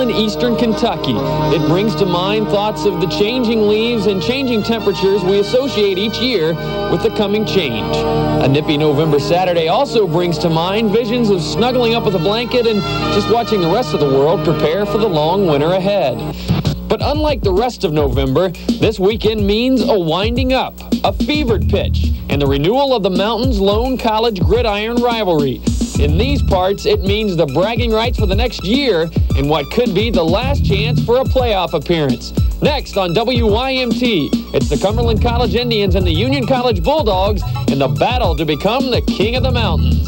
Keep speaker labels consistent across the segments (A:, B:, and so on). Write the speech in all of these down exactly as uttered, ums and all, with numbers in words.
A: Cumberland, eastern Kentucky. It brings to mind thoughts of the changing leaves and changing temperatures we associate each year with the coming change. A nippy November Saturday also brings to mind visions of snuggling up with a blanket and just watching the rest of the world prepare for the long winter ahead. But unlike the rest of November, this weekend means a winding up, a fevered pitch, and the renewal of the Mountains Lone College gridiron rivalry. In these parts, it means the bragging rights for the next year and what could be the last chance for a playoff appearance. Next on W Y M T, it's the Cumberland College Indians and the Union College Bulldogs in the battle to become the king of the mountains.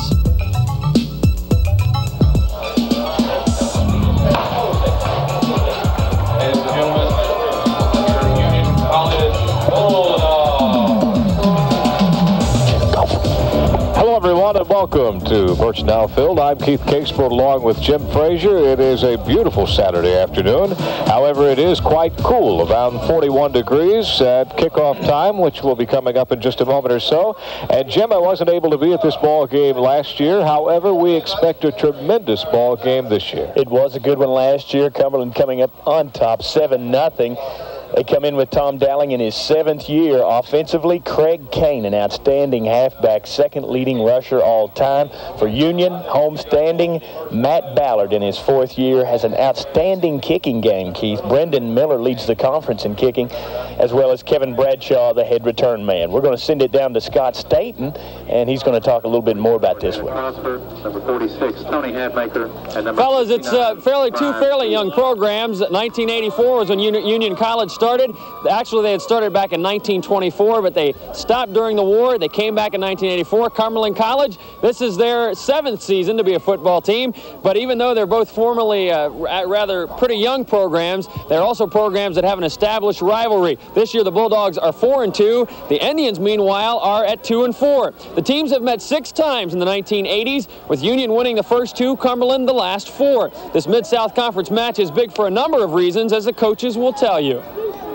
B: Everyone, and welcome to Birchdale Field. I'm Keith Casebolt along with Jim Frazier. It is a beautiful Saturday afternoon. However, it is quite cool, around forty-one degrees at kickoff time, which will be coming up in just a moment or so. And Jim, I wasn't able to be at this ball game last year. However, we expect a tremendous ball game this year.
C: It was a good one last year. Cumberland coming up on top, seven nothing. They come in with Tom Dowling in his seventh year. Offensively, Craig Kane, an outstanding halfback, second leading rusher all time. For Union, homestanding, Matt Ballard in his fourth year has an outstanding kicking game, Keith. Brendan Miller leads the conference in kicking, as well as Kevin Bradshaw, the head return man. We're going to send it down to Scott Staten, and he's going to talk a little bit more about this one.
D: Number forty-six, Tony Hadmaker. And number
A: Fellas, it's uh, fairly two fairly young programs. nineteen eighty-four was when Union, Union College started. Actually, they had started back in nineteen twenty-four, but they stopped during the war. They came back in nineteen eighty-four. Cumberland College, this is their seventh season to be a football team, but even though they're both formerly uh, rather pretty young programs, they're also programs that have an established rivalry. This year, the Bulldogs are four and two. The Indians, meanwhile, are at two and four. The teams have met six times in the nineteen eighties, with Union winning the first two, Cumberland the last four. This Mid-South Conference match is big for a number of reasons, as the coaches will tell you.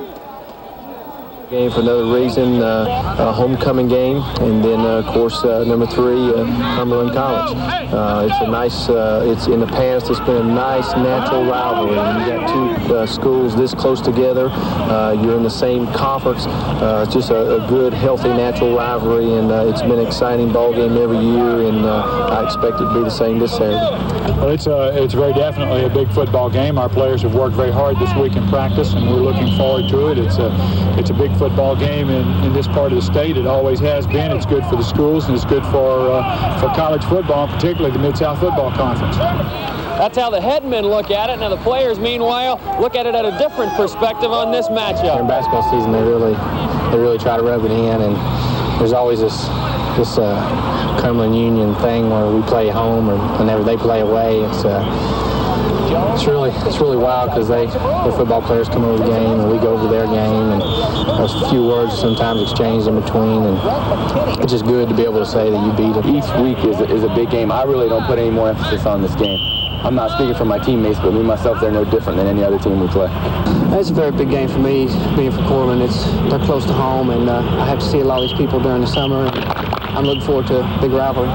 E: Game for another reason, uh, a homecoming game, and then uh, of course uh, number three, uh, Cumberland College. Uh, it's a nice, uh, it's in the past, it's been a nice natural rivalry. You got two uh, schools this close together, uh, you're in the same conference. Uh, it's just a, a good, healthy, natural rivalry, and uh, it's been an exciting ball game every year, and uh, I expect it to be the same this Saturday.
F: Well, it's a, it's very definitely a big football game. Our players have worked very hard this week in practice, and we're looking forward to it. It's a, it's a big football game in, in this part of the state. It always has been. It's good for the schools, and it's good for uh, for college football, and particularly the Mid-South Football Conference.
A: That's how the headmen look at it. Now the players, meanwhile, look at it at a different perspective on this matchup.
E: During basketball season, they really they really try to rub it in, and there's always this this uh, Cumberland Union thing where we play home, or whenever they play away, it's uh, It's really, it's really wild because they, the football players come over the game and we go over their game, and there's a few words sometimes exchanged in between, and it's just good to be able to say that you beat them.
G: Each week is a, is a big game. I really don't put any more emphasis on this game. I'm not speaking for my teammates, but me, myself, they're no different than any other team we play.
E: It's a very big game for me, being from Cumberland. It's, they're close to home, and uh, I have to see a lot of these people during the summer, and I'm looking forward to a big rivalry.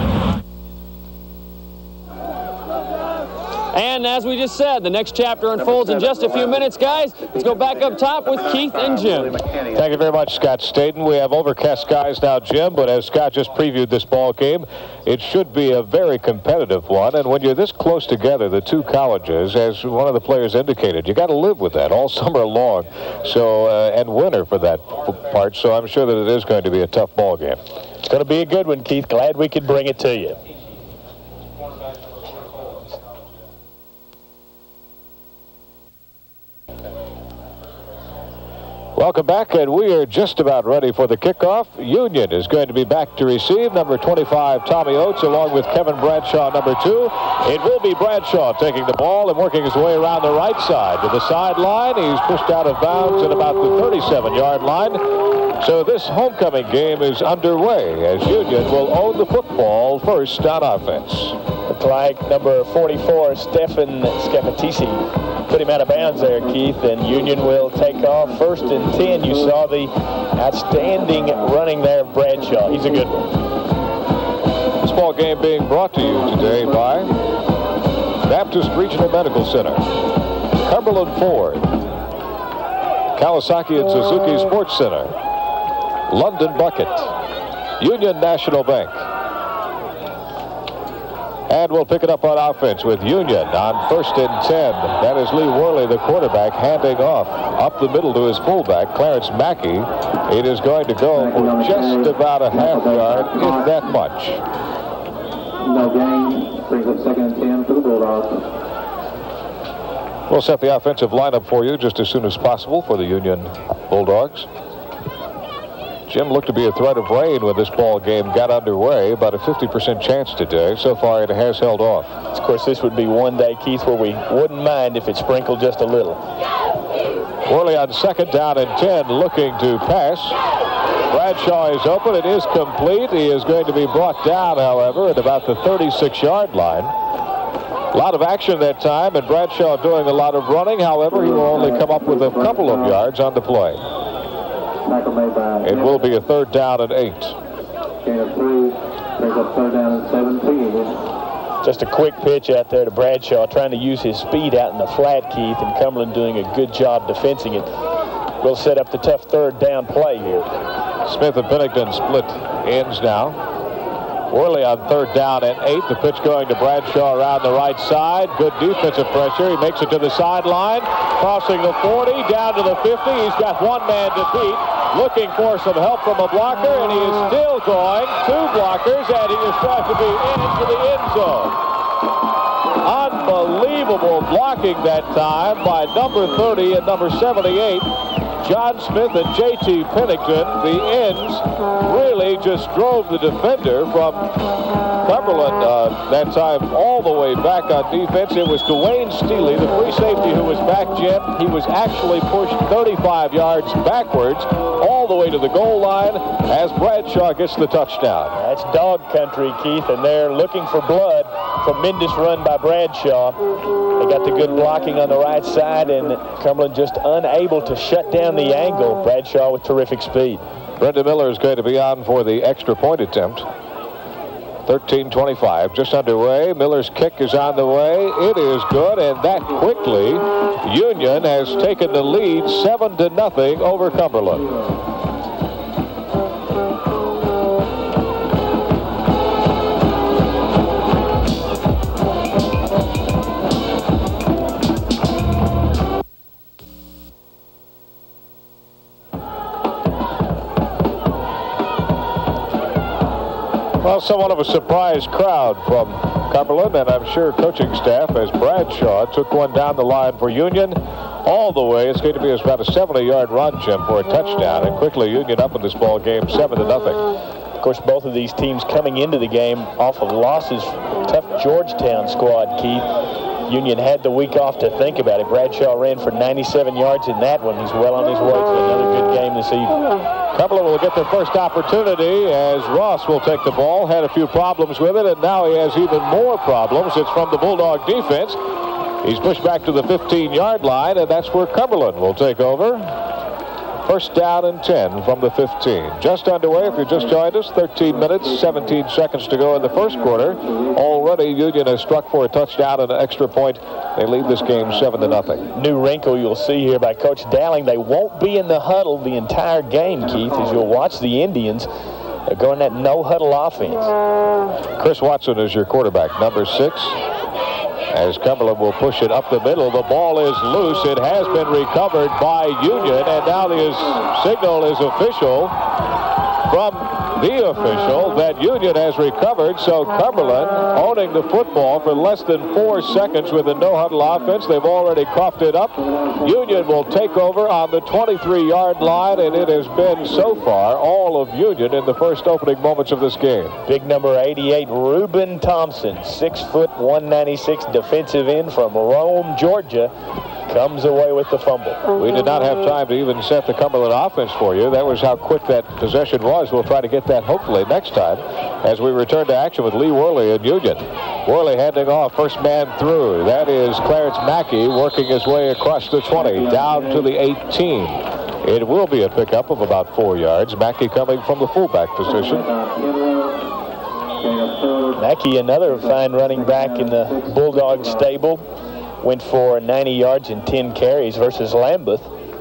A: And as we just said, the next chapter unfolds in just a few minutes, guys. Let's go back up top with Keith and Jim.
B: Thank you very much, Scott Staten. We have overcast skies now, Jim, but as Scott just previewed this ball game, it should be a very competitive one. And when you're this close together, the two colleges, as one of the players indicated, you got to live with that all summer long. So uh, and winter for that part. So I'm sure that it is going to be a tough ball game.
C: It's going to be a good one, Keith. Glad we could bring it to you.
B: Welcome back, and we are just about ready for the kickoff. Union is going to be back to receive. Number twenty-five, Tommy Oates, along with Kevin Bradshaw, number two. It will be Bradshaw taking the ball and working his way around the right side to the sideline. He's pushed out of bounds at about the thirty-seven yard line. So this homecoming game is underway as Union will own the football first on offense.
C: Looks like number forty-four, Stefan Scapatisi, put him out of bounds there, Keith, and Union will take off first and ten. You saw the outstanding running there of Bradshaw. He's a good one.
B: This ball game being brought to you today by Baptist Regional Medical Center. Cumberland Ford, Kawasaki and Suzuki Sports Center, London Bucket, Union National Bank. And we'll pick it up on offense with Union on first and ten. That is Lee Worley, the quarterback, handing off up the middle to his fullback, Clarence Mackey. It is going to go for just about a half yard, if that much.
D: No gain. Brings up second and ten for the Bulldogs.
B: We'll set the offensive lineup for you just as soon as possible for the Union Bulldogs. Jim looked to be a threat of rain when this ball game got underway. About a fifty percent chance today. So far, it has held off.
C: Of course, this would be one day, Keith, where we wouldn't mind if it sprinkled just a little.
B: Worley on second down and ten, looking to pass. Bradshaw is open. It is complete. He is going to be brought down, however, at about the thirty-six yard line. A lot of action that time, and Bradshaw doing a lot of running. However, he will only come up with a couple of yards on the play. It will be a third down and eight.
D: Gain of three. Brings up third down and seven for Union.
C: Just a quick pitch out there to Bradshaw, trying to use his speed out in the flat, Keith, and Cumberland doing a good job defensing it. We'll set up the tough third down play here.
B: Smith and Pennington split ends now. Worley on third down and eight. The pitch going to Bradshaw around the right side. Good defensive pressure. He makes it to the sideline. Crossing the forty, down to the fifty. He's got one man to beat. Looking for some help from a blocker, and he is still going. Two blockers, and he is trying to be into the end zone. Unbelievable blocking that time by number thirty and number seventy-eight. John Smith and J T Pennington, the ends, really just drove the defender from Cumberland uh, that time all the way back on defense. It was Dwayne Steele, the free safety, who was back, Jim. He was actually pushed thirty-five yards backwards all the way to the goal line as Bradshaw gets the touchdown.
C: That's dog country, Keith, and they're looking for blood. Tremendous run by Bradshaw. They got the good blocking on the right side, and Cumberland just unable to shut down the angle. Bradshaw with terrific speed.
B: Brenda Miller is going to be on for the extra point attempt. thirteen twenty-five just underway. Miller's kick is on the way. It is good, and that quickly Union has taken the lead seven to nothing over Cumberland. Well, somewhat of a surprise crowd from Cumberland, and I'm sure coaching staff, as Bradshaw took one down the line for Union all the way. It's going to be about a seventy yard run, Jim, for a touchdown, and quickly Union up in this ball game seven to nothing.
C: Of course, both of these teams coming into the game off of losses. Tough Georgetown squad, Keith. Union had the week off to think about it. Bradshaw ran for ninety-seven yards in that one. He's well on his way to another good game this evening.
B: Cumberland will get their first opportunity as Ross will take the ball. Had a few problems with it, and now he has even more problems. It's from the Bulldog defense. He's pushed back to the fifteen yard line, and that's where Cumberland will take over. First down and ten from the fifteen. Just underway, if you just joined us, thirteen minutes, seventeen seconds to go in the first quarter. Already, Union has struck for a touchdown and an extra point. They lead this game seven to nothing.
C: New wrinkle you'll see here by Coach Dowling. They won't be in the huddle the entire game, Keith, as you'll watch the Indians. They're going that no-huddle offense.
B: Chris Watson is your quarterback, number six. As Cumberland will push it up the middle. The ball is loose. It has been recovered by Union, and now the signal is official from the official that Union has recovered. So Cumberland owning the football for less than four seconds with a no-huddle offense. They've already coughed it up. Union will take over on the twenty-three yard line, and it has been so far all of Union in the first opening moments of this game.
C: Big number eighty-eight, Reuben Thompson, six foot one ninety-six defensive end from Rome, Georgia, comes away with the fumble.
B: We did not have time to even set the Cumberland offense for you. That was how quick that possession was. We'll try to get that hopefully next time as we return to action with Lee Worley and Union. Worley handing off, first man through. That is Clarence Mackey working his way across the twenty, down to the eighteen. It will be a pickup of about four yards. Mackey coming from the fullback position.
C: Mackey, another fine running back in the Bulldog stable. went for ninety yards and ten carries versus Lambeth.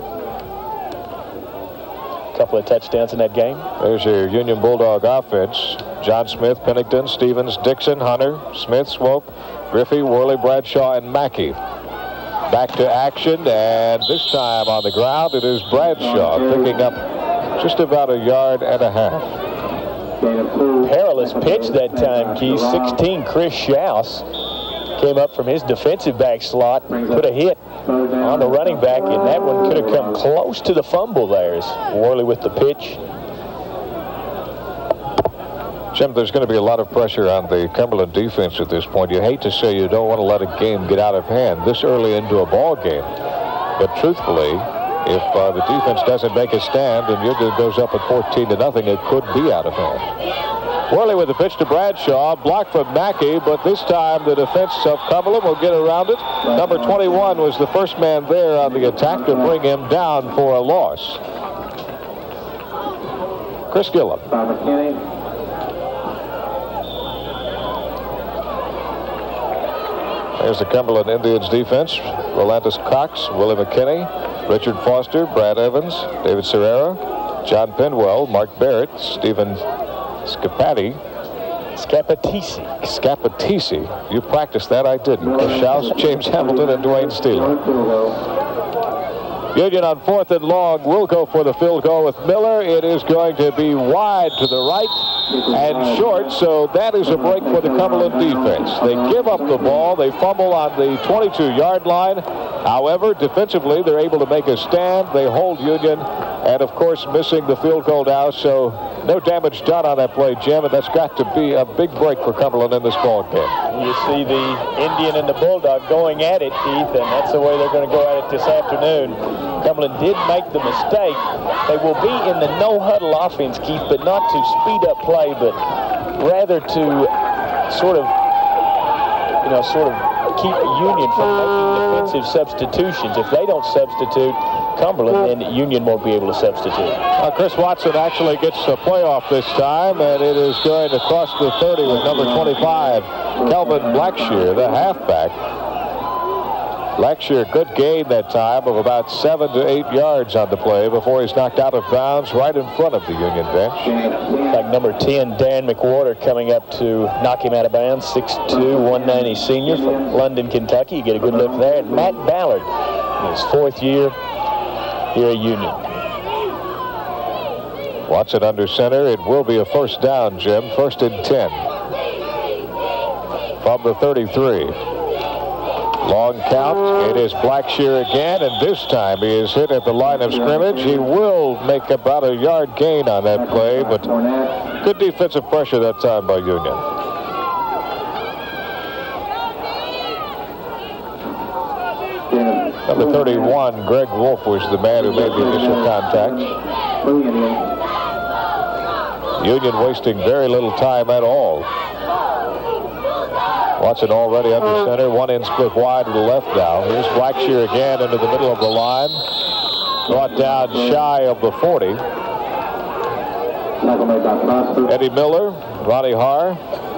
C: A couple of touchdowns in that game.
B: There's your Union Bulldog offense. John Smith, Pennington, Stevens, Dixon, Hunter, Smith, Swope, Griffey, Worley, Bradshaw, and Mackey. Back to action, and this time on the ground, it is Bradshaw picking up just about a yard and a half.
C: Perilous pitch that time, Keith. sixteen, Chris Schaus came up from his defensive back slot, put a hit on the running back, and that one could have come close to the fumble there as Worley with the pitch.
B: Jim, there's going to be a lot of pressure on the Cumberland defense at this point. You hate to say you don't want to let a game get out of hand this early into a ball game. But truthfully, if uh, the defense doesn't make a stand and Union goes up at fourteen to nothing, it could be out of hand. Worley with the pitch to Bradshaw, blocked from Mackey, but this time the defense of Cumberland will get around it. Number twenty-one was the first man there on the attack to bring him down for a loss. Chris Gillum. There's the Cumberland Indians defense. Rolantis Cox, Willie McKinney, Richard Foster, Brad Evans, David Serrera, John Penwell, Mark Barrett, Stephen Scapati.
C: Scapatisi.
B: Scapatisi. You practiced that? I didn't. Schaus, James Hamilton, and Dwayne Steele. Union on fourth and long will go for the field goal with Miller. It is going to be wide to the right and short, so that is a break for the Cumberland defense. They give up the ball. They fumble on the twenty-two yard line. However, defensively, they're able to make a stand. They hold Union, and, of course, missing the field goal now, so no damage done on that play, Jim, and that's got to be a big break for Cumberland in this ball game.
C: You see the Indian and the Bulldog going at it, Keith, and that's the way they're going to go at it this afternoon. Cumberland did make the mistake. They will be in the no-huddle offense, Keith, but not to speed up play, but rather to sort of, you know, sort of keep Union from making defensive substitutions. If they don't substitute Cumberland, then Union won't be able to substitute.
B: Uh, Chris Watson actually gets a playoff this time, and it is going to cross the thirty with number twenty-five, Calvin Blackshear, the halfback. Blackshear, good gain that time of about seven to eight yards on the play before he's knocked out of bounds right in front of the Union bench.
C: Like number ten, Dan McWhorter, coming up to knock him out of bounds. six two, one ninety senior from London, Kentucky. You get a good look there. And Matt Ballard, in his fourth year here at Union.
B: Watson under center. It will be a first down, Jim. First and ten from the thirty-three. Long count. It is Blackshear again, and this time he is hit at the line of scrimmage. He will make about a yard gain on that play, but good defensive pressure that time by Union. Number thirty-one, Greg Wolf, was the man who made the initial contact. Union wasting very little time at all. Watson already under center, one in split wide to the left now. Here's Blackshear again into the middle of the line. Brought down shy of the forty. Eddie Miller, Ronnie Harr.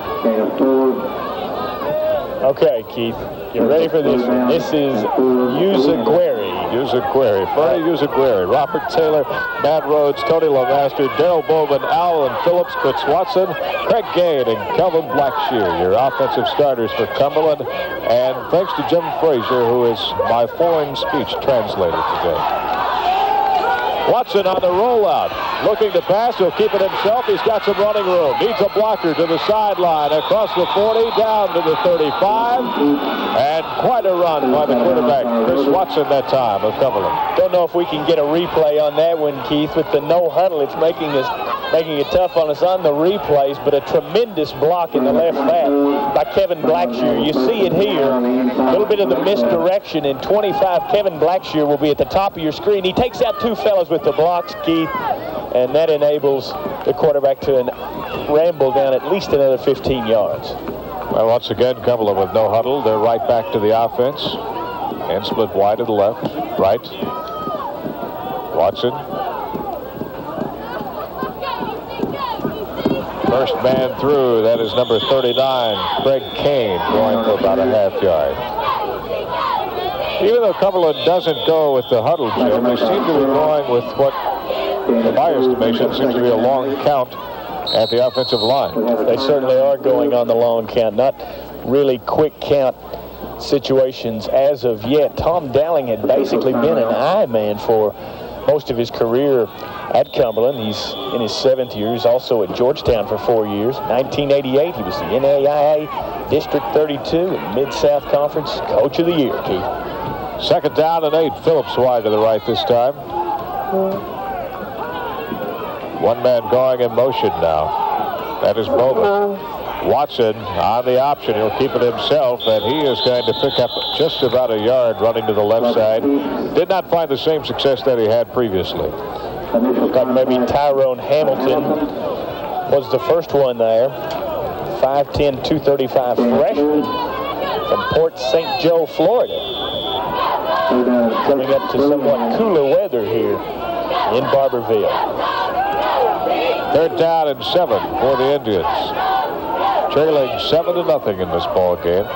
C: Okay, Keith, get ready for this one. This is Uzagueri.
B: Uzagueri, Fernie Uzagueri, Robert Taylor, Matt Rhodes, Tony LeMaster, Darrell Bowman, Alan Phillips, Chris Watson, Craig Gain, and Kelvin Blackshear, your offensive starters for Cumberland. And thanks to Jim Frazier, who is my foreign speech translator today. Watson on the rollout, looking to pass. He'll keep it himself. He's got some running room. Needs a blocker to the sideline, across the forty, down to the thirty-five, and quite a run by the quarterback, Chris Watson, that time of Cumberland.
C: Don't know if we can get a replay on that one, Keith. With the no huddle, it's making us making it tough on us on the replays, but a tremendous block in the left back by Kevin Blackshear. You see it here, a little bit of the misdirection, and twenty-five, Kevin Blackshear will be at the top of your screen. He takes out two fellas with the blocks, Keith, and that enables the quarterback to an ramble down at least another fifteen yards.
B: Well, once again, Cumberland with no huddle. They're right back to the offense. And split wide to the left, right. Watson. First man through, that is number thirty-nine, Craig Kane, going for about a half yard. Even though Cumberland doesn't go with the huddle, Jim, they seem to be going with what, in my estimation, seems to be a long count at the offensive line.
C: They certainly are going on the long count, not really quick count situations as of yet. Tom Dowling had basically been an I man for most of his career at Cumberland. He's in his seventh year. He's also at Georgetown for four years. nineteen eighty-eight, he was the N A I A District thirty-two and Mid-South Conference Coach of the Year, Keith.
B: Second down and eight. Phillips wide to the right this time. One man going in motion now. That is Bowman. Watson on the option. He'll keep it himself, and he is going to pick up just about a yard running to the left side. Did not find the same success that he had previously.
C: Looked like maybe Tyrone Hamilton was the first one there. five ten, two thirty-five freshman from Port Saint Joe, Florida. Coming up to somewhat cooler weather here in Barberville.
B: Third down and seven for the Indians. Trailing seven to nothing in this ball game.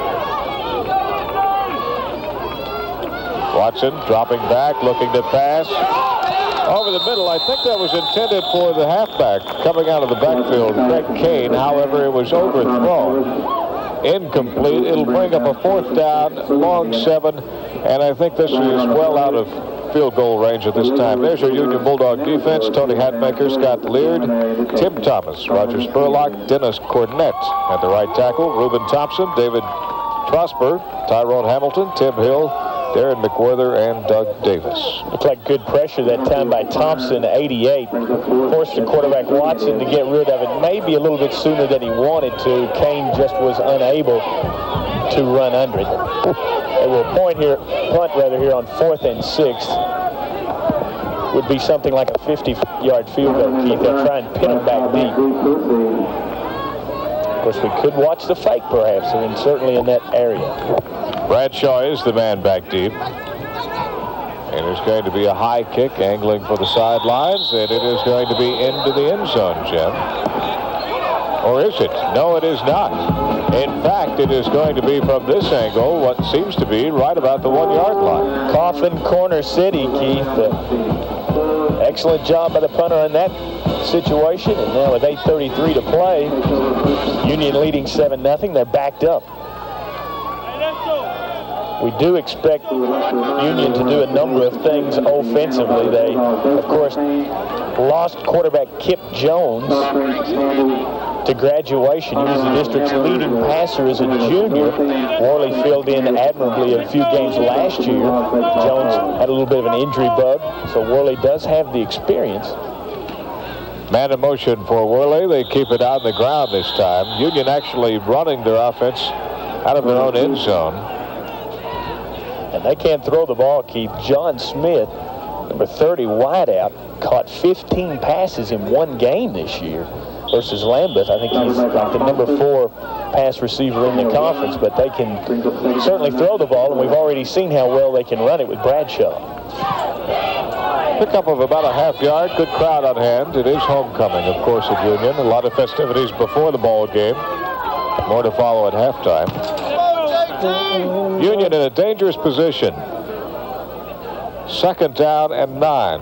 B: Watson dropping back, looking to pass. Over the middle, I think that was intended for the halfback coming out of the backfield, Craig Kane. However, it was overthrown. Incomplete. It'll bring up a fourth down, long seven, and I think this is well out of field goal range at this time. There's your Union Bulldog defense. Tony Hatmaker, Scott Leard, Tim Thomas, Roger Spurlock, Dennis Cornett at the right tackle, Reuben Thompson, David Prosper, Tyrone Hamilton, Tim Hill, Darren McWhirter, and Doug Davis.
C: Looked like good pressure that time by Thompson, eighty-eight. Forced the quarterback Watson to get rid of it maybe a little bit sooner than he wanted to. Kane just was unable to run under it. They will point here, punt rather here on fourth and sixth. Would be something like a fifty-yard field goal, Keith. They'll try and pin him back deep. Of course, we could watch the fake, perhaps, and certainly in that area.
B: Bradshaw is the man back deep. And there's going to be a high kick angling for the sidelines, and it is going to be into the end zone, Jim. Or is it? No, it is not. In fact, it is going to be from this angle what seems to be right about the one-yard line.
C: Coffin Corner City, Keith. Uh, excellent job by the punter in that situation. And now with eight thirty-three to play, Union leading seven nothing. They're backed up. We do expect Union to do a number of things offensively. They, of course, lost quarterback Kip Jones to graduation. He was the district's leading passer as a junior. Worley filled in admirably a few games last year. Jones had a little bit of an injury bug, so Worley does have the experience.
B: Man in motion for Worley. They keep it on the ground this time. Union actually running their offense out of their own end zone.
C: And they can't throw the ball, Keith. John Smith, number thirty wideout, caught fifteen passes in one game this year versus Lambeth. I think he's like the number four pass receiver in the conference, but they can certainly throw the ball, and we've already seen how well they can run it with Bradshaw.
B: Pickup of about a half yard. Good crowd on hand. It is homecoming, of course, at Union. A lot of festivities before the ball game. More to follow at halftime. Union in a dangerous position. Second down and nine.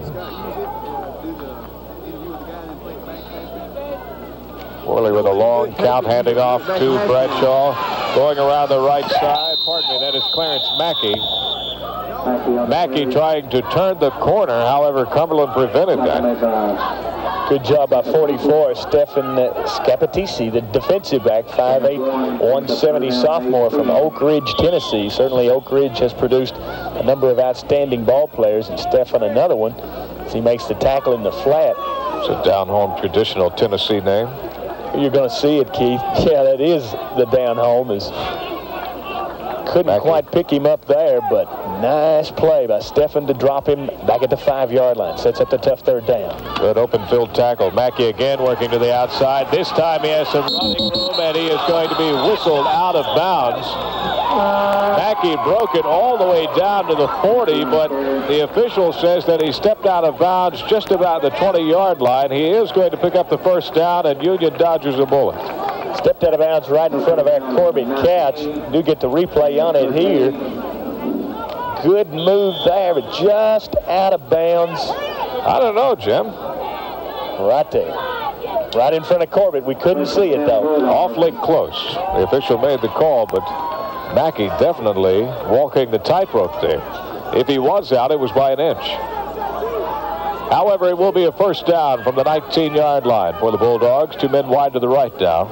B: Worley with a long count, handing off to Bradshaw. Going around the right side. Pardon me, that is Clarence Mackey. Mackey trying to turn the corner. However, Cumberland prevented that.
C: Good job by forty-four, Stephen Scapatisi, the defensive back, five eight, one seventy sophomore from Oak Ridge, Tennessee. Certainly Oak Ridge has produced a number of outstanding ball players, and Stephen another one as he makes the tackle in the flat.
B: It's a down-home traditional Tennessee name.
C: You're going to see it, Keith. Yeah, that is the down-home. Is couldn't Mackey. Quite pick him up there, but nice play by Stephen to drop him back at the five-yard line. Sets up the tough third down.
B: Good open field tackle. Mackey again working to the outside. This time he has some running room, and he is going to be whistled out of bounds. Mackey broke it all the way down to the forty, but the official says that he stepped out of bounds just about the twenty-yard line. He is going to pick up the first down, and Union dodges a bullet.
C: Stepped out of bounds right in front of our Corbett Couch. Do get the replay on it here. good move there, but just out of bounds.
B: I don't know, Jim.
C: Right there. Right in front of Corbett. We couldn't see it, though.
B: Awfully close. The official made the call, but Mackey definitely walking the tightrope there. If he was out, it was by an inch. However, it will be a first down from the nineteen-yard line for the Bulldogs. Two men wide to the right now.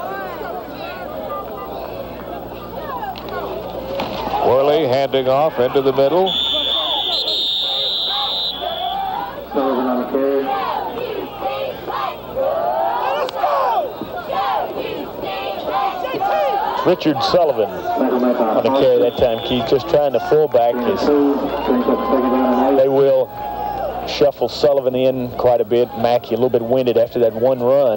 B: Worley handing off into the middle.
C: Richard Sullivan on the carry that time, Keith, just trying to fullback. His, they will shuffle Sullivan in quite a bit. Mackey a little bit winded after that one run.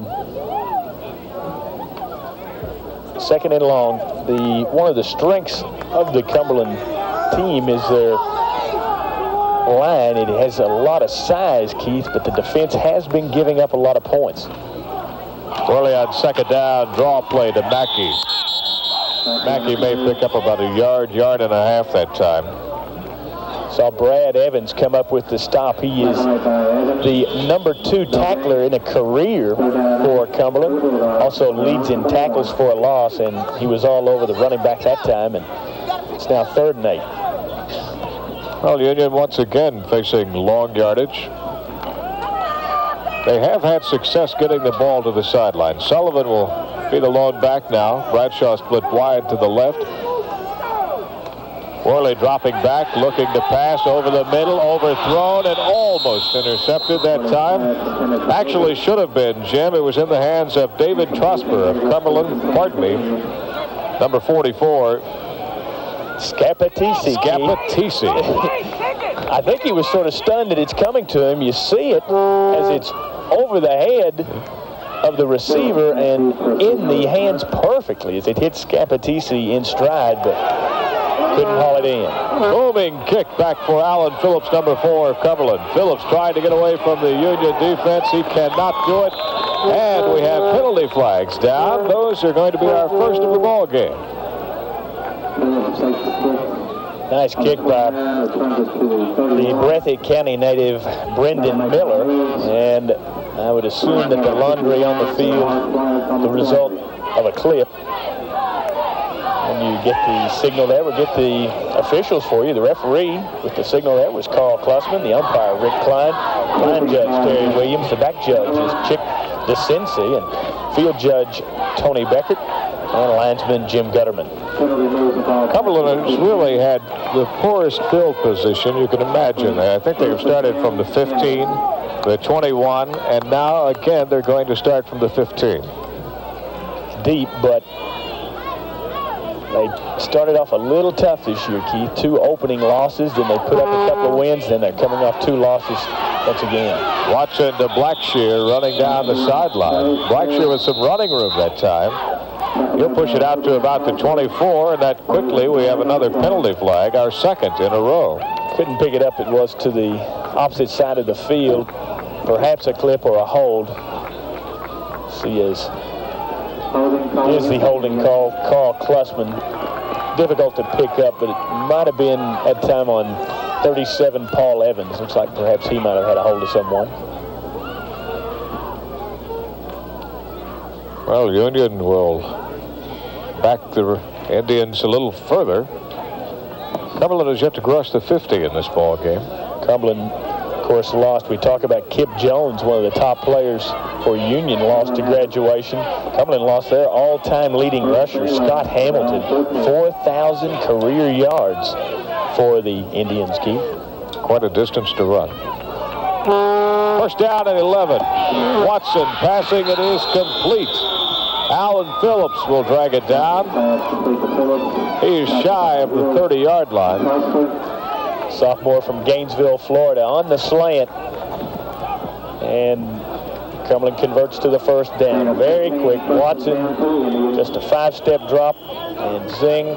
C: Second and long. The one of the strengths of the Cumberland team is their line. It has a lot of size, Keith, but the defense has been giving up a lot of points.
B: Worley on second down, draw play to Mackey. Mackey may pick up about a yard, yard and a half that time.
C: Saw Brad Evans come up with the stop. He is the number two tackler in a career for Cumberland. Also leads in tackles for a loss, and he was all over the running back that time, and it's now third and eight.
B: Well, Union once again facing long yardage. They have had success getting the ball to the sideline. Sullivan will be the lone back now. Bradshaw split wide to the left. Worley dropping back, looking to pass over the middle, overthrown and almost intercepted that time. Actually should have been, Jim. It was in the hands of David Trosper of Cumberland, pardon me, number forty-four.
C: Scapatisi.
B: Scapatisi.
C: I think he was sort of stunned that it's coming to him. You see it as it's over the head of the receiver and in the hands perfectly as it hits Scapatisi in stride, but couldn't haul it in.
B: Booming kick back for Alan Phillips, number four of Cumberland. Phillips trying to get away from the Union defense. He cannot do it. And we have penalty flags down. Those are going to be our first of the ball game.
C: Nice kick by the Breathitt County native Brendan Miller, and I would assume that the laundry on the field, the result of a clip. And you get the signal there, we'll get the officials for you. The referee with the signal there was Carl Klussman, the umpire Rick Klein, line judge Terry Williams, the back judge is Chick DeCincy, and field judge Tony Beckert, and linesman Jim Gutterman.
B: Cumberland has really had the poorest field position you can imagine. I think they've started from the fifteen, the twenty-one, and now again they're going to start from the fifteen.
C: Deep, but they started off a little tough this year, Keith. Two opening losses, then they put up a couple of wins, then they're coming off two losses once again.
B: Watson to Blackshear running down the sideline. Blackshear with some running room that time. He'll push it out to about the twenty-four, and that quickly we have another penalty flag, our second in a row.
C: Couldn't pick it up. It was to the opposite side of the field. Perhaps a clip or a hold. See, is, is the holding call. Carl Klussman. Difficult to pick up, but it might have been at time on thirty-seven, Paul Evans. Looks like perhaps he might have had a hold of someone.
B: Well, Union will back the Indians a little further. Cumberland has yet to cross the fifty in this ball game.
C: Cumberland, of course, lost. We talk about Kip Jones, one of the top players for Union, lost to graduation. Cumberland lost their all-time leading rusher, Scott Hamilton, four thousand career yards for the Indians, Keith.
B: Quite a distance to run. First down and eleven. Watson passing, it is complete. Alan Phillips will drag it down. He is shy of the thirty-yard line.
C: Sophomore from Gainesville, Florida, on the slant. And Cumberland converts to the first down. Very quick. Watson, just a five-step drop, and zing.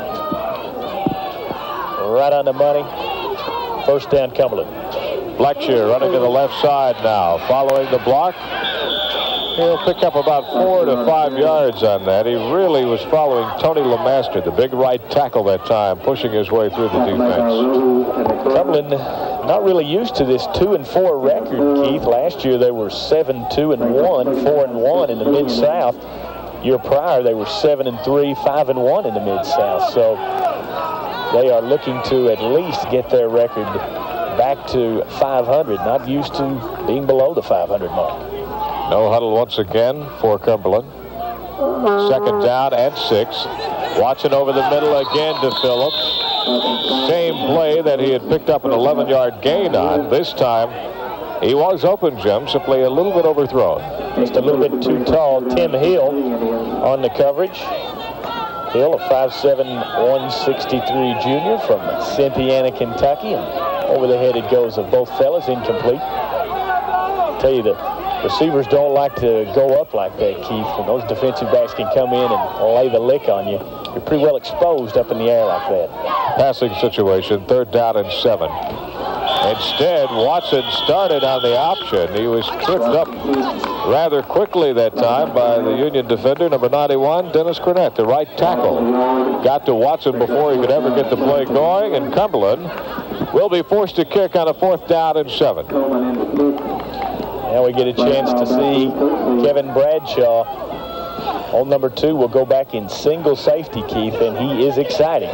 C: Right on the money. First down, Cumberland.
B: Blackshear running to the left side now, following the block. He'll pick up about four to five yards on that. He really was following Tony LeMaster, the big right tackle that time, pushing his way through the defense.
C: Cumberland not really used to this two and four record, Keith. Last year they were seven, two and one, four and one in the Mid-South. Year prior they were seven and three, five and one in the Mid-South. So they are looking to at least get their record back to five hundred, not used to being below the five hundred mark.
B: No huddle once again for Cumberland. Second down and six. Watson over the middle again to Phillips. Same play that he had picked up an eleven yard gain on. This time he was open, Jim, simply a little bit overthrown.
C: Just a little bit too tall. Tim Hill on the coverage. Hill, a five seven, one sixty-three junior from Cynthiana, Kentucky. And over the head it goes of both fellas, incomplete. I tell you, the receivers don't like to go up like that, Keith. When those defensive backs can come in and lay the lick on you, you're pretty well exposed up in the air like that.
B: Passing situation, third down and seven. Instead, Watson started on the option. He was tripped up rather quickly that time by the Union defender, number ninety-one, Dennis Cornett, the right tackle. Got to Watson before he could ever get the play going, and Cumberland will be forced to kick on a fourth down and seven.
C: Now we get a chance to see Kevin Bradshaw. Hole number two will go back in single safety, Keith, and he is exciting.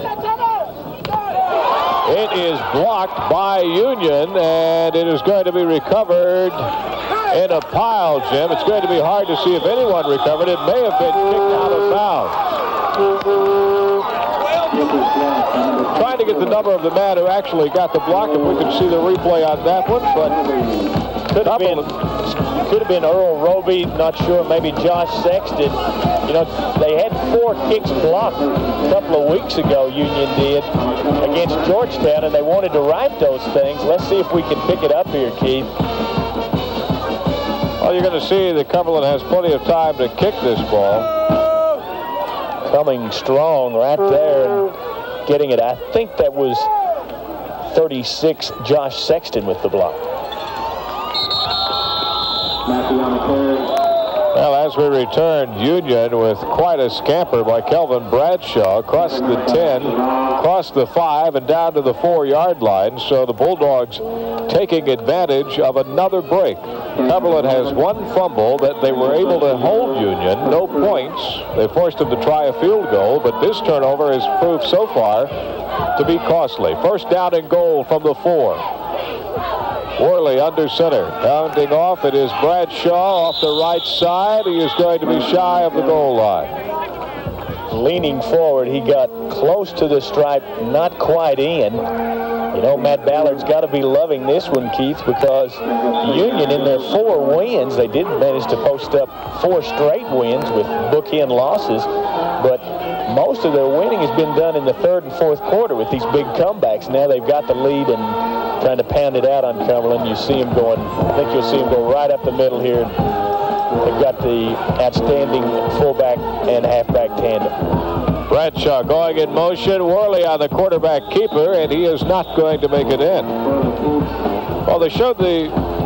B: It is blocked by Union, and it is going to be recovered in a pile, Jim. It's going to be hard to see if anyone recovered. It may have been kicked out of bounds. Trying to get the number of the man who actually got the block, if we can see the replay on that one, but
C: could have been, could have been Earl Roby, not sure, maybe Josh Sexton. You know, they had four kicks blocked a couple of weeks ago, Union did, against Georgetown, and they wanted to right those things. Let's see if we can pick it up here, Keith.
B: Well, you're going to see that Cumberland has plenty of time to kick this ball.
C: Coming strong right there and getting it. I think that was thirty-six, Josh Sexton with the block.
B: Well, as we return, Union with quite a scamper by Kelvin Bradshaw across the ten, across the five, and down to the four-yard line. So the Bulldogs taking advantage of another break. Cumberland has one fumble that they were able to hold Union. No points. They forced them to try a field goal, but this turnover has proved so far to be costly. First down and goal from the four. Worley under center. Pounding off, it is Bradshaw off the right side. He is going to be shy of the goal line.
C: Leaning forward, he got close to the stripe, not quite in. You know, Matt Ballard's got to be loving this one, Keith, because Union in their four wins, they did manage to post up four straight wins with bookend losses, but most of their winning has been done in the third and fourth quarter with these big comebacks. Now they've got the lead and trying to pound it out on Cumberland. You see him going, I think you'll see him go right up the middle here. They've got the outstanding fullback and halfback tandem.
B: Bradshaw going in motion. Worley on the quarterback keeper, and he is not going to make it in. Well, they showed the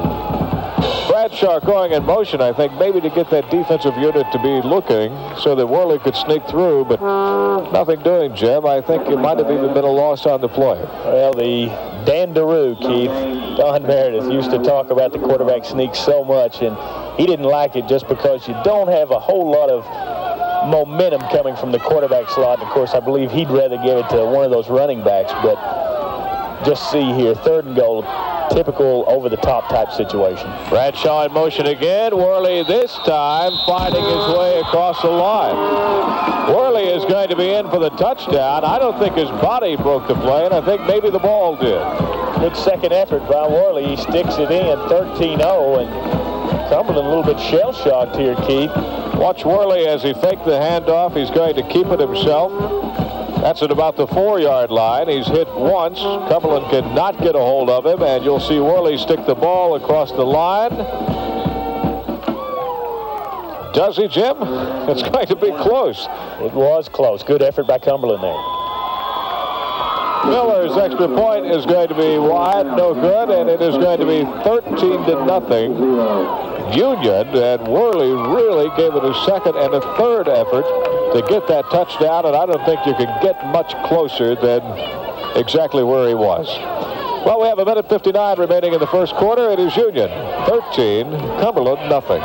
B: Bradshaw going in motion, I think, maybe to get that defensive unit to be looking so that Worley could sneak through, but nothing doing, Jim. I think it might have even been a loss on the play.
C: Well, the Dandaroo, Keith, Don Meredith used to talk about the quarterback sneak so much, and he didn't like it just because you don't have a whole lot of momentum coming from the quarterback slot. And of course, I believe he'd rather give it to one of those running backs, but just see here, third and goal, typical over-the-top type situation.
B: Bradshaw in motion again. Worley this time finding his way across the line. Worley is going to be in for the touchdown. I don't think his body broke the play, and I think maybe the ball did.
C: Good second effort by Worley. He sticks it in, thirteen oh, and Cumberland a little bit shell-shocked here, Keith.
B: Watch Worley as he faked the handoff. He's going to keep it himself. That's at about the four-yard line. He's hit once. Cumberland could not get a hold of him, and you'll see Worley stick the ball across the line. Does he, Jim? It's going to be close.
C: It was close. Good effort by Cumberland there.
B: Miller's extra point is going to be wide, no good, and it is going to be thirteen to nothing. Union, and Worley really gave it a second and a third effort to get that touchdown, and I don't think you can get much closer than exactly where he was. Well, we have a minute fifty-nine remaining in the first quarter. It is Union thirteen, Cumberland nothing.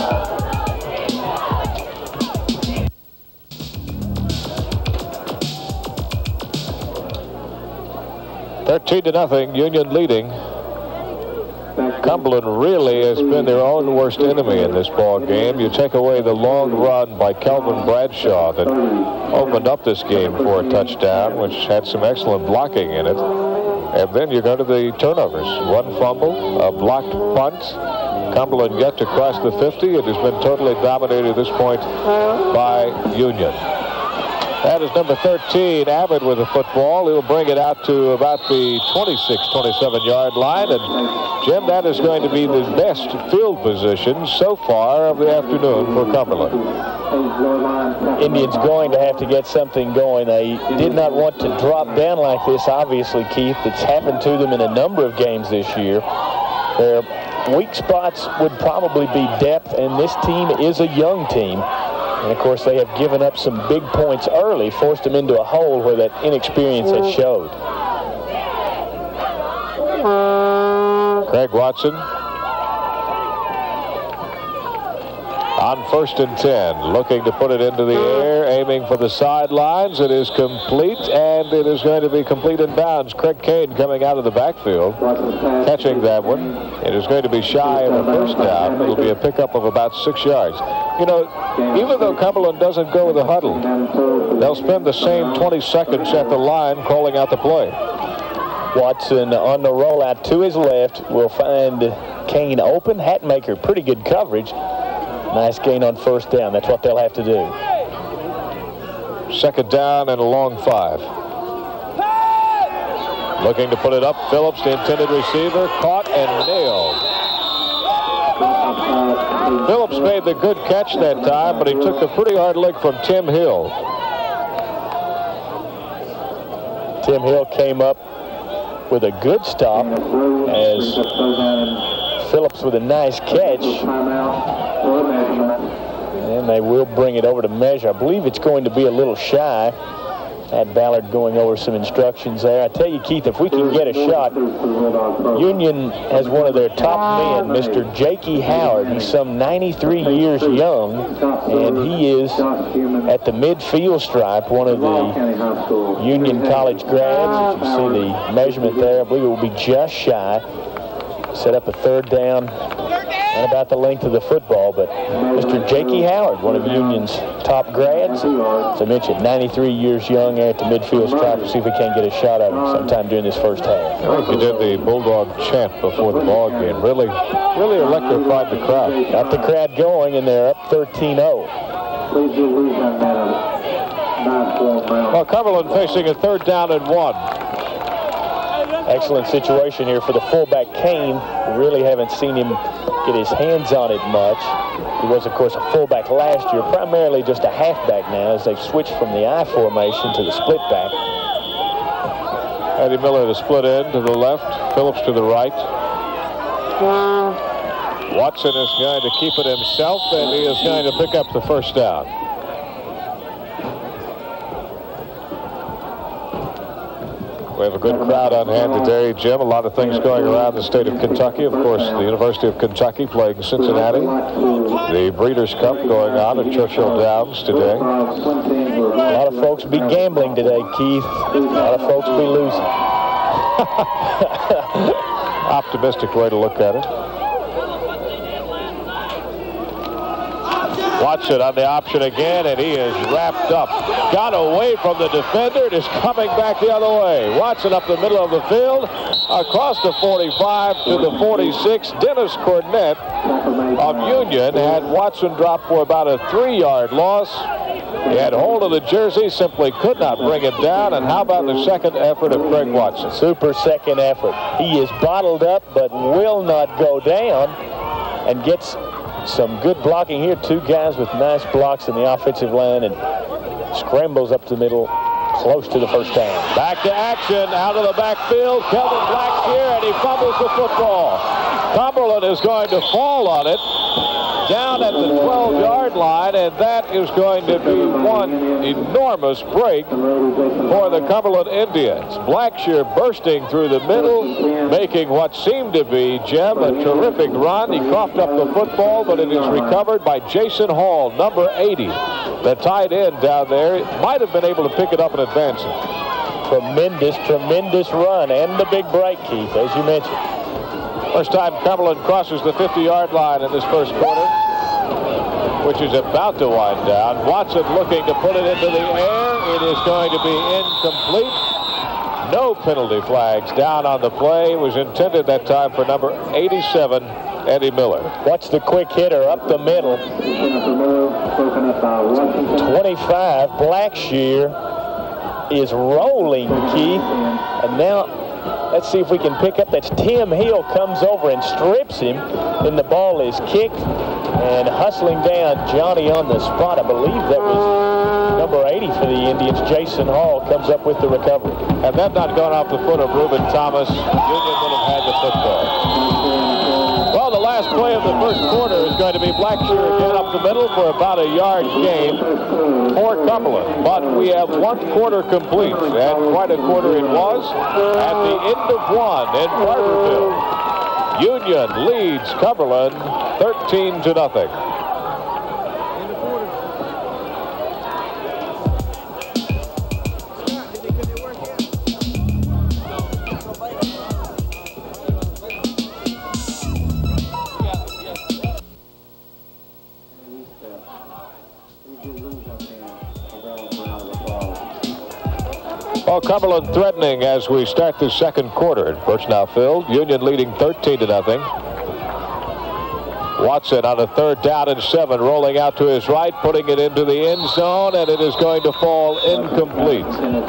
B: thirteen to nothing, Union leading. Cumberland really has been their own worst enemy in this ball game. You take away the long run by Kelvin Bradshaw that opened up this game for a touchdown, which had some excellent blocking in it. And then you go to the turnovers. One fumble, a blocked punt. Cumberland yet to cross the fifty. It has been totally dominated at this point by Union. That is number thirteen, Abbott with the football. He'll bring it out to about the twenty-six, twenty-seven yard line. And, Jim, that is going to be the best field position so far of the afternoon for Cumberland.
C: Indians going to have to get something going. They did not want to drop down like this, obviously, Keith. It's happened to them in a number of games this year. Their weak spots would probably be depth, and this team is a young team. And, of course, they have given up some big points early, forced them into a hole where that inexperience has showed.
B: Craig Watson on first and ten, looking to put it into the air, aiming for the sidelines. It is complete, and it is going to be complete in bounds. Craig Kane coming out of the backfield, catching that one. It is going to be shy of a first down. It'll be a pickup of about six yards. You know, even though Cumberland doesn't go with a huddle, they'll spend the same twenty seconds at the line calling out the play.
C: Watson on the rollout to his left will find Kane open. Hatmaker, pretty good coverage. Nice gain on first down. That's what they'll have to do.
B: Second down and a long five. Looking to put it up. Phillips, the intended receiver, caught and nailed. Phillips made the good catch that time, but he took a pretty hard lick from Tim Hill.
C: Tim Hill came up with a good stop as Phillips with a nice catch. And they will bring it over to measure. I believe it's going to be a little shy. Had Ballard going over some instructions there. I tell you, Keith, if we can get a shot, Union has one of their top men, Mister Jakey Howard. He's some ninety-three years young, and he is at the midfield stripe, one of the Union College grads. You see the measurement there. I believe it will be just shy. Set up a third down and about the length of the football, but Mister Jakey Howard, one of Union's top grads, as I mentioned, ninety-three years young there at the midfield stripe. We'll see if we can't get a shot at him sometime during this first half.
B: I think he did the Bulldog chant before the ball game. Really, really electrified the crowd.
C: Got the crowd going, and they're up thirteen oh.
B: Well, Cumberland facing a third down and one.
C: Excellent situation here for the fullback, Kane. We really haven't seen him get his hands on it much. He was, of course, a fullback last year, primarily just a halfback now as they've switched from the I formation to the split back.
B: Eddie Miller to split end to the left, Phillips to the right. Watson is going to keep it himself, and he is going to pick up the first down. We have a good crowd on hand today, Jim. A lot of things going around the state of Kentucky. Of course, the University of Kentucky playing Cincinnati. The Breeders' Cup going on at Churchill Downs today.
C: A lot of folks be gambling today, Keith. A lot of folks be losing.
B: Optimistic way to look at it. Watson on the option again, and he is wrapped up. Got away from the defender. It is coming back the other way. Watson up the middle of the field, across the forty-five to the forty-six. Dennis Cornett of Union had Watson drop for about a three-yard loss. He had hold of the jersey, simply could not bring it down. And how about the second effort of Craig Watson?
C: Super second effort. He is bottled up, but will not go down, and gets some good blocking here. Two guys with nice blocks in the offensive line, and scrambles up the middle, close to the first down.
B: Back to action, out of the backfield. Kelvin Black's here, and he fumbles the football. Cumberland is going to fall on it. down at the twelve-yard line, and that is going to be one enormous break for the Cumberland Indians. Blackshear bursting through the middle, making what seemed to be, Jim, a terrific run. He coughed up the football, but it is recovered by Jason Hall, number eighty. The tight end down there might have been able to pick it up and advance it.
C: Tremendous, tremendous run, and the big break, Keith, as you mentioned.
B: First time Cumberland crosses the fifty-yard line in this first quarter, which is about to wind down. Watson looking to put it into the air. It is going to be incomplete. No penalty flags down on the play. It was intended that time for number eighty-seven, Eddie Miller.
C: Watch the quick hitter up the middle. twenty-five, Blackshear is rolling, Keith. And now, let's see if we can pick up. That's Tim Hill comes over and strips him. Then the ball is kicked. And hustling down Johnny on the spot. I believe that was number eighty for the Indians. Jason Hall comes up with the recovery.
B: Had that not gone off the foot of Reuben Thomas, Union would have had the football. Well, the last play of the first quarter is going to be Blackshear again up the middle for about a yard gain for Cumberland. But we have one quarter complete, and quite a quarter it was. At the end of one in Barberville, Union leads Cumberland thirteen to nothing. Well, Cumberland threatening as we start the second quarter. First now filled. Union leading thirteen to nothing. Watson on a third down and seven, rolling out to his right, putting it into the end zone, and it is going to fall incomplete.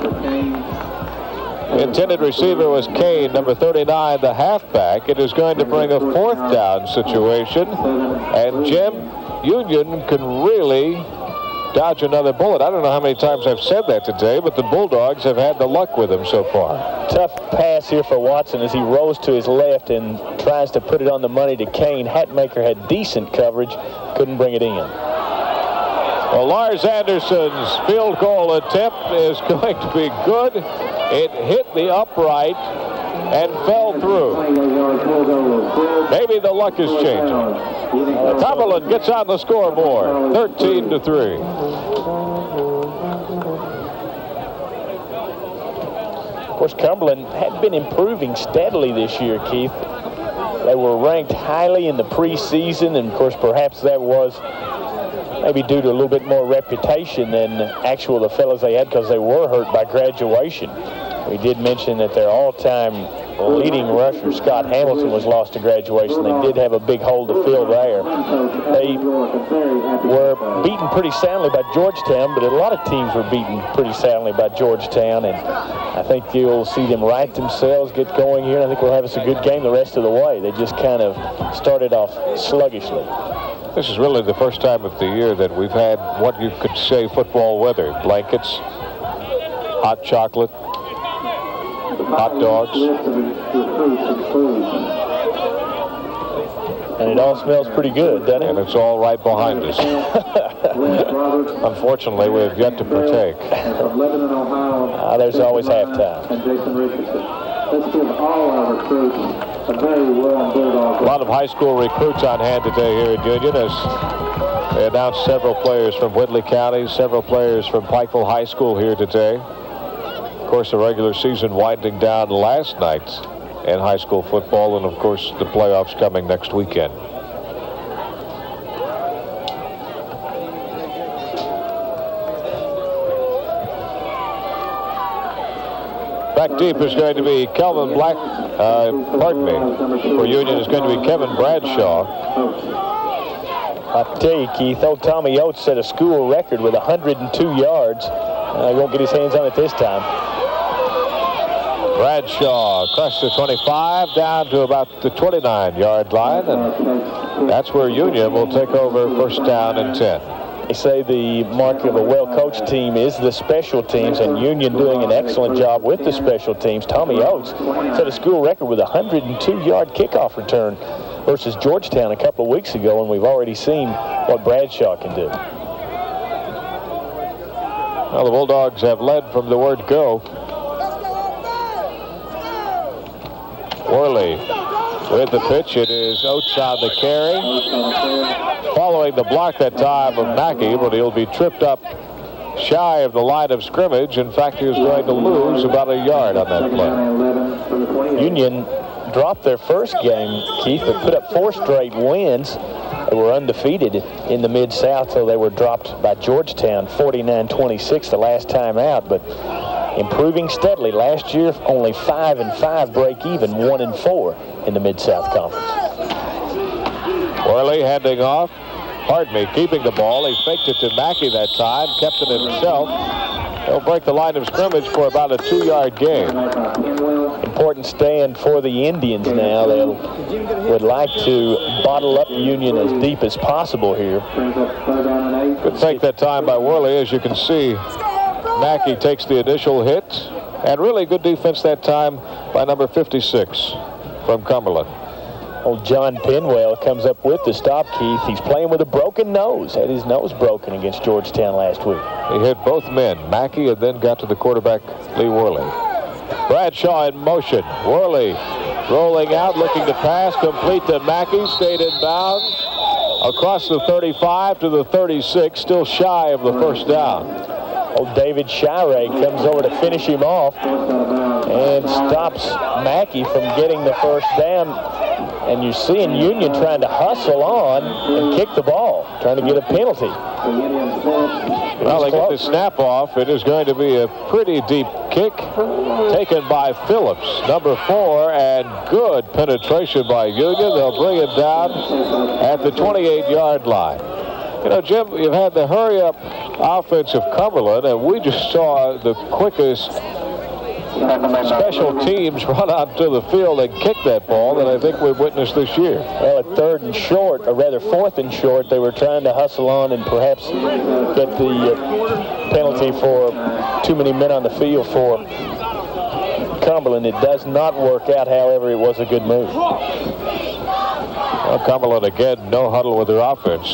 B: The intended receiver was Kane, number thirty-nine, the halfback. It is going to bring a fourth down situation, and Jim, Union can really dodge another bullet. I don't know how many times I've said that today, but the Bulldogs have had the luck with him so far.
C: Tough pass here for Watson as he rolls to his left and tries to put it on the money to Kane. Hatmaker had decent coverage, couldn't bring it in.
B: Well, Lars Anderson's field goal attempt is going to be good. It hit the upright and fell through. Maybe the luck is changing. Cumberland gets on the scoreboard, thirteen to three.
C: Of course, Cumberland had been improving steadily this year, Keith. They were ranked highly in the preseason, and of course, perhaps that was maybe due to a little bit more reputation than actual the fellas they had because they were hurt by graduation. We did mention that their all-time leading rusher, Scott Hamilton, was lost to graduation. They did have a big hole to fill there. They were beaten pretty soundly by Georgetown, but a lot of teams were beaten pretty soundly by Georgetown, and I think you'll see them right themselves, get going here, and I think we'll have us a good game the rest of the way. They just kind of started off sluggishly.
B: This is really the first time of the year that we've had what you could say football weather. Blankets, hot chocolate, hot dogs.
C: And it all smells pretty good, doesn't it?
B: And it's all right behind us. Unfortunately, we have yet to partake.
C: Ah, there's always halftime.
D: Let's give all our recruits a very warm Bulldog.
B: A lot of high school recruits on hand today here at Union as they announced several players from Whitley County, several players from Pikeville High School here today. Of course, the regular season winding down last night in high school football, and of course the playoffs coming next weekend. Back deep is going to be Kelvin Black, uh, pardon me, for Union is going to be Kevin Bradshaw.
C: I tell you, Keith, old Tommy Oates set a school record with one hundred two yards. Uh, he won't get his hands on it this time.
B: Bradshaw across the twenty-five down to about the twenty-nine yard line, and that's where Union will take over first down and ten.
C: They say the mark of a well-coached team is the special teams, and Union doing an excellent job with the special teams. Tommy Oates set a school record with a one hundred two yard kickoff return versus Georgetown a couple of weeks ago, and we've already seen what Bradshaw can do.
B: Well, the Bulldogs have led from the word go. Worley with the pitch. It is Oates on the carry. Following the block that time of Mackey, but he'll be tripped up shy of the line of scrimmage. In fact, he was going to lose about a yard on that play.
C: Union dropped their first game, Keith, but put up four straight wins. They were undefeated in the Mid-South, so they were dropped by Georgetown forty-nine twenty-six the last time out, but improving steadily. Last year, only five and five break even, one and four in the Mid-South Conference.
B: Worley handing off. Pardon me, keeping the ball. He faked it to Mackey that time, kept it himself. He'll break the line of scrimmage for about a two-yard gain.
C: Important stand for the Indians now. They would like to bottle up Union as deep as possible here.
B: Good fake that time by Worley. As you can see, Mackey takes the initial hit, and really good defense that time by number fifty-six from Cumberland.
C: Old John Penwell comes up with the stop, Keith. He's playing with a broken nose. Had his nose broken against Georgetown last week.
B: He hit both men, Mackey, and then got to the quarterback, Lee Worley. Bradshaw in motion. Worley rolling out, looking to pass, complete to Mackey, stayed in bounds. Across the thirty-five to the thirty-six, still shy of the first down.
C: Old David Shire comes over to finish him off and stops Mackey from getting the first down. And you're seeing Union trying to hustle on and kick the ball, trying to get a penalty.
B: Well, they get the snap off. It is going to be a pretty deep kick taken by Phillips, number four, and good penetration by Union. They'll bring it down at the twenty-eight yard line. You know, Jim, you've had the hurry-up offense of Cumberland, and we just saw the quickest special teams run out to the field and kick that ball that I think we've witnessed this year.
C: Well, at third and short, or rather fourth and short, they were trying to hustle on and perhaps get the uh, penalty for too many men on the field for Cumberland. It does not work out, however, it was a good move.
B: Well, Cumberland again, no huddle with their offense.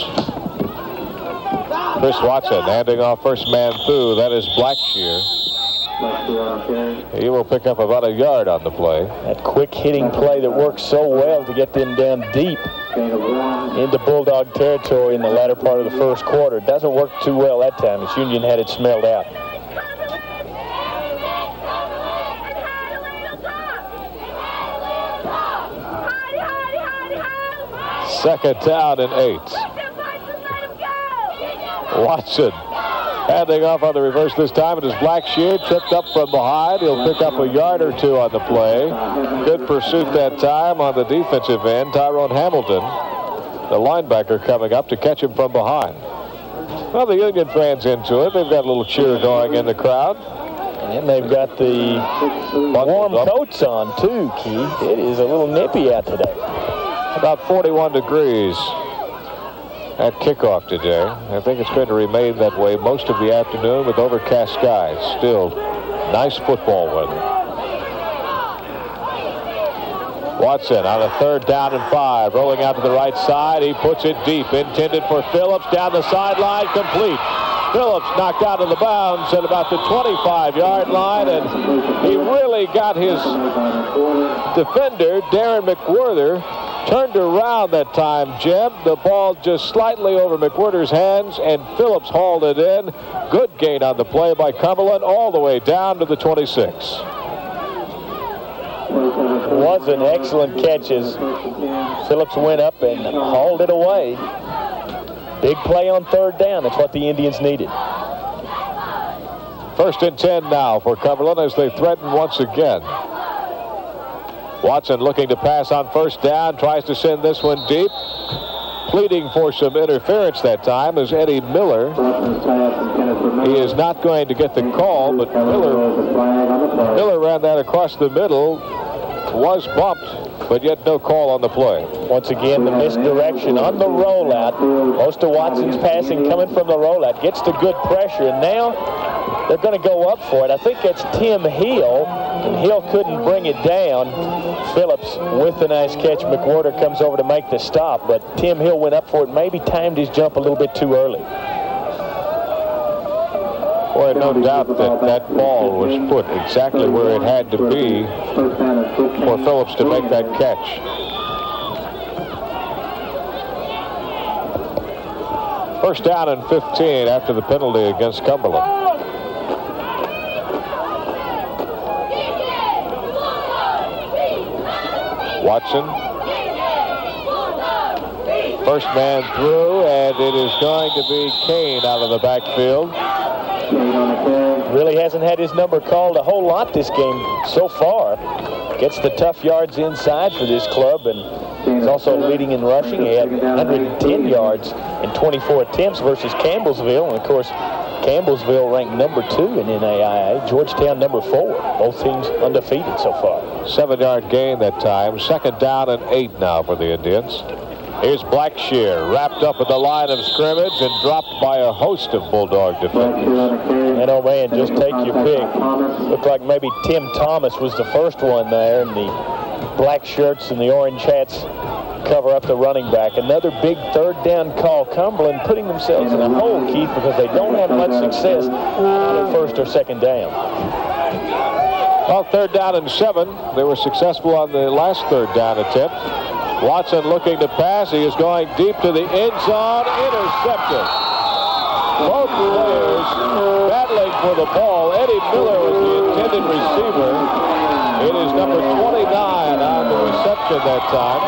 B: Chris Watson handing off first man through. That is Blackshear. He will pick up about a yard on the play.
C: That quick hitting play that works so well to get them down deep into Bulldog territory in the latter part of the first quarter. It doesn't work too well that time, as Union had it smelled out.
B: Second down and eight. Watson handing off on the reverse this time. It is Blackshear, tripped up from behind. He'll pick up a yard or two on the play. Good pursuit that time on the defensive end. Tyrone Hamilton, the linebacker, coming up to catch him from behind. Well, the Union fans into it. They've got a little cheer going in the crowd.
C: And they've got the warm coats on, too, Keith. It is a little nippy out today.
B: About forty-one degrees at kickoff today. I think it's going to remain that way most of the afternoon with overcast skies. Still nice football weather. Watson on a third down and five, rolling out to the right side. He puts it deep, intended for Phillips, down the sideline, complete. Phillips knocked out of the bounds at about the twenty-five yard line, and he really got his defender, Darren McWhirter, turned around that time, Jim. The ball just slightly over McWhirter's hands, and Phillips hauled it in. Good gain on the play by Cumberland, all the way down to the twenty-six.
C: Was an excellent catch as Phillips went up and hauled it away. Big play on third down. That's what the Indians needed.
B: First and ten now for Cumberland as they threaten once again. Watson looking to pass on first down, tries to send this one deep. Pleading for some interference that time is Eddie Miller. He is not going to get the call, but Miller, Miller ran that across the middle, was bumped, but yet no call on the play.
C: Once again, the misdirection on the rollout. Most of Watson's passing coming from the rollout. Gets to good pressure, and now they're going to go up for it. I think it's Tim Hill and Hill couldn't bring it down. Phillips with the nice catch. McWhorter comes over to make the stop, but Tim Hill went up for it, maybe timed his jump a little bit too early.
B: Boy, no doubt that that ball was put exactly where it had to be for Phillips to make that catch. First down and fifteen after the penalty against Cumberland. Watson. First man through, and it is going to be Kane out of the backfield.
C: Really hasn't had his number called a whole lot this game so far. Gets the tough yards inside for this club, and he's also leading in rushing. He had one hundred ten yards in twenty-four attempts versus Campbellsville, and of course, Campbellsville ranked number two in N A I A. Georgetown number four. Both teams undefeated so far.
B: Seven-yard gain that time. Second down and eight now for the Indians. Here's Blackshear, wrapped up at the line of scrimmage and dropped by a host of Bulldog defenders.
C: And oh man, just take your pick. Looked like maybe Tim Thomas was the first one there, and the black shirts and the orange hats cover up the running back. Another big third down call. Cumberland putting themselves in a hole, Keith, because they don't have much success on their first or second down.
B: Well, third down and seven. They were successful on the last third down attempt. Watson looking to pass. He is going deep to the end zone. Intercepted. Both players battling for the ball. Eddie Miller was the intended receiver. It is number twenty-nine on the reception that time.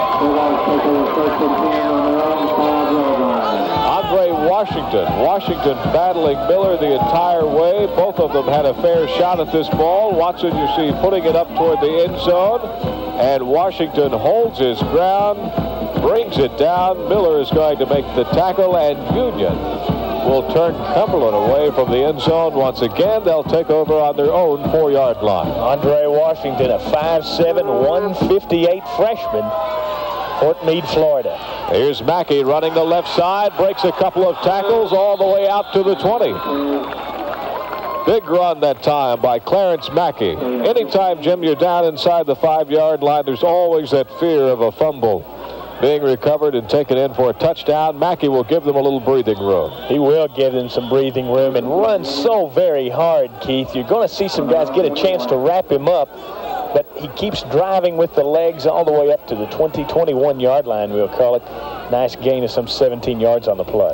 B: Andre Washington. Washington battling Miller the entire way. Both of them had a fair shot at this ball. Watson, you see, putting it up toward the end zone. And Washington holds his ground, brings it down. Miller is going to make the tackle, and Union will turn Cumberland away from the end zone. Once again, they'll take over on their own four-yard line.
C: Andre Washington, a five seven, one fifty-eight freshman, Fort Meade, Florida.
B: Here's Mackey running the left side, breaks a couple of tackles all the way out to the twenty. Big run that time by Clarence Mackey. Anytime, Jim, you're down inside the five-yard line, there's always that fear of a fumble being recovered and taken in for a touchdown. Mackey will give them a little breathing room.
C: He will give them some breathing room and run so very hard, Keith. You're going to see some guys get a chance to wrap him up, but he keeps driving with the legs all the way up to the twenty, twenty-one yard line, we'll call it. Nice gain of some seventeen yards on the play.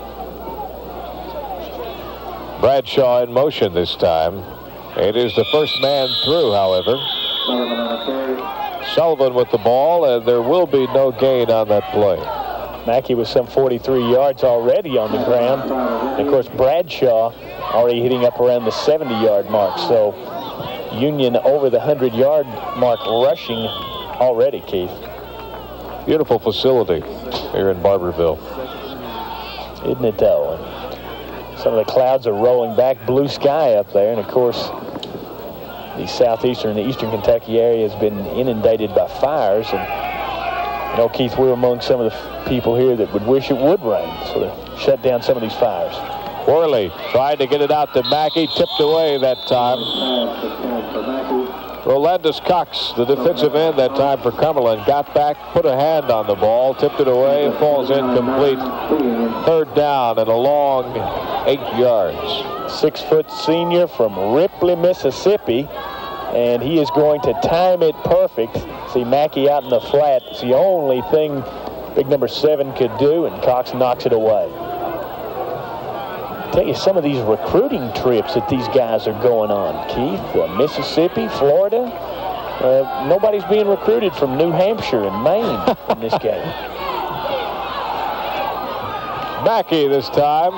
B: Bradshaw in motion this time. It is the first man through, however. Sullivan with the ball, and there will be no gain on that play.
C: Mackey was some forty-three yards already on the ground. And of course, Bradshaw already hitting up around the seventy yard mark. So Union over the one hundred yard mark rushing already, Keith.
B: Beautiful facility here in Barberville.
C: Isn't it, though? Some of the clouds are rolling back, blue sky up there, and of course, the southeastern and the eastern Kentucky area has been inundated by fires. And you know, Keith, we're among some of the people here that would wish it would rain, so to shut down some of these fires.
B: Worley tried to get it out to Mackey, tipped away that time. Rolandus Cox, the defensive end that time for Cumberland, got back, put a hand on the ball, tipped it away, falls incomplete. Third down and a long eight yards.
C: Six-foot senior from Ripley, Mississippi, and he is going to time it perfect. See Mackey out in the flat. It's the only thing big number seven could do, and Cox knocks it away. Tell you some of these recruiting trips that these guys are going on, Keith. Uh, Mississippi, Florida. Uh, nobody's being recruited from New Hampshire and Maine in this game.
B: Mackey this time.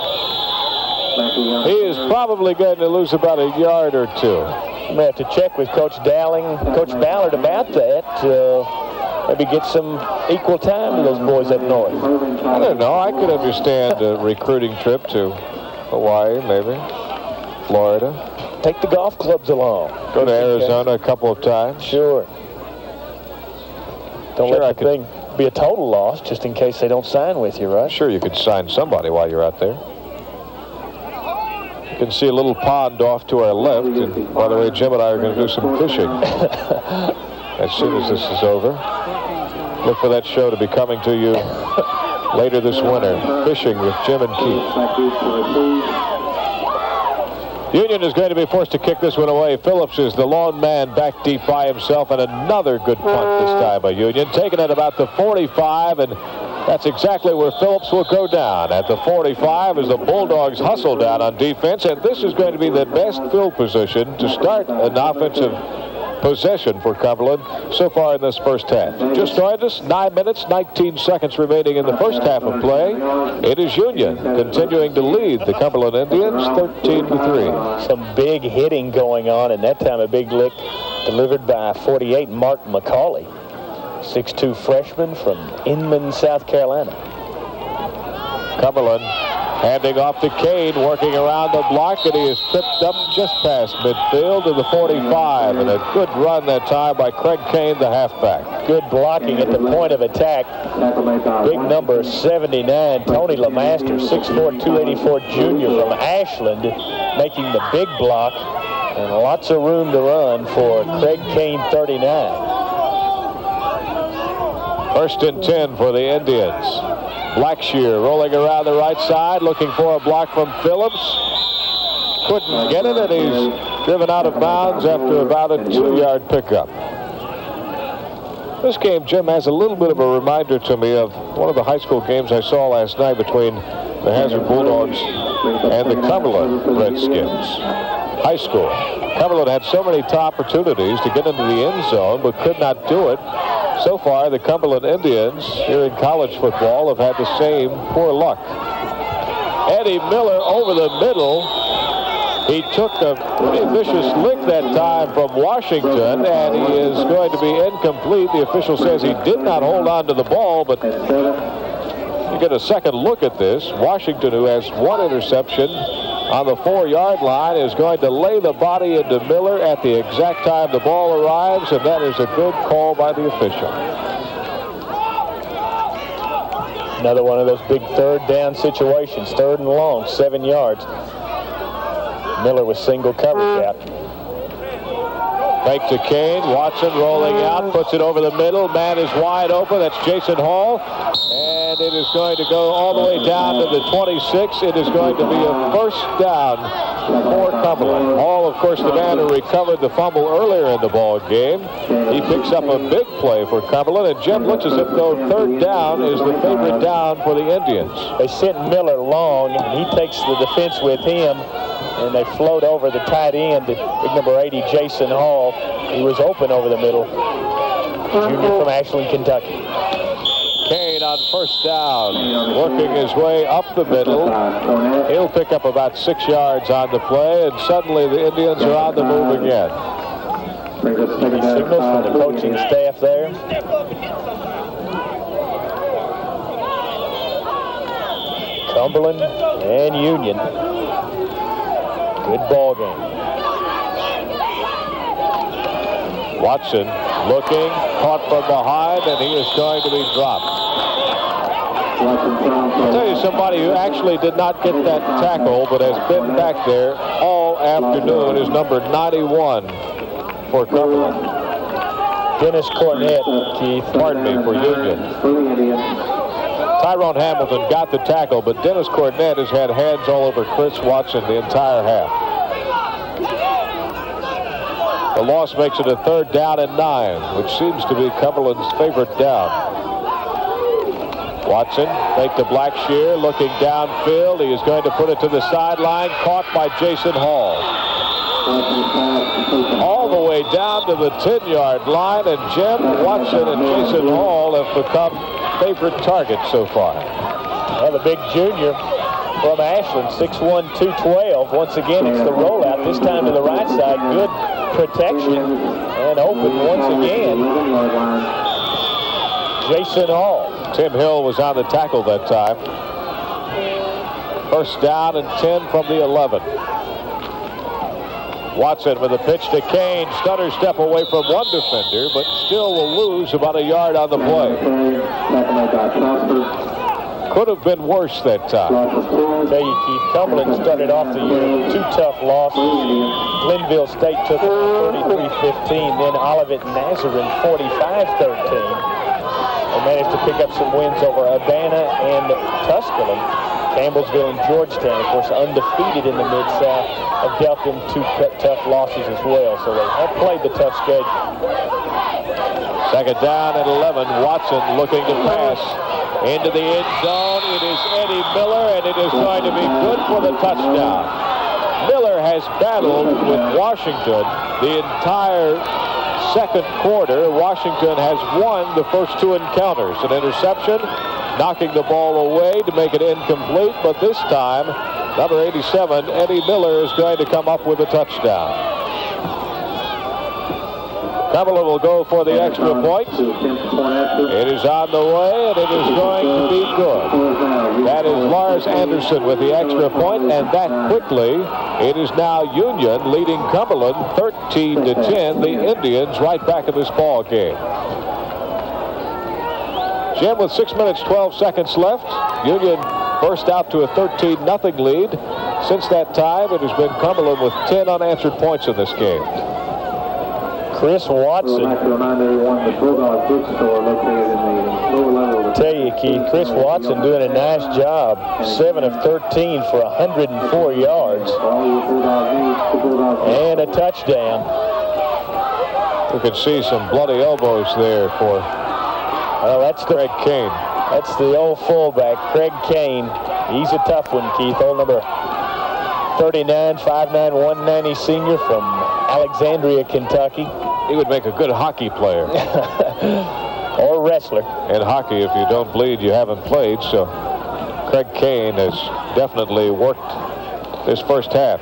B: He is probably going to lose about a yard or two.
C: I'm going to have to check with Coach Dowling, Coach Ballard about that. Uh, maybe get some equal time to those boys up north.
B: I don't know. I could understand a recruiting trip to Hawaii, maybe. Florida.
C: Take the golf clubs along.
B: Go to Arizona a couple of times.
C: Sure. Don't
B: sure
C: let the thing be a total loss just in case they don't sign with you, right?
B: Sure, you could sign somebody while you're out there. You can see a little pond off to our left. And by the way, Jim and I are going to do some fishing as soon as this is over. Look for that show to be coming to you later this winter. Fishing with Jim and Keith. Union is going to be forced to kick this one away. Phillips is the lone man back deep by himself, and another good punt this time by Union. Taken at about the forty-five, and that's exactly where Phillips will go down. At the forty-five as the Bulldogs hustle down on defense, and this is going to be the best field position to start an offensive possession for Cumberland so far in this first half. Just joined us, nine minutes, nineteen seconds remaining in the first half of play. It is Union continuing to lead the Cumberland Indians thirteen to three.
C: Some big hitting going on, and that time a big lick delivered by forty-eight Mark McCauley, six two freshman from Inman, South Carolina.
B: Cumberland handing off to Kane, working around the block, and he is tripped up just past midfield to the forty-five, and a good run that time by Craig Kane, the halfback.
C: Good blocking at the point of attack. Big number seventy-nine, Tony Lamaster, six four, two eighty-four junior from Ashland, making the big block, and lots of room to run for Craig Kane, thirty-nine.
B: First and ten for the Indians. Blackshear rolling around the right side, looking for a block from Phillips. Couldn't get it, and he's driven out of bounds after about a two-yard pickup. This game, Jim, has a little bit of a reminder to me of one of the high school games I saw last night between the Hazard Bulldogs and the Cumberland Redskins. High school. Cumberland had so many opportunities to get into the end zone, but could not do it. So far, the Cumberland Indians here in college football have had the same poor luck. Eddie Miller over the middle. He took a pretty vicious lick that time from Washington, and he is going to be incomplete. The official says he did not hold on to the ball, but you get a second look at this. Washington, who has one interception on the four-yard line, is going to lay the body into Miller at the exact time the ball arrives, and that is a good call by the official.
C: Another one of those big third down situations, third and long, seven yards. Miller with single coverage out.
B: Fake to Kane. Watson rolling out, puts it over the middle. Man is wide open. That's Jason Hall. And it is going to go all the way down to the twenty-six. It is going to be a first down for Cumberland. Hall, of course, the man who recovered the fumble earlier in the ball game. He picks up a big play for Cumberland, and Jim looks as if though third down is the favorite down for the Indians.
C: They sent Miller long, and he takes the defense with him, and they float over the tight end, big number eighty, Jason Hall. He was open over the middle. Junior from Ashland, Kentucky.
B: Kane on first down, working his way up the middle. He'll pick up about six yards on the play, and suddenly the Indians are on the move again.
C: Any signals from the coaching staff there? Cumberland and Union. Good ball game.
B: Watson looking, caught from behind, and he is going to be dropped. I'll tell you somebody who actually did not get that tackle but has been back there all afternoon is number ninety-one for Cumberland.
C: Dennis Cornett, Keith.
B: Pardon me, for Union. Tyrone Hamilton got the tackle, but Dennis Cornett has had hands all over Chris Watson the entire half. The loss makes it a third down and nine, which seems to be Cumberland's favorite down. Watson, fake to Blackshear, looking downfield. He is going to put it to the sideline, caught by Jason Hall. All the way down to the ten-yard line, and Jim, Watson, and Jason Hall have become favorite targets so far.
C: Well, the big junior from Ashland, six one, two twelve. Once again, it's the rollout, this time to the right side. Good protection, and open once again. Jason Hall.
B: Tim Hill was on the tackle that time. First down and ten from the eleven. Watson with a pitch to Kane. Stutter step away from one defender, but still will lose about a yard on the play. could have been worse that time.
C: I'll tell you, Keith, Cumberland started off the year with two tough losses. Glenville State took it thirty-three fifteen, then Olivet Nazarene forty-five thirteen. They managed to pick up some wins over Urbana and Tusculum. Campbellsville and Georgetown, of course, undefeated in the Mid-South, have dealt them two tough losses as well, so they have played the tough schedule.
B: Second down at eleven. Watson looking to pass into the end zone. It is Eddie Miller, and it is going to be good for the touchdown. Miller has battled with Washington the entire second quarter. Washington has won the first two encounters. An interception, knocking the ball away to make it incomplete, but this time, number eighty-seven, Eddie Miller, is going to come up with a touchdown. Cumberland will go for the extra point. It is on the way, and it is going to be good. That is Lars Anderson with the extra point, and that quickly, it is now Union leading Cumberland thirteen to ten. The Indians right back in this ball game. Jim, with six minutes, twelve seconds left, Union burst out to a thirteen nothing lead. Since that time, it has been Cumberland with ten unanswered points in this game.
C: Chris Watson.
D: I'd like to remind everyone the Bulldog bookstore located in the lower level of the...
C: Tell you, Keith, Chris Watson doing a nice job. seven of thirteen for one hundred four yards. And a touchdown.
B: You can see some bloody elbows there for
C: well, that's the,
B: Craig Kane.
C: That's the old fullback, Craig Kane. He's a tough one, Keith. Old number thirty-nine, five nine, one ninety senior from Alexandria, Kentucky.
B: He would make a good hockey player.
C: Or wrestler.
B: In hockey, if you don't bleed, you haven't played. So Craig Kane has definitely worked this first half.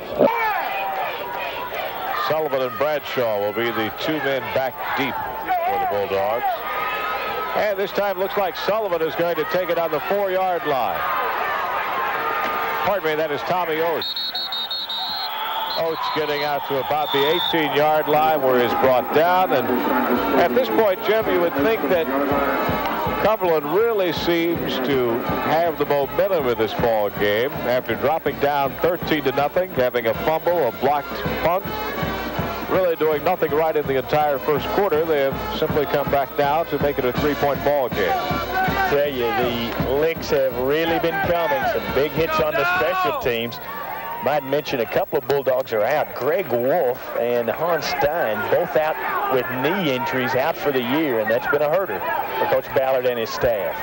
B: Sullivan and Bradshaw will be the two men back deep for the Bulldogs. And this time looks like Sullivan is going to take it on the four-yard line. Pardon me, that is Tommy Oates. Oates getting out to about the eighteen-yard line where he's brought down. And at this point, Jim, you would think that Cumberland really seems to have the momentum in this ball game after dropping down thirteen to nothing, having a fumble, a blocked punt, really doing nothing right in the entire first quarter. They have simply come back now to make it a three-point ball game.
C: I tell you, the licks have really been coming. Some big hits on the special teams. Might mention a couple of Bulldogs are out. Greg Wolf and Hans Stein both out with knee injuries, out for the year, and that's been a herder for Coach Ballard and his staff.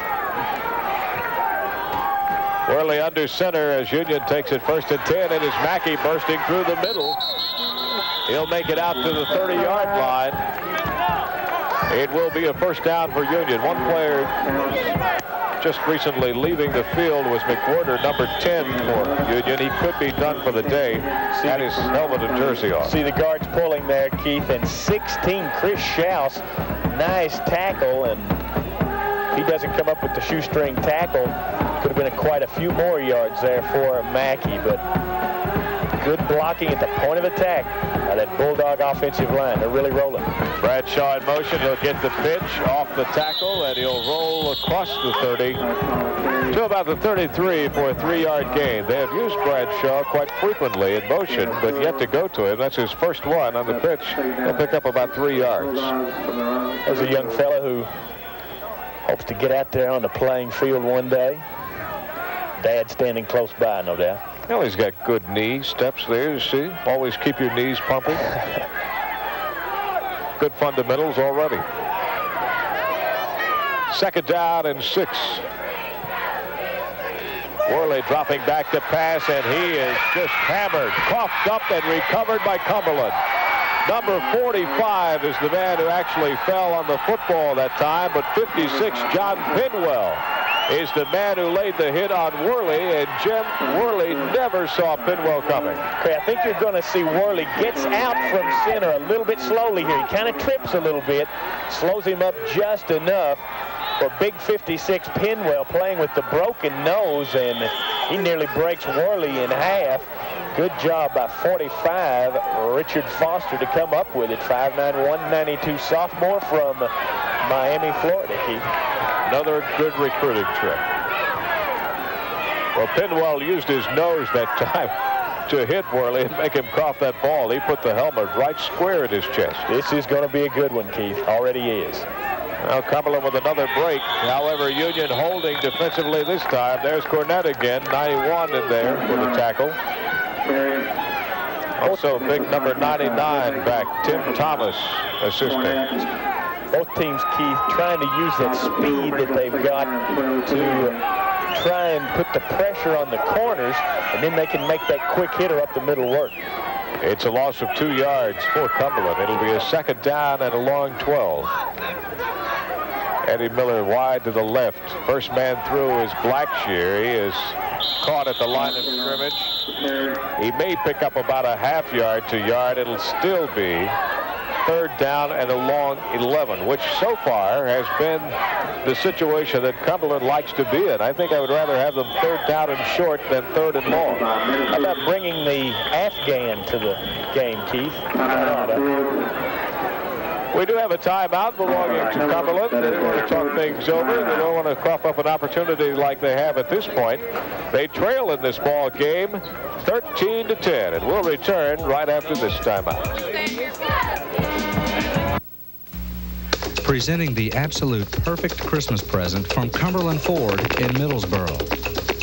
B: Worley under center as Union takes it first and ten. It is Mackey bursting through the middle. He'll make it out to the thirty-yard line. It will be a first down for Union. One player just recently leaving the field was McWhorter, number ten for Union. He could be done for the day. See had his helmet and jersey on.
C: See the guards pulling there, Keith, and sixteen, Chris Schaus. Nice tackle, and if he doesn't come up with the shoestring tackle, could have been a, quite a few more yards there for Mackey, but good blocking at the point of attack by that Bulldog offensive line. They're really rolling.
B: Bradshaw in motion. He'll get the pitch off the tackle, and he'll roll across the thirty to about the thirty-three for a three-yard gain. They have used Bradshaw quite frequently in motion, but yet to go to him. That's his first one on the pitch. He'll pick up about three yards.
C: There's a young fella who hopes to get out there on the playing field one day. Dad standing close by, no doubt.
B: Well, he's got good knee steps there, you see. Always keep your knees pumping. Good fundamentals already. Second down and six. Worley dropping back to pass, and he is just hammered, coughed up, and recovered by Cumberland. Number forty-five is the man who actually fell on the football that time, but fifty-six, John Pinwell, is the man who laid the hit on Worley, and Jim Worley never saw Pinwell coming.
C: Okay, I think you're going to see Worley gets out from center a little bit slowly here. He kind of trips a little bit, slows him up just enough for big fifty-six Pinwell playing with the broken nose, and he nearly breaks Worley in half. Good job by forty-five, Richard Foster, to come up with it. five nine, one ninety-two sophomore from Miami, Florida, Keith.
B: Another good recruiting trip. Well, Pinwell used his nose that time to hit Worley and make him cough that ball. He put the helmet right square in his chest.
C: This is going to be a good one, Keith. Already is.
B: Now Cumberland with another break. However, Union holding defensively this time. There's Cornett again, ninety-one in there for the tackle. Also, big number ninety-nine back, Tim Thomas, assisting.
C: Both teams, Keith, trying to use that speed that they've got to try and put the pressure on the corners, and then they can make that quick hitter up the middle work.
B: It's a loss of two yards for Cumberland. It'll be a second down and a long twelve. Eddie Miller wide to the left. First man through is Blackshear. He is caught at the line of scrimmage. He may pick up about a half yard to yard. It'll still be third down and a long eleven, which so far has been the situation that Cumberland likes to be in. I think I would rather have them third down and short than third and long.
C: How about bringing the Afghan to the game, Keith?
B: We do have a timeout belonging to Cumberland. They want to talk things over. They don't want to cough up an opportunity like they have at this point. They trail in this ball game thirteen to ten, and we'll return right after this timeout.
H: Presenting the absolute perfect Christmas present from Cumberland Ford in Middlesboro.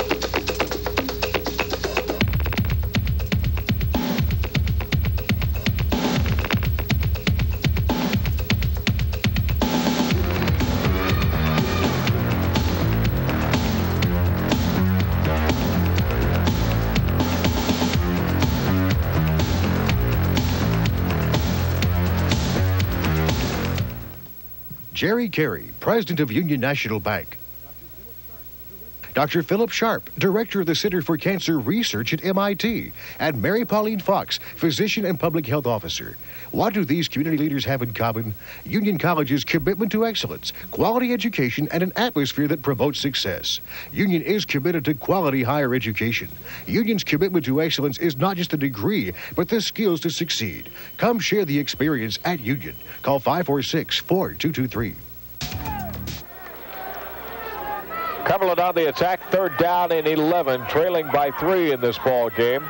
I: Jerry Carey, President of Union National Bank. Doctor Philip Sharp, Director of the Center for Cancer Research at M I T. And Mary Pauline Fox, Physician and Public Health Officer. What do these community leaders have in common? Union College's commitment to excellence, quality education, and an atmosphere that promotes success. Union is committed to quality higher education. Union's commitment to excellence is not just a degree, but the skills to succeed. Come share the experience at Union. Call five four six, four two two three.
B: Cumberland on the attack, third down and eleven, trailing by three in this ball game.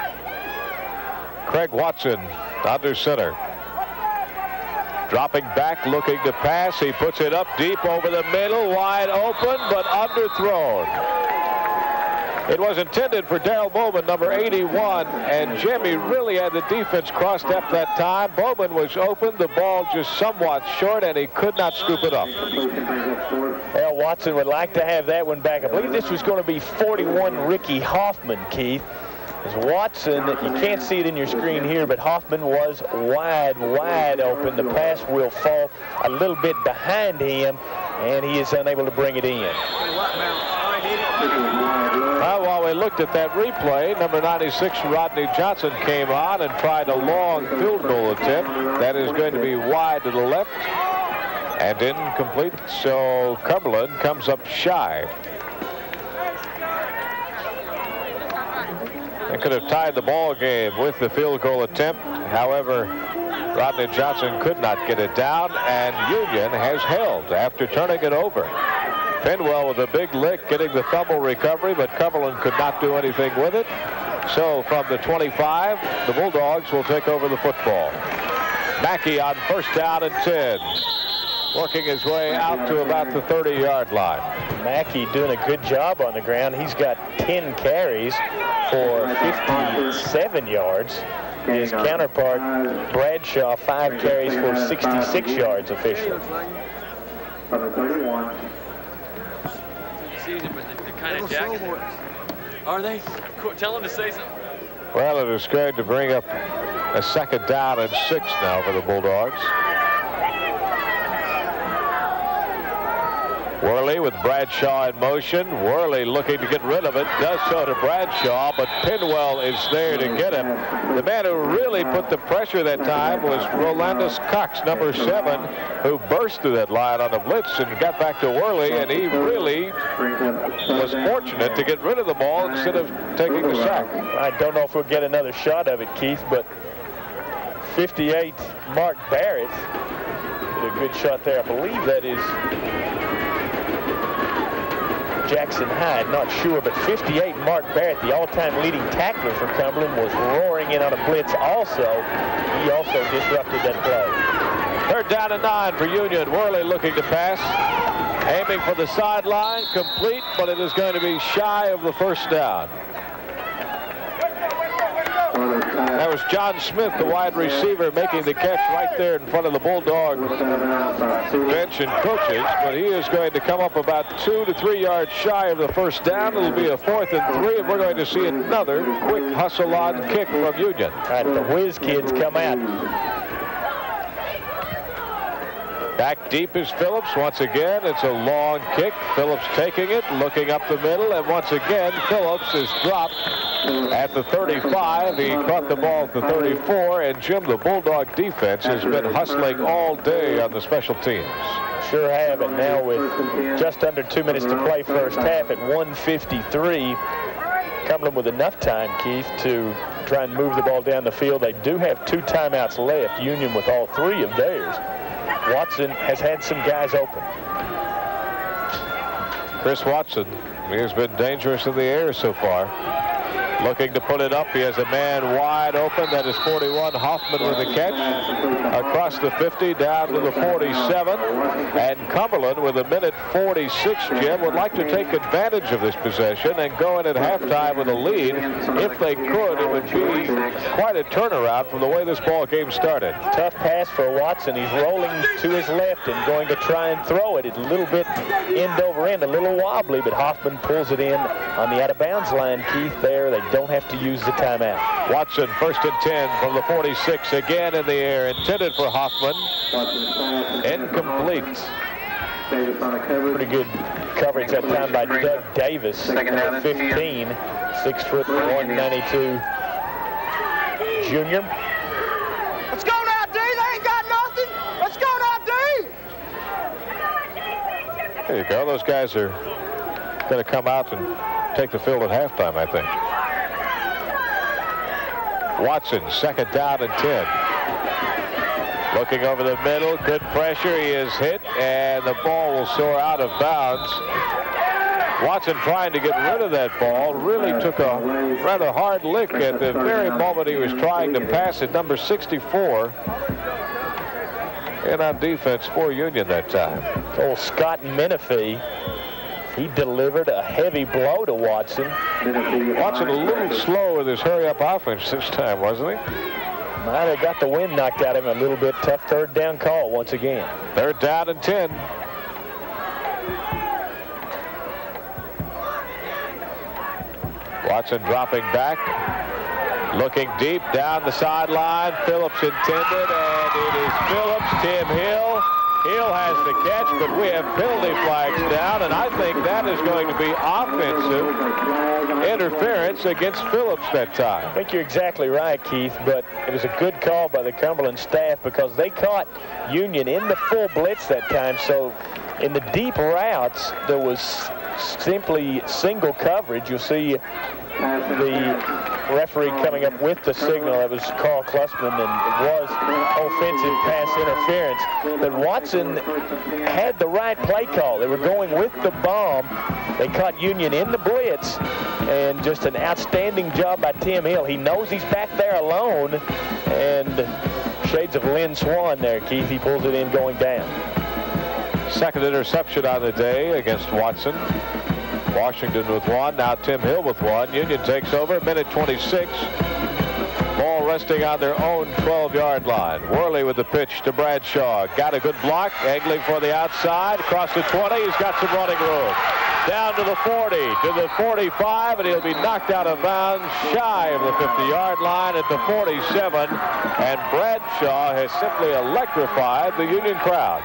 B: Craig Watson under center. Dropping back, looking to pass. He puts it up deep over the middle, wide open, but underthrown. It was intended for Darrell Bowman, number eighty-one, and Jimmy really had the defense crossed up that time. Bowman was open, the ball just somewhat short, and he could not scoop it up.
C: Well, Watson would like to have that one back. I believe this was going to be forty-one Ricky Hoffman, Keith. As Watson, you can't see it in your screen here, but Hoffman was wide, wide open. The pass will fall a little bit behind him, and he is unable to bring it in.
B: Well, while we looked at that replay, number ninety-six, Rodney Johnson, came on and tried a long field goal attempt. That is going to be wide to the left and incomplete, so Cumberland comes up shy. They could have tied the ball game with the field goal attempt. However, Rodney Johnson could not get it down, and Union has held after turning it over. Pinwell with a big lick, getting the fumble recovery, but Cumberland could not do anything with it. So from the twenty-five, the Bulldogs will take over the football. Mackey on first down and ten, working his way out to about the thirty-yard line.
C: Mackey doing a good job on the ground. He's got ten carries for fifty-seven yards. His counterpart, Bradshaw, five carries for sixty-six yards officially.
D: Number thirty-one.
A: Season, but they're kind of jacking. Are they? Tell them to say something.
B: Well, it is going to bring up a second down and six now for the Bulldogs. Worley with Bradshaw in motion. Worley looking to get rid of it. Does so to Bradshaw, but Pinwell is there to get him. The man who really put the pressure that time was Rolandus Cox, number seven, who burst through that line on the blitz and got back to Worley, and he really was fortunate to get rid of the ball instead of taking the sack.
C: I don't know if we'll get another shot of it, Keith, but fifty-eight, Mark Barrett did a good shot there. I believe that is Jackson Hyde, not sure, but fifty-eight, Mark Barrett, the all-time leading tackler for Cumberland, was roaring in on a blitz also. He also disrupted that play.
B: Third down and nine for Union. Worley looking to pass. Aiming for the sideline, complete, but it is going to be shy of the first down. That was John Smith, the wide receiver, making the catch right there in front of the Bulldogs bench and coaches, but he is going to come up about two to three yards shy of the first down. It'll be a fourth and three, and we're going to see another quick hustle-on kick from Union.
C: All right, the Whiz kids come out.
B: Back deep is Phillips. Once again, it's a long kick. Phillips taking it, looking up the middle, and once again, Phillips is dropped at the thirty-five. He caught the ball at the thirty-four, and Jim, the Bulldog defense has been hustling all day on the special teams.
C: Sure have, and now with just under two minutes to play first half at one fifty-three, Cumberland with enough time, Keith, to try and move the ball down the field. They do have two timeouts left, Union with all three of theirs. Watson has had some guys open.
B: Chris Watson, he has been dangerous in the air so far. Looking to put it up. He has a man wide open. That is forty-one. Hoffman with the catch. Across the fifty, down to the forty-seven. And Cumberland with a minute forty-six, Jim, would like to take advantage of this possession and go in at halftime with a lead. If they could, it would be quite a turnaround from the way this ball game started.
C: Tough pass for Watson. He's rolling to his left and going to try and throw it. It's a little bit end over end, a little wobbly, but Hoffman pulls it in on the out-of-bounds line, Keith, there. They don't have to use the timeout.
B: Watson, first and ten from the forty-six, again in the air, intended for Hoffman. Incomplete.
C: Pretty good coverage that time by Doug Davis, fifteen, six foot one ninety-two junior.
J: Let's go now, D. They ain't got nothing. Let's go now, D.
B: There you go. Those guys are going to come out and take the field at halftime, I think. Watson, second down and ten. Looking over the middle, good pressure. He is hit, and the ball will soar out of bounds. Watson trying to get rid of that ball, really took a rather hard lick at the very moment he was trying to pass it. Number sixty-four. And on defense for Union that time.
C: Oh, Scott Menifee. He delivered a heavy blow to Watson.
B: Watson a little slow with his hurry-up offense this time, wasn't he?
C: Might have got the wind knocked out of him a little bit. Tough third down call once again.
B: Third down and ten. Watson dropping back. Looking deep down the sideline. Phillips intended, and it is Phillips. Tim Hill. Hill has the catch, but we have penalty flags down, and I think that is going to be offensive interference against Phillips that time.
C: I think you're exactly right, Keith, but it was a good call by the Cumberland staff because they caught Union in the full blitz that time, so in the deep routes, there was simply single coverage. You'll see the referee coming up with the signal. That was Carl Klussman, and it was offensive pass interference. But Watson had the right play call. They were going with the bomb. They caught Union in the blitz, and just an outstanding job by Tim Hill. He knows he's back there alone, and shades of Lynn Swan there, Keith. He pulls it in going down.
B: Second interception on the day against Watson. Washington with one, now Tim Hill with one. Union takes over, minute twenty-six. Ball resting on their own twelve-yard line. Worley with the pitch to Bradshaw. Got a good block, angling for the outside. Across the twenty, he's got some running room. Down to the forty, to the forty-five, and he'll be knocked out of bounds shy of the fifty-yard line at the forty-seven. And Bradshaw has simply electrified the Union crowd.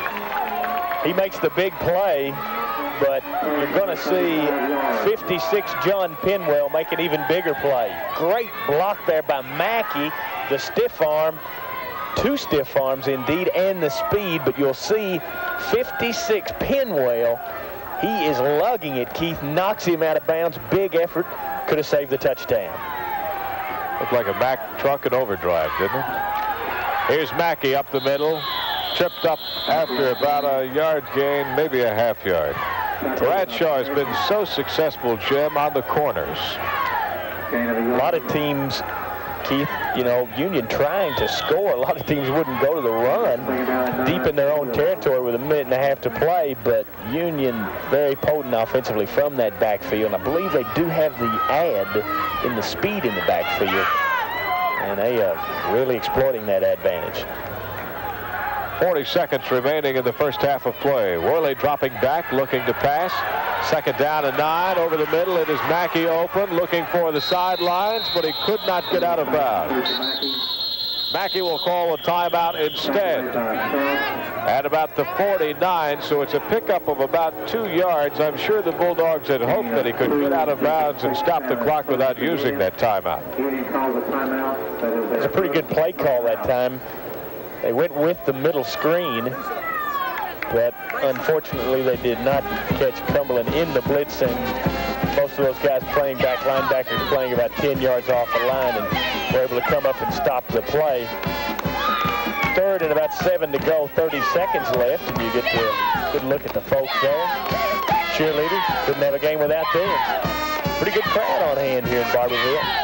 C: He makes the big play, but you're going to see fifty-six John Penwell make an even bigger play. Great block there by Mackey, the stiff arm, two stiff arms indeed, and the speed, but you'll see fifty-six Penwell, he is lugging it. Keith knocks him out of bounds. Big effort, could have saved the touchdown.
B: Looked like a Mack truck in overdrive, didn't it? Here's Mackey up the middle. Tripped up after about a yard gain, maybe a half yard. Bradshaw has been so successful, Jim, on the corners.
C: A lot of teams, Keith, you know, Union trying to score. A lot of teams wouldn't go to the run deep in their own territory with a minute and a half to play, but Union very potent offensively from that backfield. And I believe they do have the add in the speed in the backfield, and they are really exploiting that advantage.
B: forty seconds remaining in the first half of play. Worley dropping back, looking to pass. Second down and nine. Over the middle, it is Mackey open, looking for the sidelines, but he could not get out of bounds. Mackey will call a timeout instead at about the forty-nine, so it's a pickup of about two yards. I'm sure the Bulldogs had hoped that he could get out of bounds and stop the clock without using that timeout.
C: It's a pretty good play call that time. They went with the middle screen, but unfortunately they did not catch Cumberland in the blitz, and most of those guys playing back, linebackers playing about ten yards off the line, and were able to come up and stop the play. Third and about seven to go, thirty seconds left, and you get to good look at the folks there. Cheerleaders, couldn't have a game without them. Pretty good crowd on hand here in Barberville.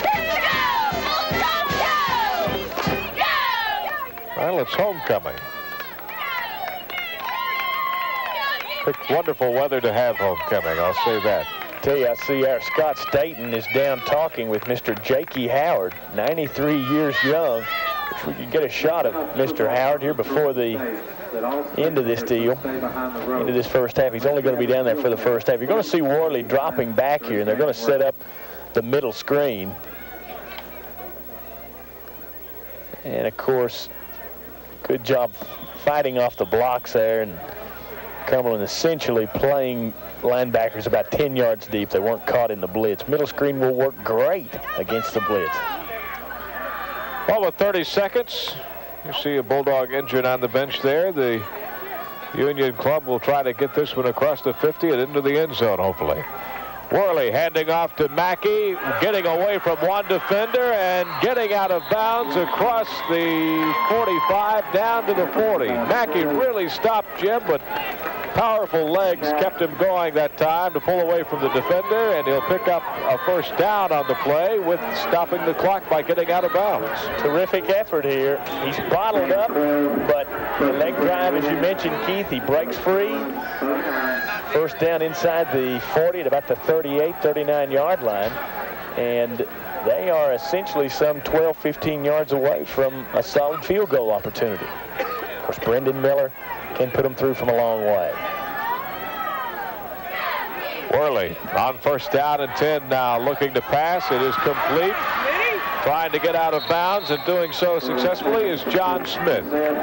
B: Well, it's homecoming. It's wonderful weather to have homecoming, I'll say that.
C: Tell you, I see our Scott Staten is down talking with Mister Jakey Howard, ninety-three years young. If we could get a shot of Mister Howard here before the end of this deal, into this first half. He's only going to be down there for the first half. You're going to see Worley dropping back here, and they're going to set up the middle screen. And, of course, good job fighting off the blocks there, and Cumberland essentially playing linebackers about ten yards deep. They weren't caught in the blitz. Middle screen will work great against the blitz.
B: Well, with thirty seconds, you see a Bulldog injured on the bench there. The Union Club will try to get this one across the fifty and into the end zone, hopefully. Worley handing off to Mackey, getting away from one defender and getting out of bounds across the forty-five down to the forty. Mackey really stopped Jim, but powerful legs kept him going that time to pull away from the defender, and he'll pick up a first down on the play with stopping the clock by getting out of bounds.
C: Terrific effort here. He's bottled up, but the leg drive, as you mentioned, Keith, he breaks free. First down inside the forty at about the thirty-eight, thirty-nine yard line, and they are essentially some twelve, fifteen yards away from a solid field goal opportunity. Of course, Brendan Miller can put them through from a long way.
B: Worley on first down and ten now, looking to pass. It is complete. Trying to get out of bounds, and doing so successfully is John Smith.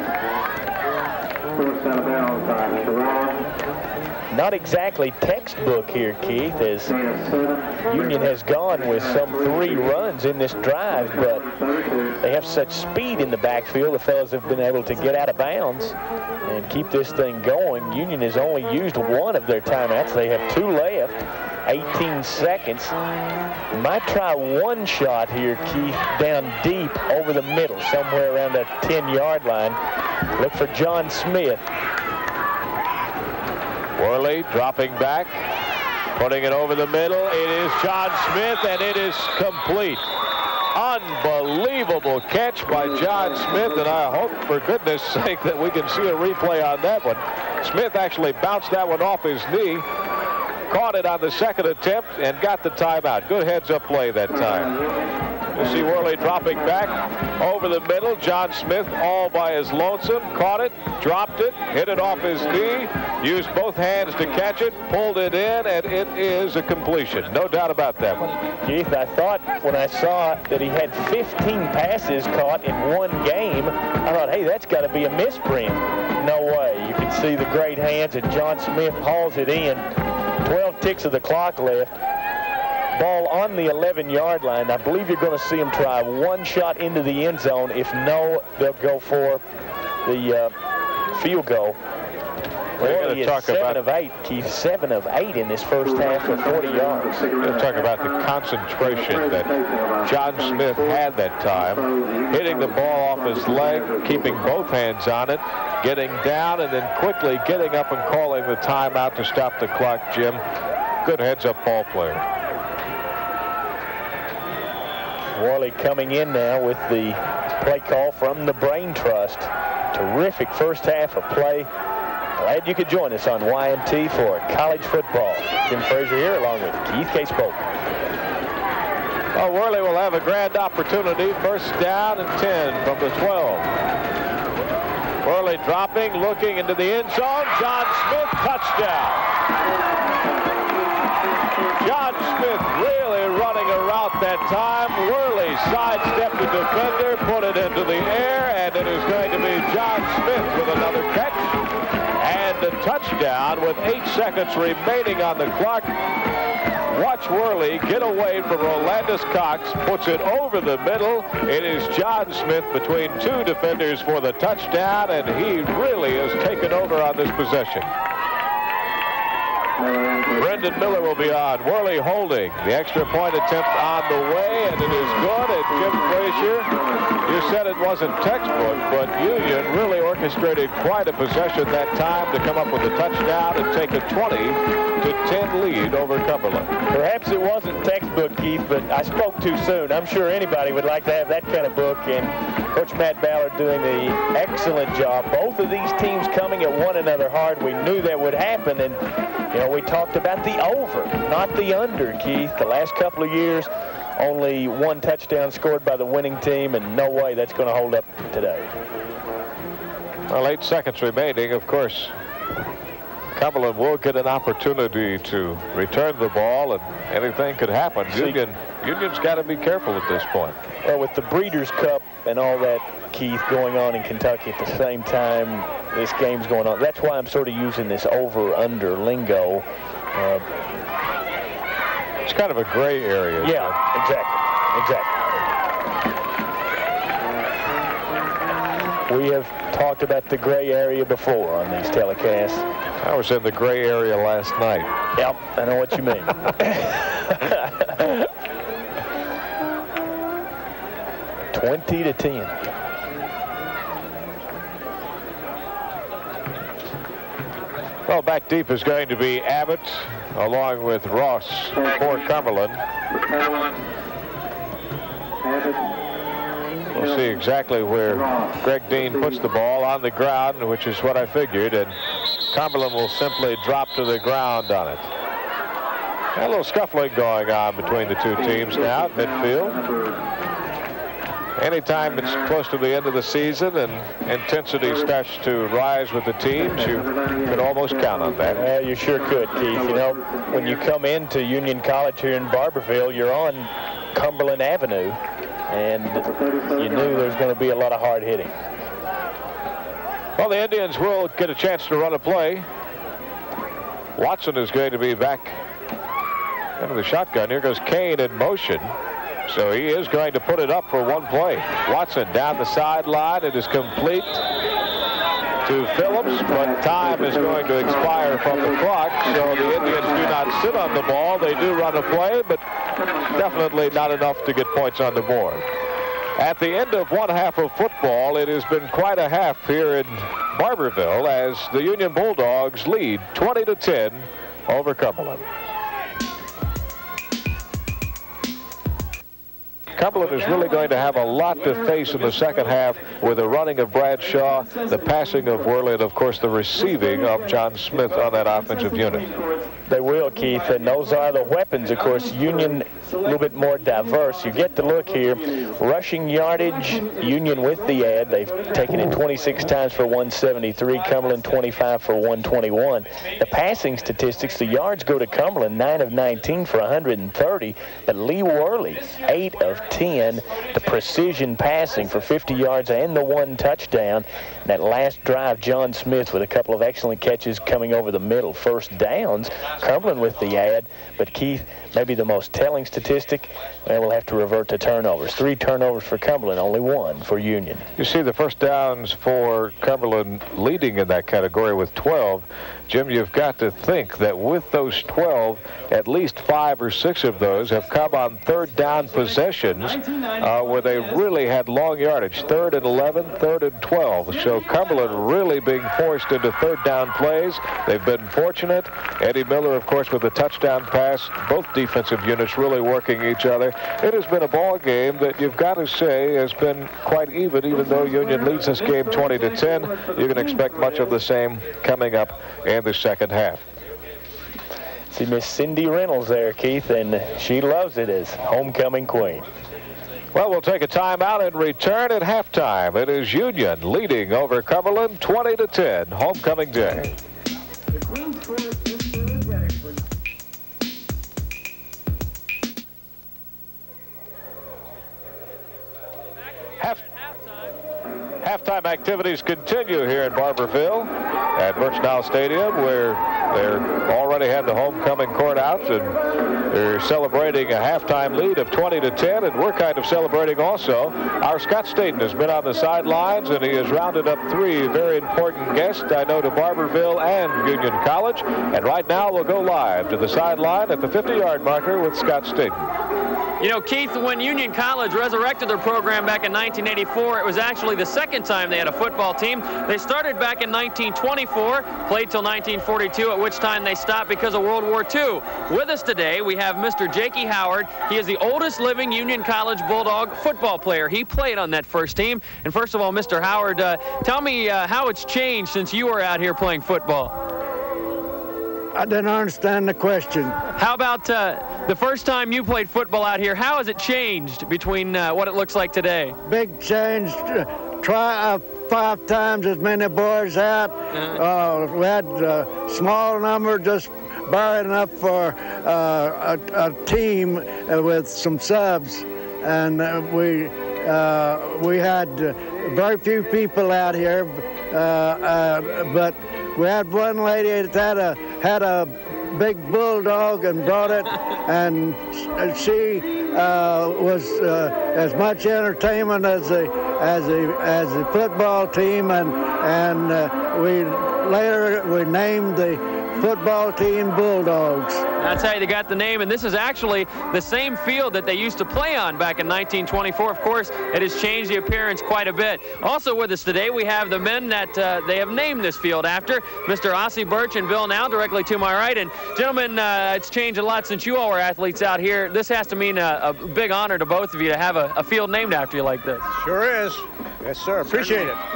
C: Not exactly textbook here, Keith, as Union has gone with some three runs in this drive, but they have such speed in the backfield. The fellas have been able to get out of bounds and keep this thing going. Union has only used one of their timeouts. They have two left, eighteen seconds. Might try one shot here, Keith, down deep over the middle, somewhere around that ten yard line. Look for John Smith.
B: Worley dropping back, putting it over the middle. It is John Smith, and it is complete. Unbelievable catch by John Smith, and I hope, for goodness sake, that we can see a replay on that one. Smith actually bounced that one off his knee, caught it on the second attempt, and got the timeout. Good heads-up play that time. You see Worley dropping back over the middle. John Smith all by his lonesome. Caught it, dropped it, hit it off his knee, used both hands to catch it, pulled it in, and it is a completion. No doubt about that one.
C: Keith, I thought when I saw that he had fifteen passes caught in one game, I thought, hey, that's got to be a misprint. No way. You can see the great hands, and John Smith hauls it in. twelve ticks of the clock left. Ball on the eleven yard line. I believe you're going to see him try one shot into the end zone. If no, they'll go for the uh, field goal.
B: We're going to talk
C: seven
B: about
C: of eight. Keith, seven of eight in this first half for forty yards.
B: We're going to talk about the concentration that John Smith had that time, hitting the ball off his leg, keeping both hands on it, getting down and then quickly getting up and calling the timeout to stop the clock, Jim. Good heads-up ball player.
C: Worley coming in now with the play call from the Brain Trust. Terrific first half of play. Glad you could join us on Y M T for college football. Jim Frazier here along with Keith K. Spoke.
B: Well, Worley will have a grand opportunity. First down and ten from the twelve. Worley dropping, looking into the end zone. John Smith, touchdown. John Smith really running a route that time. Worley sidestepped the defender, put it into the air, and it is going to be John Smith with another catch and a touchdown with eight seconds remaining on the clock. Watch Worley get away from Rolandus Cox, puts it over the middle. It is John Smith between two defenders for the touchdown, and he really has taken over on this possession. Brendan Miller will be on. Worley holding. The extra point attempt on the way, and it is good. And Jim Frazier, you said it wasn't textbook, but Union really orchestrated quite a possession that time to come up with a touchdown and take a twenty to ten lead over Cumberland.
C: Perhaps it wasn't textbook, Keith, but I spoke too soon. I'm sure anybody would like to have that kind of book, and Coach Matt Ballard doing the excellent job. Both of these teams coming at one another hard. We knew that would happen, and you know, we talked about the over, not the under, Keith. The last couple of years, only one touchdown scored by the winning team, and no way that's going to hold up today.
B: Well, eight seconds remaining. Of course, Cumberland will get an opportunity to return the ball, and anything could happen. Union, Union's got to be careful at this point.
C: Well, with the Breeders' Cup and all that, Keith, going on in Kentucky at the same time this game's going on, that's why I'm sort of using this over-under lingo. Uh,
B: it's kind of a gray area.
C: Yeah, exactly, exactly. We have talked about the gray area before on these telecasts.
B: I was in the gray area last night.
C: Yep, I know what you mean. twenty to ten.
B: Well, back deep is going to be Abbott along with Ross for Cumberland. We'll see exactly where Greg Dean puts the ball on the ground, which is what I figured, and Cumberland will simply drop to the ground on it. A little scuffling going on between the two teams now at midfield. Anytime it's close to the end of the season and intensity starts to rise with the teams, you could almost count on that.
C: Well, you sure could, Keith. You know, when you come into Union College here in Barberville, you're on Cumberland Avenue, and you knew there was going to be a lot of hard hitting.
B: Well, the Indians will get a chance to run a play. Watson is going to be back into the shotgun. Here goes Kane in motion. So he is going to put it up for one play. Watson down the sideline. It is complete to Phillips, but time is going to expire from the clock. So the Indians do not sit on the ball. They do run a play, but definitely not enough to get points on the board. At the end of one half of football, it has been quite a half here in Barberville as the Union Bulldogs lead twenty to ten over Cumberland. Cumberland is really going to have a lot to face in the second half with the running of Bradshaw, the passing of Worley, and, of course, the receiving of John Smith on that offensive unit.
C: They will, Keith, and those are the weapons. Of course, Union a little bit more diverse. You get to look here. Rushing yardage, Union with the ad. They've taken it twenty-six times for one seventy-three. Cumberland twenty-five for one twenty-one. The passing statistics, the yards go to Cumberland, nine of nineteen for one hundred thirty. But Lee Worley, eight of ten. The precision passing for fifty yards and the one touchdown. And that last drive, John Smith with a couple of excellent catches coming over the middle. First downs, Cumberland with the ad. But Keith, maybe the most telling statistic, and we'll have to revert to turnovers. Three turnovers for Cumberland, only one for Union.
B: You see the first downs for Cumberland leading in that category with twelve. Jim, you've got to think that with those twelve, at least five or six of those have come on third down possessions uh, where they really had long yardage, third and eleven, third and twelve. So Cumberland really being forced into third down plays. They've been fortunate. Eddie Miller, of course, with the touchdown pass. Both defensive units really working each other. It has been a ball game that you've got to say has been quite even, even though Union leads this game twenty to ten. You can expect much of the same coming up in the second half.
C: See Miss Cindy Reynolds there, Keith, and she loves it as homecoming queen.
B: Well, we'll take a timeout and return at halftime. It is Union leading over Cumberland twenty to ten, homecoming day. Half Halftime activities continue here in Barberville at Birchnell Stadium, where they're already had the homecoming court out, and they're celebrating a halftime lead of twenty to ten, and we're kind of celebrating also. Our Scott Staten has been on the sidelines, and he has rounded up three very important guests, I know, to Barberville and Union College. And right now we'll go live to the sideline at the fifty-yard marker with Scott Staten.
A: You know, Keith, when Union College resurrected their program back in nineteen eighty-four, it was actually the second time they had a football team. They started back in nineteen twenty-four, played till nineteen forty-two, at which time they stopped because of World War Two. With us today, we have Mister Jakey Howard. He is the oldest living Union College Bulldog football player. He played on that first team. And first of all, Mister Howard, uh, tell me uh, how it's changed since you were out here playing football.
K: I didn't understand the question.
A: How about uh, the first time you played football out here? How has it changed between uh, what it looks like today?
K: Big change. Try uh, five times as many boys out. Uh, we had a small number, just barely enough for uh, a, a team with some subs, and uh, we uh, we had very few people out here, uh, uh, but we had one lady that had a had a big bulldog and brought it, and she uh, was uh, as much entertainment as the as the as the football team, and and uh, we later we named the football team Bulldogs.
A: That's how they got the name, and this is actually the same field that they used to play on back in nineteen twenty-four. Of course, it has changed the appearance quite a bit. Also with us today, we have the men that uh, they have named this field after, Mister Ossie Birch and Bill Now, directly to my right. And gentlemen, uh, it's changed a lot since you all were athletes out here. This has to mean a, a big honor to both of you to have a, a field named after you like this.
L: Sure is. Yes, sir. Appreciate it.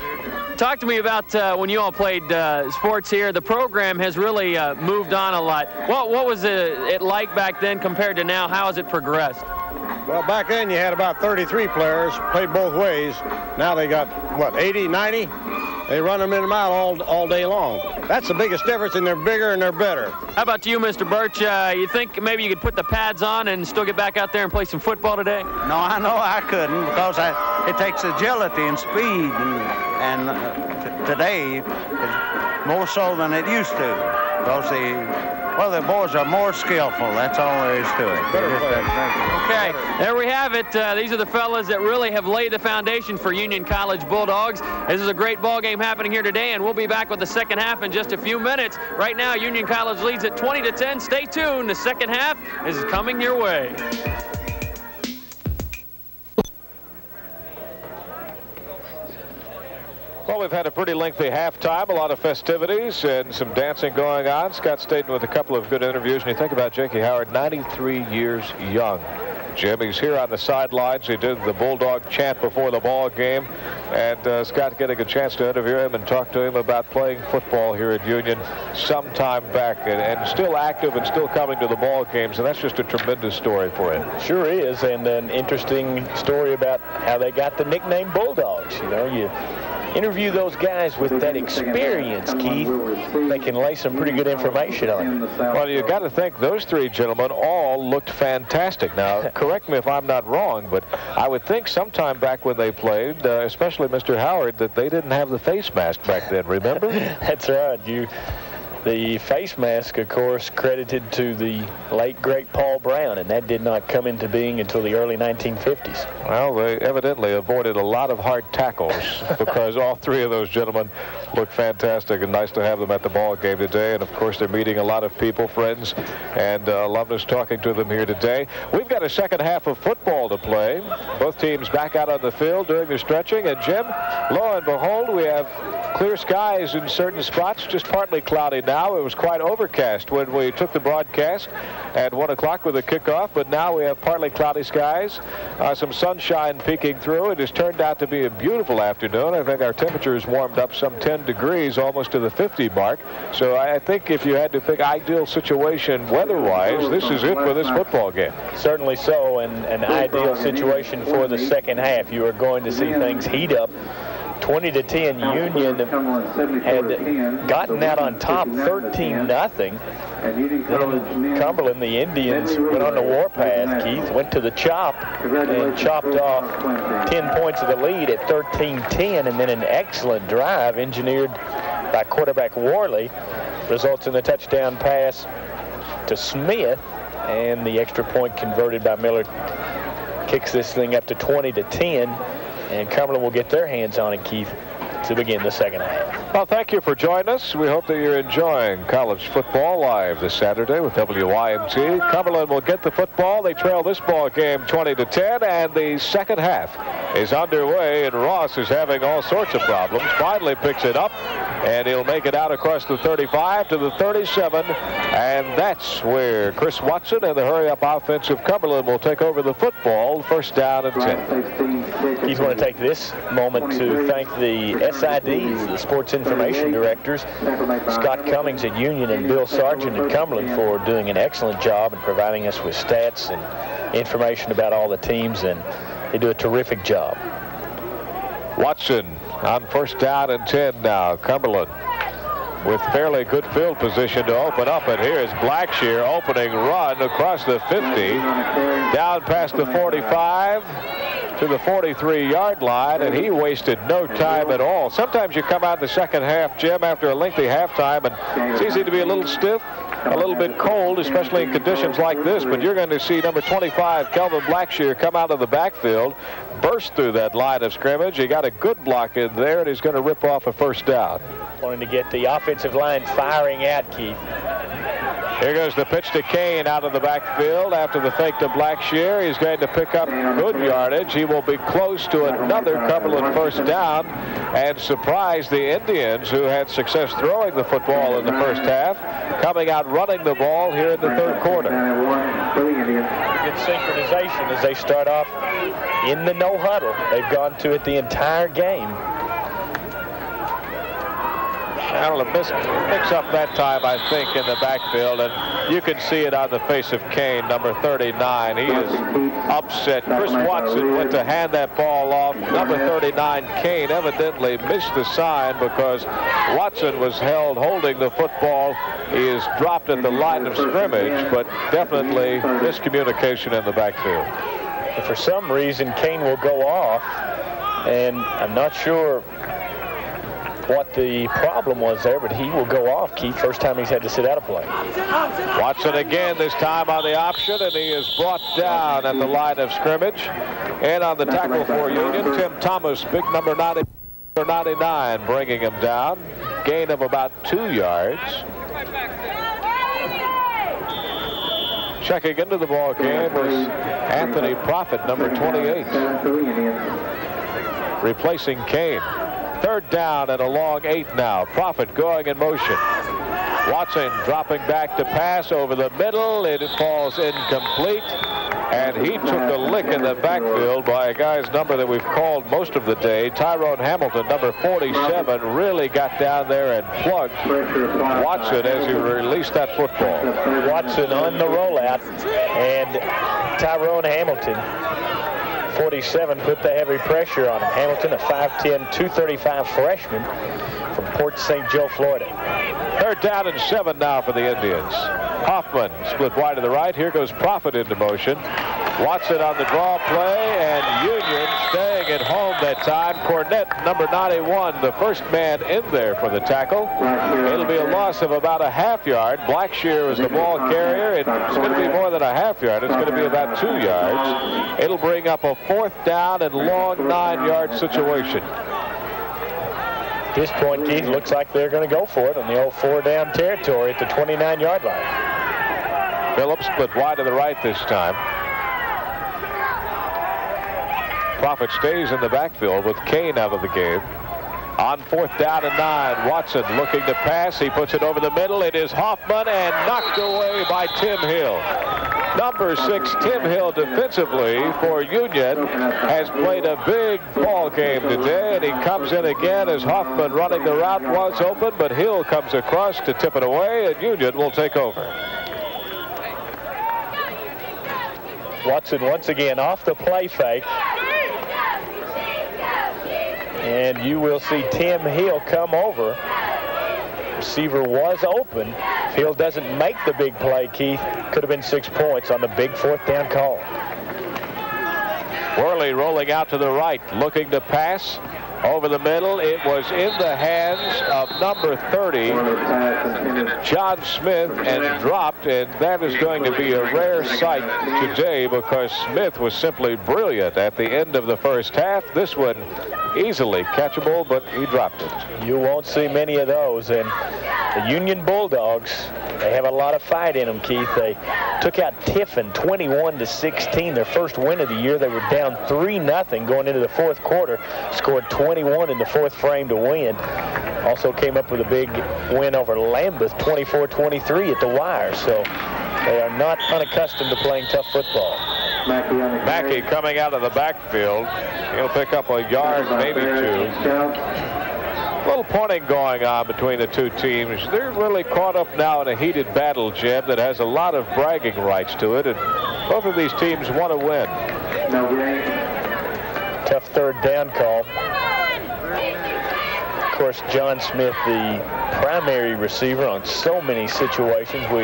A: Talk to me about uh, when you all played uh, sports here. The program has really uh, moved on a lot. What, what was it, it like back then compared to now? How has it progressed?
L: Well, back then you had about thirty-three players, played both ways. Now they got, what, eighty, ninety? They run them in and out all, all day long. That's the biggest difference, and they're bigger and they're better.
A: How about you, Mister Birch? Uh, you think maybe you could put the pads on and still get back out there and play some football today?
M: No, I know I couldn't, because I, it takes agility and speed, and, and uh, today is more so than it used to. Because the, well, the boys are more skillful. That's all there is to it.
L: Better
A: Okay, there we have it. Uh, these are the fellas that really have laid the foundation for Union College Bulldogs. This is a great ball game happening here today, and we'll be back with the second half in just a few minutes. Right now, Union College leads at twenty to ten. Stay tuned. The second half is coming your way.
B: Well, we've had a pretty lengthy halftime, a lot of festivities and some dancing going on. Scott Staten with a couple of good interviews. And you think about Jakey Howard, ninety-three years young. Jim, he's here on the sidelines. He did the Bulldog chant before the ball game. And uh, Scott getting a chance to interview him and talk to him about playing football here at Union some time back, and, and still active and still coming to the ball games. And that's just a tremendous story for him.
C: Sure is, and an interesting story about how they got the nickname Bulldogs. You know, you interview those guys with that experience, Keith, they can lay some pretty good information on it.
B: Well, you got to think those three gentlemen all looked fantastic. Now, correct me if I'm not wrong, but I would think sometime back when they played, uh, especially Mister Howard, that they didn't have the face mask back then, remember?
C: That's right. You The face mask, of course, credited to the late, great Paul Brown, and that did not come into being until the early nineteen fifties.
B: Well, they evidently avoided a lot of hard tackles because all three of those gentlemen look fantastic, and nice to have them at the ball game today. And, of course, they're meeting a lot of people, friends, and uh, alumnus talking to them here today. We've got a second half of football to play. Both teams back out on the field doing their stretching. And, Jim, lo and behold, we have clear skies in certain spots, just partly cloudy now. It was quite overcast when we took the broadcast at one o'clock with the kickoff, but now we have partly cloudy skies, uh, some sunshine peeking through. It has turned out to be a beautiful afternoon. I think our temperature has warmed up some ten degrees, almost to the fifty mark. So I think if you had to pick ideal situation weather-wise, this is it for this football game.
C: Certainly so, and an ideal situation for the second half. You are going to see things heat up. twenty to ten, Union had gotten out on top thirteen nothing. Then Cumberland, the Indians, went on the warpath, Keith, went to the chop and chopped off ten points of the lead at thirteen ten, and then an excellent drive engineered by quarterback Worley results in the touchdown pass to Smith, and the extra point converted by Miller kicks this thing up to twenty to ten. And Cumberland will get their hands on it, Keith, to begin the second half.
B: Well, thank you for joining us. We hope that you're enjoying college football live this Saturday with W Y M T. Cumberland will get the football. They trail this ball game twenty to ten, and the second half is underway, and Ross is having all sorts of problems. Finally picks it up, and he'll make it out across the thirty-five to the thirty-seven, and that's where Chris Watson and the hurry-up offense of Cumberland will take over the football, first down and ten.
C: Keith, want to take this moment to thank the S I Ds, the Sports Information Directors, Scott Cummings at Union and Bill Sargent at Cumberland, for doing an excellent job in providing us with stats and information about all the teams, and they do a terrific job.
B: Watson on first down and ten now. Cumberland with fairly good field position to open up, and here's Blackshear opening run across the fifty, down past the forty-five to the forty-three yard line, and he wasted no time at all. Sometimes you come out in the second half, Jim, after a lengthy halftime, and it's easy to be a little stiff, a little bit cold, especially in conditions like this, but you're going to see number twenty-five, Kelvin Blackshear, come out of the backfield, burst through that line of scrimmage. He got a good block in there, and he's going to rip off a first down.
C: Wanting to get the offensive line firing out, Keith.
B: Here goes the pitch to Kane out of the backfield after the fake to Blackshear. He's going to pick up good yardage. He will be close to another Cumberland first down and surprise the Indians, who had success throwing the football in the first half, coming out running the ball here in the third quarter.
C: Good synchronization as they start off in the no huddle. They've gone to it the entire game.
B: Allen mix up that time, I think, in the backfield, and you can see it on the face of Kane, number thirty-nine. He is upset. Chris Watson went to hand that ball off. Number thirty-nine, Kane, evidently missed the sign because Watson was held holding the football. He is dropped at the line of scrimmage, but definitely miscommunication in the backfield.
C: And for some reason, Kane will go off, and I'm not sure what the problem was there, but he will go off, Keith. First time he's had to sit out a play.
B: Watson again, this time on the option, and he is brought down at the line of scrimmage. And on the tackle for Union, Tim Thomas, big number ninety-nine, bringing him down. Gain of about two yards. Checking into the ball game was Anthony Prophet, number twenty-eight, replacing Kane. Third down and a long eight now. Prophet going in motion. Watson dropping back to pass over the middle. It falls incomplete. And he took a lick in the backfield by a guy's number that we've called most of the day. Tyrone Hamilton, number forty-seven, really got down there and plugged Watson as he released that football.
C: Watson on the rollout, and Tyrone Hamilton, forty-seven, put the heavy pressure on him. Hamilton, a five ten, two thirty-five freshman from Port Saint Joe, Florida.
B: Third down and seven now for the Indians. Hoffman split wide to the right. Here goes Prophet into motion. Watson on the draw play, and Union staying at home that time. Cornett, number ninety-one, the first man in there for the tackle. It'll be a loss of about a half yard. Blackshear is the ball carrier. It's going to be more than a half yard. It's going to be about two yards. It'll bring up a fourth down and long nine-yard situation.
C: At this point, Keith, looks like they're going to go for it on the old four-down territory at the twenty-nine-yard line.
B: Phillips split wide to the right this time. Prophet stays in the backfield with Kane out of the game. On fourth down and nine, Watson looking to pass. He puts it over the middle. It is Hoffman and knocked away by Tim Hill. Number six, Tim Hill, defensively for Union, has played a big ball game today, and he comes in again as Hoffman running the route was open, but Hill comes across to tip it away, and Union will take over.
C: Watson once again off the play fake. And you will see Tim Hill come over. Receiver was open. If Hill doesn't make the big play, Keith, could have been six points on the big fourth down call.
B: Worley rolling out to the right, looking to pass. Over the middle, it was in the hands of number thirty, John Smith, and dropped, and that is going to be a rare sight today because Smith was simply brilliant at the end of the first half. This one easily catchable, but he dropped it.
C: You won't see many of those, and the Union Bulldogs, they have a lot of fight in them, Keith. They took out Tiffin twenty-one to sixteen, their first win of the year. They were down three nothing going into the fourth quarter, scored twenty-one in the fourth frame to win. Also came up with a big win over Lambeth, twenty-four twenty-three at the wire. So they are not unaccustomed to playing tough football.
B: Mackey coming out of the backfield. He'll pick up a yard, maybe two. A little pointing going on between the two teams. They're really caught up now in a heated battle, Jeb, that has a lot of bragging rights to it, and both of these teams want to win.
C: Tough third down call. Of course, John Smith, the primary receiver on so many situations. We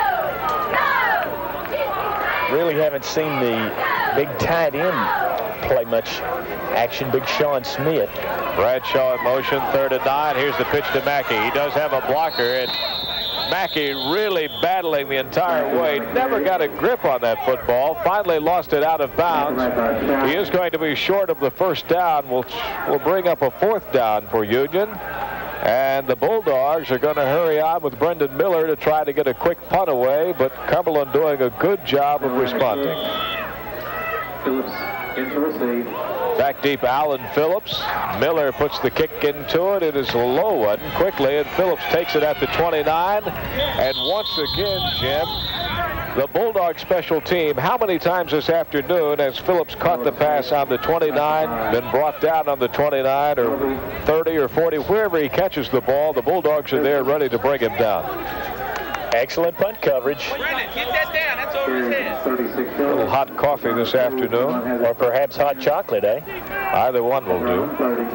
C: really haven't seen the big tight end play much action. Big Sean Smith.
B: Bradshaw in motion, third and nine. Here's the pitch to Mackey. He does have a blocker, and Mackey really battling the entire way. Never got a grip on that football. Finally lost it out of bounds. He is going to be short of the first down. We'll, we'll bring up a fourth down for Union. And the Bulldogs are going to hurry on with Brendan Miller to try to get a quick punt away, but Cumberland doing a good job of responding.
D: Phillips in to receive.
B: Back deep, Allen Phillips. Miller puts the kick into it. It is a low one quickly, and Phillips takes it at the twenty-nine. And once again, Jim, the Bulldog special team, how many times this afternoon has Phillips caught the pass on the twenty-nine, been brought down on the twenty-nine or thirty or forty, wherever he catches the ball, the Bulldogs are there ready to bring him down.
C: Excellent punt coverage.
J: Brendan, get that down. That's over his head.
B: A little hot coffee this afternoon.
C: Or perhaps hot chocolate, eh?
B: Either one will do.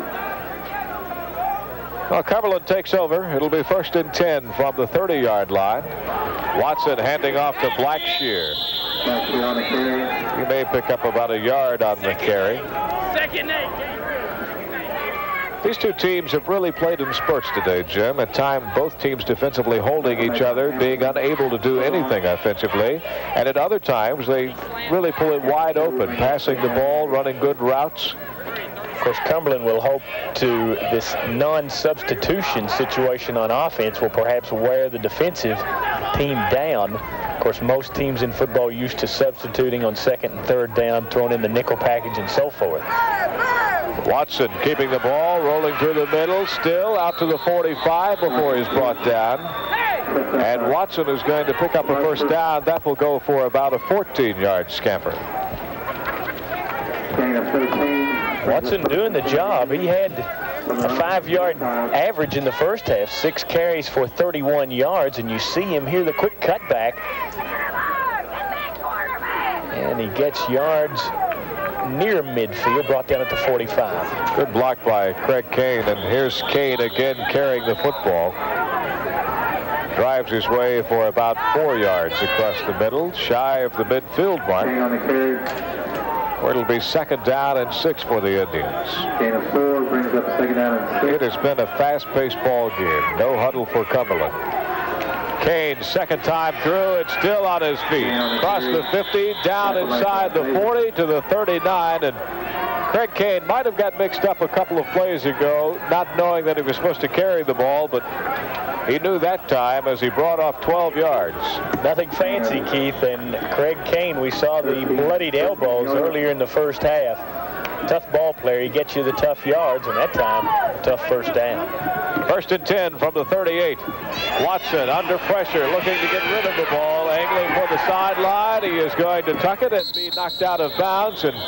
B: Well, Cumberland takes over. It'll be first and ten from the thirty-yard line. Watson handing off to Blackshear. He may pick up about a yard on the carry.
J: Second eight.
B: These two teams have really played in spurts today, Jim. At times, both teams defensively holding each other, being unable to do anything offensively. And at other times, they really pull it wide open, passing the ball, running good routes.
C: Of course, Cumberland will hope to this non-substitution situation on offense will perhaps wear the defensive team down. Of course, most teams in football are used to substituting on second and third down, throwing in the nickel package and so forth.
B: Watson keeping the ball, rolling through the middle, still out to the forty-five before he's brought down. And Watson is going to pick up a first down. That will go for about a fourteen-yard scamper.
C: Watson doing the job. He had a five-yard average in the first half, six carries for thirty-one yards, and you see him here, the quick cutback. And he gets yards near midfield, brought down at the forty-five.
B: Good block by Craig Kane, and here's Kane again carrying the football. Drive drives his way for about four yards across the middle, shy of the midfield mark. Where it'll be second down and six for the Indians.
D: Gain of four brings up second down and six.
B: It has been a fast-paced ball game. No huddle for Cumberland. Kane, second time through, it's still on his feet. Across the fifty, down inside the forty to the thirty-nine, and Craig Kane might have got mixed up a couple of plays ago, not knowing that he was supposed to carry the ball, but he knew that time as he brought off twelve yards.
C: Nothing fancy, Keith, and Craig Kane, we saw the bloodied elbows earlier in the first half. Tough ball player, he gets you the tough yards, and that time, tough first down.
B: First and ten from the thirty-eight. Watson under pressure, looking to get rid of the ball, angling for the sideline. He is going to tuck it and be knocked out of bounds, and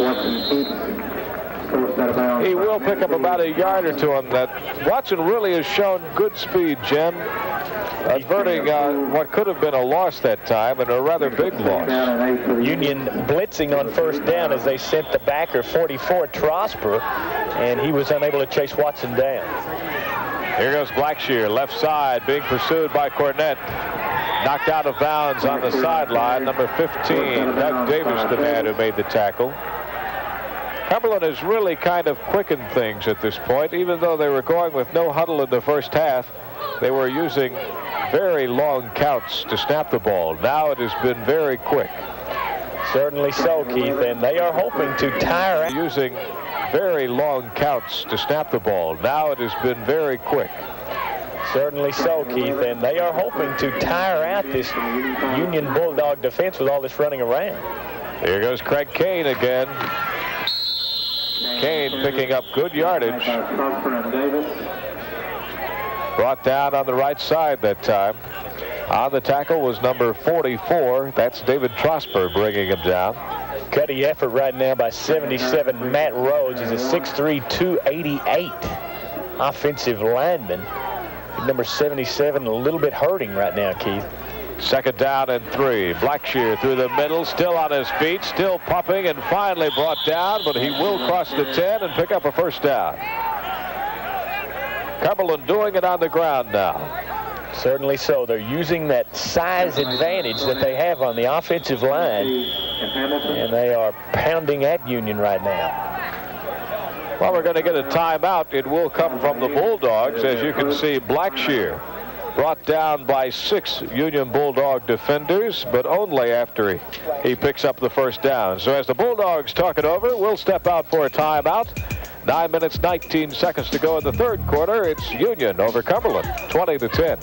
B: he will pick up about a yard or two on that. Watson really has shown good speed, Jim, averting uh, what could have been a loss that time, and a rather big loss.
C: Union blitzing on first down as they sent the backer forty-four, Trosper, and he was unable to chase Watson down.
B: Here goes Blackshear, left side, being pursued by Cornett. Knocked out of bounds on the sideline, number fifteen, Doug Davis, the man who made the tackle. Cumberland has really kind of quickened things at this point. Even though they were going with no huddle in the first half, they were using very long counts to snap the ball. Now it has been very quick.
C: Certainly so, Keith, and they are hoping to tire out.
B: Using very long counts to snap the ball. Now it has been very quick.
C: Certainly so, Keith, and they are hoping to tire out this Union Bulldog defense with all this running around.
B: Here goes Craig Kane again. Kane picking up good yardage. Brought down on the right side that time. On the tackle was number forty-four. That's David Trosper bringing him down.
C: Cutty effort right now by seventy-seven, Matt Rhodes. He's a six three, two eighty-eight offensive lineman. Number seventy-seven, a little bit hurting right now, Keith.
B: Second down and three. Blackshear through the middle, still on his feet, still pumping, and finally brought down, but he will cross the ten and pick up a first down. Cumberland doing it on the ground now.
C: Certainly so. They're using that size advantage that they have on the offensive line, and they are pounding at Union right now.
B: Well, we're going to get a timeout. It will come from the Bulldogs. As you can see, Blackshear brought down by six Union Bulldog defenders, but only after he, he picks up the first down. So as the Bulldogs talk it over, we'll step out for a timeout. Nine minutes, nineteen seconds to go in the third quarter. It's Union over Cumberland, twenty to ten.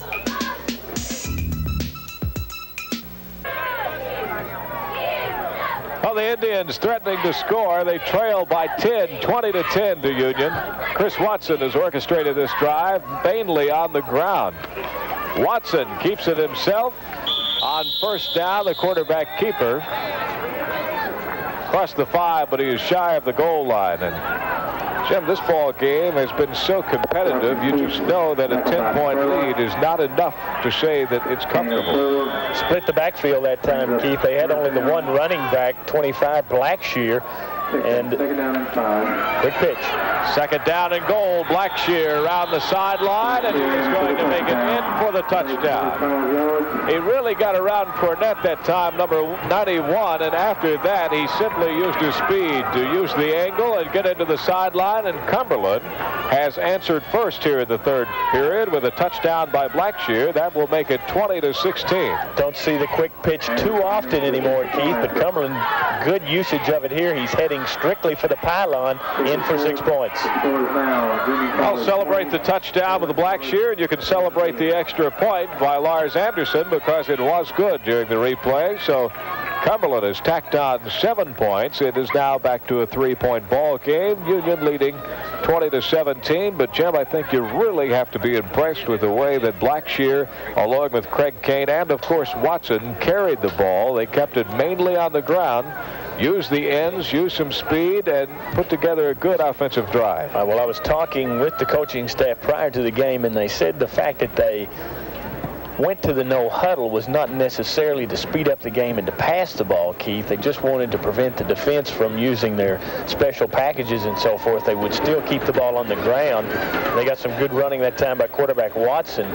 B: Well, the Indians threatening to score. They trail by ten, twenty to ten to Union. Chris Watson has orchestrated this drive, mainly on the ground. Watson keeps it himself on first down. The quarterback keeper across the five, but he is shy of the goal line. And Jim, this ball game has been so competitive. You just know that a ten-point lead is not enough to say that it's comfortable.
C: Split the backfield that time, Keith. They had only the one running back, twenty-five, Blackshear. And quick pitch.
B: Second down and goal. Blackshear around the sideline, and he's going to make it in for the touchdown. He really got around Cornett that time, number ninety-one, and after that he simply used his speed to use the angle and get into the sideline, and Cumberland has answered first here in the third period with a touchdown by Blackshear. That will make it twenty to sixteen.
C: Don't see the quick pitch too often anymore, Keith, but Cumberland, good usage of it here. He's heading strictly for the pylon, in for six points.
B: I'll celebrate the touchdown with the Blackshear, and you can celebrate the extra point by Lars Anderson because it was good during the replay. So Cumberland has tacked on seven points. It is now back to a three-point ball game. Union leading twenty to seventeen. But Jim, I think you really have to be impressed with the way that Blackshear, along with Craig Kane and of course Watson, carried the ball. They kept it mainly on the ground, used the ends, used some speed, and put together a good offensive drive.
C: Uh, well, I was talking with the coaching staff prior to the game, and they said the fact that they went to the no huddle was not necessarily to speed up the game and to pass the ball, Keith. They just wanted to prevent the defense from using their special packages and so forth. They would still keep the ball on the ground. They got some good running that time by quarterback Watson.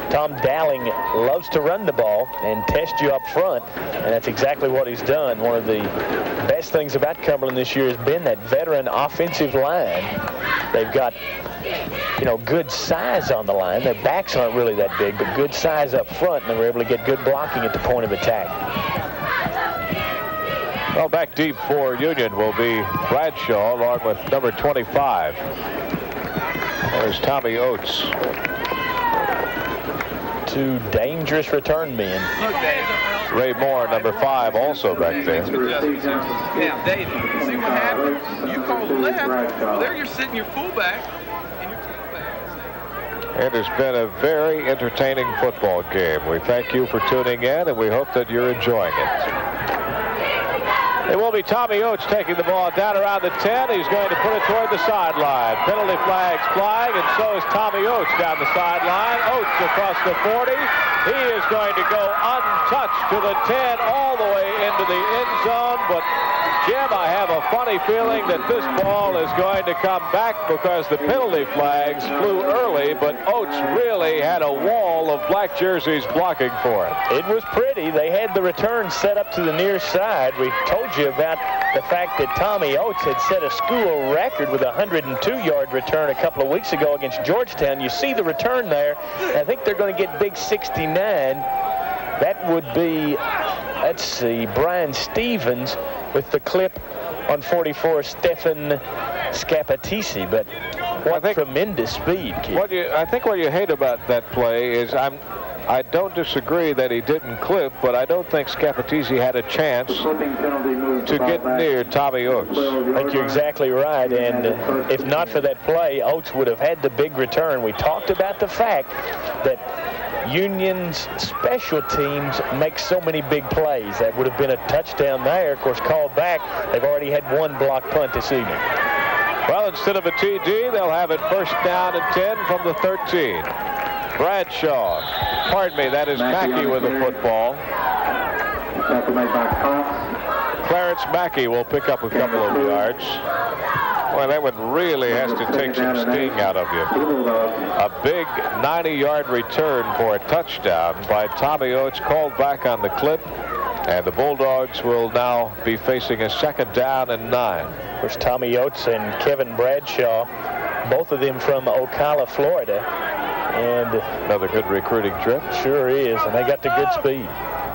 C: Tom Dowling loves to run the ball and test you up front, and that's exactly what he's done. One of the best things about Cumberland this year has been that veteran offensive line. They've got, you know, good size on the line. Their backs aren't really that big, but good size up front, and they were able to get good blocking at the point of attack.
B: Well, back deep for Union will be Bradshaw along with number twenty-five. There's Tommy Oates.
C: Two dangerous return men.
B: Ray Moore, number five, also back there.
N: Now, David, see what happened? You called left. Well, there you're sitting your fullback and your tailback.
B: It has been a very entertaining football game. We thank you for tuning in, and we hope that you're enjoying it. It will be Tommy Oates taking the ball down around the ten. He's going to put it toward the sideline. Penalty flags flying, and so is Tommy Oates down the sideline. Oates across the forty. He is going to go untouched to the ten all the way into the end zone. But, Jim, I have a funny feeling that this ball is going to come back because the penalty flags flew early, but Oates really had a wall of black jerseys blocking for it.
C: It was pretty. They had the return set up to the near side. We told you about the fact that Tommy Oates had set a school record with a one hundred two yard return a couple of weeks ago against Georgetown. You see the return there. I think they're going to get big sixty-nine. That would be, let's see, Brian Stevens with the clip on forty-four, Stefan Scapatisi. But what think, tremendous speed, kid.
B: What you, I think what you hate about that play is I'm I don't disagree that he didn't clip, but I don't think Scapatisi had a chance to get near Tommy Oates.
C: I think you're exactly right, and uh, if not for that play, Oates would have had the big return. We talked about the fact that Union's special teams make so many big plays. That would have been a touchdown there. Of course, called back. They've already had one block punt this evening.
B: Well, instead of a T D, they'll have it first down and ten from the thirteen. Bradshaw, pardon me, that is Mackey with the football. Clarence Mackey will pick up a couple of yards. Well, that one really has to take some sting out of you. A big ninety yard return for a touchdown by Tommy Oates, called back on the clip. And the Bulldogs will now be facing a second down and nine.
C: Of course, Tommy Oates and Kevin Bradshaw, both of them from Ocala, Florida. And
B: another good recruiting trip.
C: Sure is, and they got the good speed.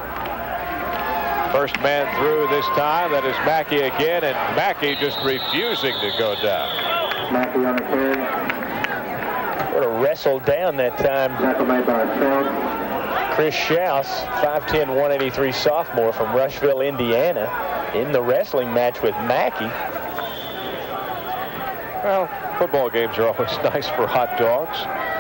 B: First man through this time. That is Mackey again, and Mackey just refusing to go down.
D: Mackey on the carry.
C: Sort of wrestled down that time.
D: Tackle made by Schaus.
C: Chris Schaus, five ten, one eighty-three sophomore from Rushville, Indiana, in the wrestling match with Mackey.
B: Well, football games are always nice for hot dogs.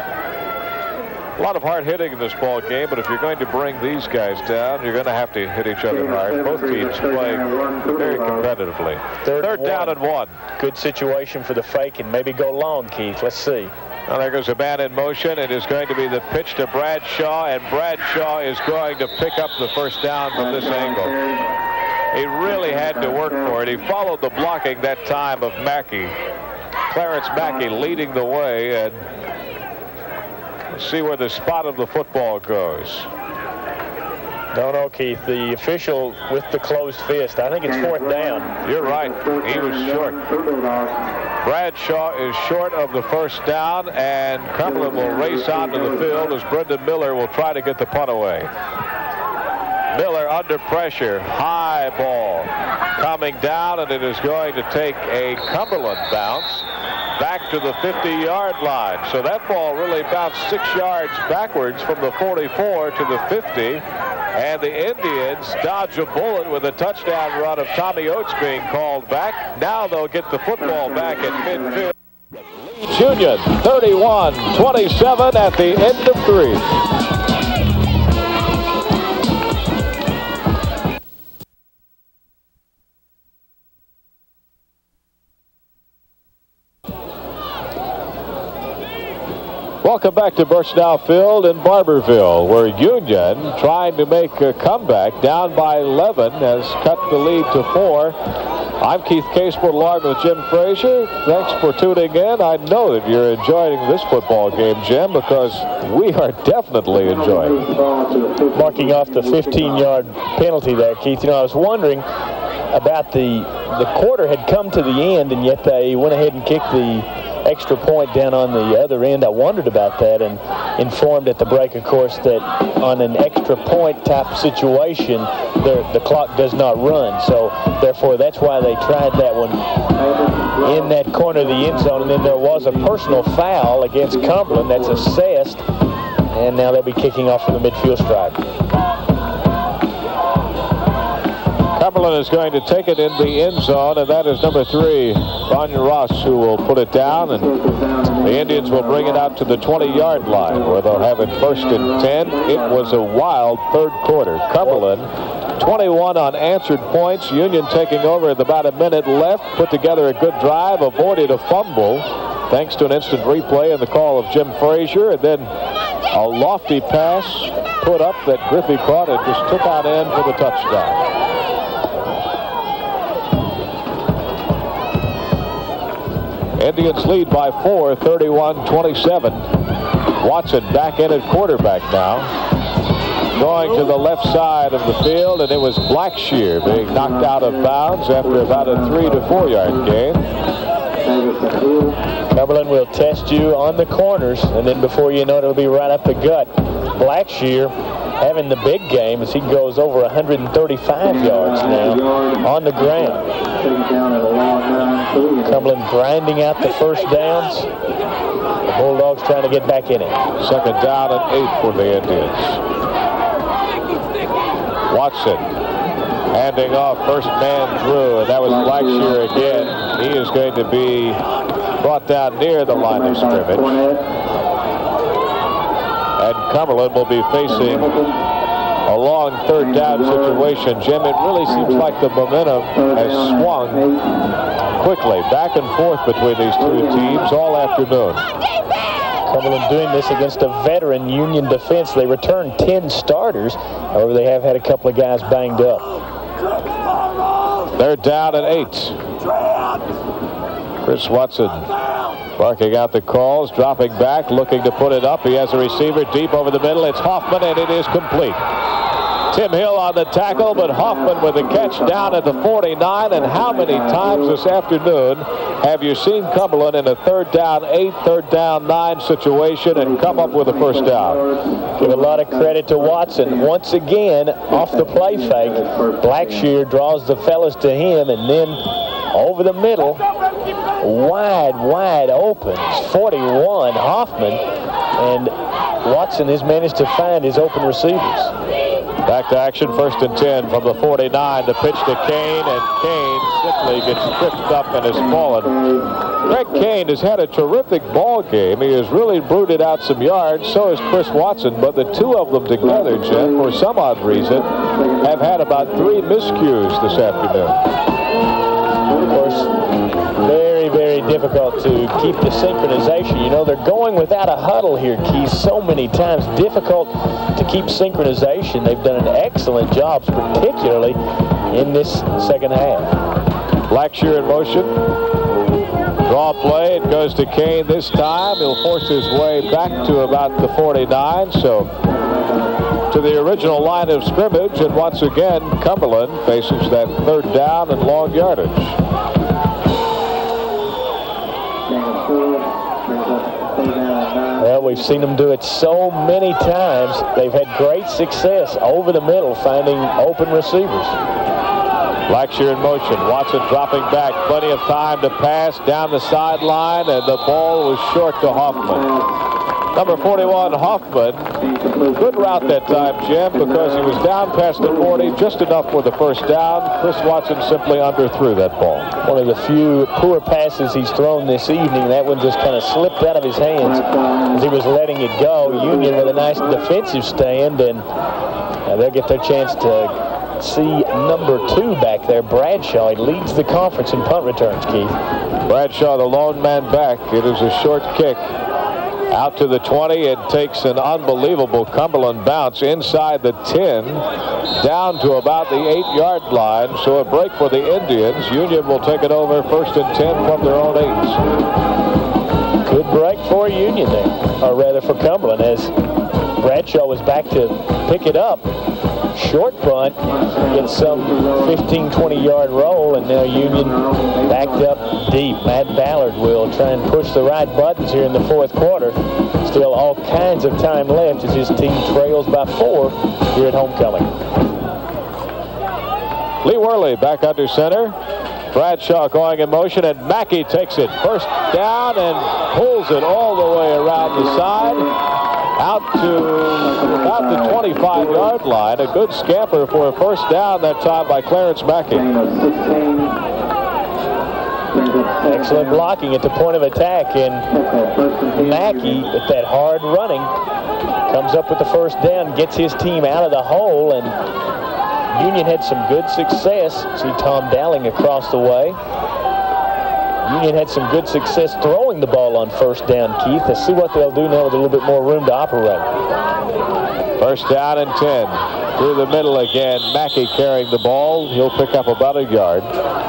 B: A lot of hard hitting in this ball game, but if you're going to bring these guys down, you're going to have to hit each other hard. Both teams playing very competitively.
C: Third,
B: Third down and one.
C: Good situation for the fake and maybe go long, Keith. Let's see.
B: Well, there goes a man in motion. It is going to be the pitch to Bradshaw, and Bradshaw is going to pick up the first down from this angle. He really had to work for it. He followed the blocking that time of Mackey. Clarence Mackey leading the way, and see where the spot of the football goes.
C: Don't know, Keith. The official with the closed fist. I think it's fourth down.
B: You're right. He was short. Bradshaw is short of the first down, and Cumberland will race onto the field as Brendan Miller will try to get the punt away. Miller under pressure. High ball coming down, and it is going to take a Cumberland bounce back to the fifty yard line. So that ball really bounced six yards backwards from the forty-four to the fifty. And the Indians dodge a bullet with a touchdown run of Tommy Oates being called back. Now they'll get the football back at midfield. Union thirty-one twenty-seven at the end of three. Welcome back to Burchnow Field in Barberville, where Union, trying to make a comeback, down by eleven, has cut the lead to four. I'm Keith Caseport along with Jim Frazier. Thanks for tuning in. I know that you're enjoying this football game, Jim, because we are definitely enjoying it.
C: Marking off the fifteen-yard penalty there, Keith. You know, I was wondering about the the quarter had come to the end, and yet they went ahead and kicked the extra point down on the other end. I wondered about that, and informed at the break, of course, that on an extra point type situation, the, the clock does not run. So, therefore, that's why they tried that one in that corner of the end zone. And then there was a personal foul against Cumberland that's assessed, and now they'll be kicking off from the midfield stripe.
B: Cumberland is going to take it in the end zone, and that is number three, Vanya Ross, who will put it down, and the Indians will bring it out to the twenty-yard line, where they'll have it first and ten. It was a wild third quarter. Cumberland, twenty-one unanswered points. Union taking over with about a minute left, put together a good drive, avoided a fumble, thanks to an instant replay and the call of Jim Frazier, and then a lofty pass put up that Griffey caught and just took on end for the touchdown. Indians lead by four, thirty-one twenty-seven. Watson back in at quarterback now. Going to the left side of the field, and it was Blackshear being knocked out of bounds after about a three to four yard gain.
C: Cumberland will test you on the corners, and then before you know it, it'll be right up the gut. Blackshear having the big game as he goes over one hundred thirty-five yards now on the ground. Cumberland grinding out the first downs. The Bulldogs trying to get back in it.
B: Second down and eight for the Indians. Watson handing off, first man through, and that was Blackshear again. He is going to be brought down near the line of scrimmage. And Cumberland will be facing a long third down situation. Jim, it really seems like the momentum has swung quickly back and forth between these two teams all afternoon.
C: Cumberland doing this against a veteran Union defense. They returned ten starters. However, they have had a couple of guys banged up.
B: They're down at eight. Chris Watson barking out the calls, dropping back, looking to put it up. He has a receiver deep over the middle. It's Hoffman, and it is complete. Tim Hill on the tackle, but Hoffman with a catch down at the forty-nine. And how many times this afternoon have you seen Cumberland in a third down eight, third down nine situation and come up with a first down?
C: Give a lot of credit to Watson. Once again, off the play fake, Blackshear draws the fellas to him, and then over the middle, wide, wide open. It's forty-one, Hoffman, and Watson has managed to find his open receivers.
B: Back to action, first and ten from the forty-nine. The pitch to Kane, and Kane simply gets tripped up and has fallen. Greg Kane has had a terrific ball game. He has really brooded out some yards. So has Chris Watson, but the two of them together, Jim, for some odd reason, have had about three miscues this afternoon.
C: Of course, very, very difficult to keep the synchronization. You know, they're going without a huddle here, Keith, so many times. Difficult to keep synchronization. They've done an excellent job, particularly in this second half.
B: Blackshear in motion. Draw play. It goes to Kane this time. He'll force his way back to about the forty-nine. So to the original line of scrimmage, and once again, Cumberland faces that third down and long yardage.
C: Well, we've seen them do it so many times. They've had great success over the middle, finding open receivers.
B: Blackshear in motion. Watson dropping back. Plenty of time to pass down the sideline, and the ball was short to Hoffman. Number forty-one, Hoffman. Good route that time, Jim, because he was down past the forty, just enough for the first down. Chris Watson simply underthrew that ball.
C: One of the few poor passes he's thrown this evening. That one just kind of slipped out of his hands as he was letting it go. Union with a nice defensive stand, and uh, they'll get their chance to see number two back there, Bradshaw. He leads the conference in punt returns, Keith.
B: Bradshaw, the lone man back. It is a short kick Out to the twenty, it takes an unbelievable Cumberland bounce inside the ten, down to about the eight-yard line. So a break for the Indians. Union will take it over first and ten from their own eight.
C: Good break for Union there, or rather for Cumberland, as Bradshaw was back to pick it up. Short punt, gets some fifteen, twenty-yard roll, and now Union backed up deep. Matt Ballard will try and push the right buttons here in the fourth quarter. Still all kinds of time left as his team trails by four here at homecoming.
B: Lee Worley back under center. Bradshaw going in motion, and Mackey takes it first down and pulls it all the way around the side. Out to about the twenty-five-yard line. A good scamper for a first down that time by Clarence Mackey.
C: Excellent blocking at the point of attack, and Mackey, with that hard running, comes up with the first down, gets his team out of the hole, and Union had some good success. See Tom Dowling across the way. Union had some good success throwing the ball on first down, Keith. Let's see what they'll do now with a little bit more room to operate.
B: First down and ten. Through the middle again. Mackey carrying the ball. He'll pick up about a yard.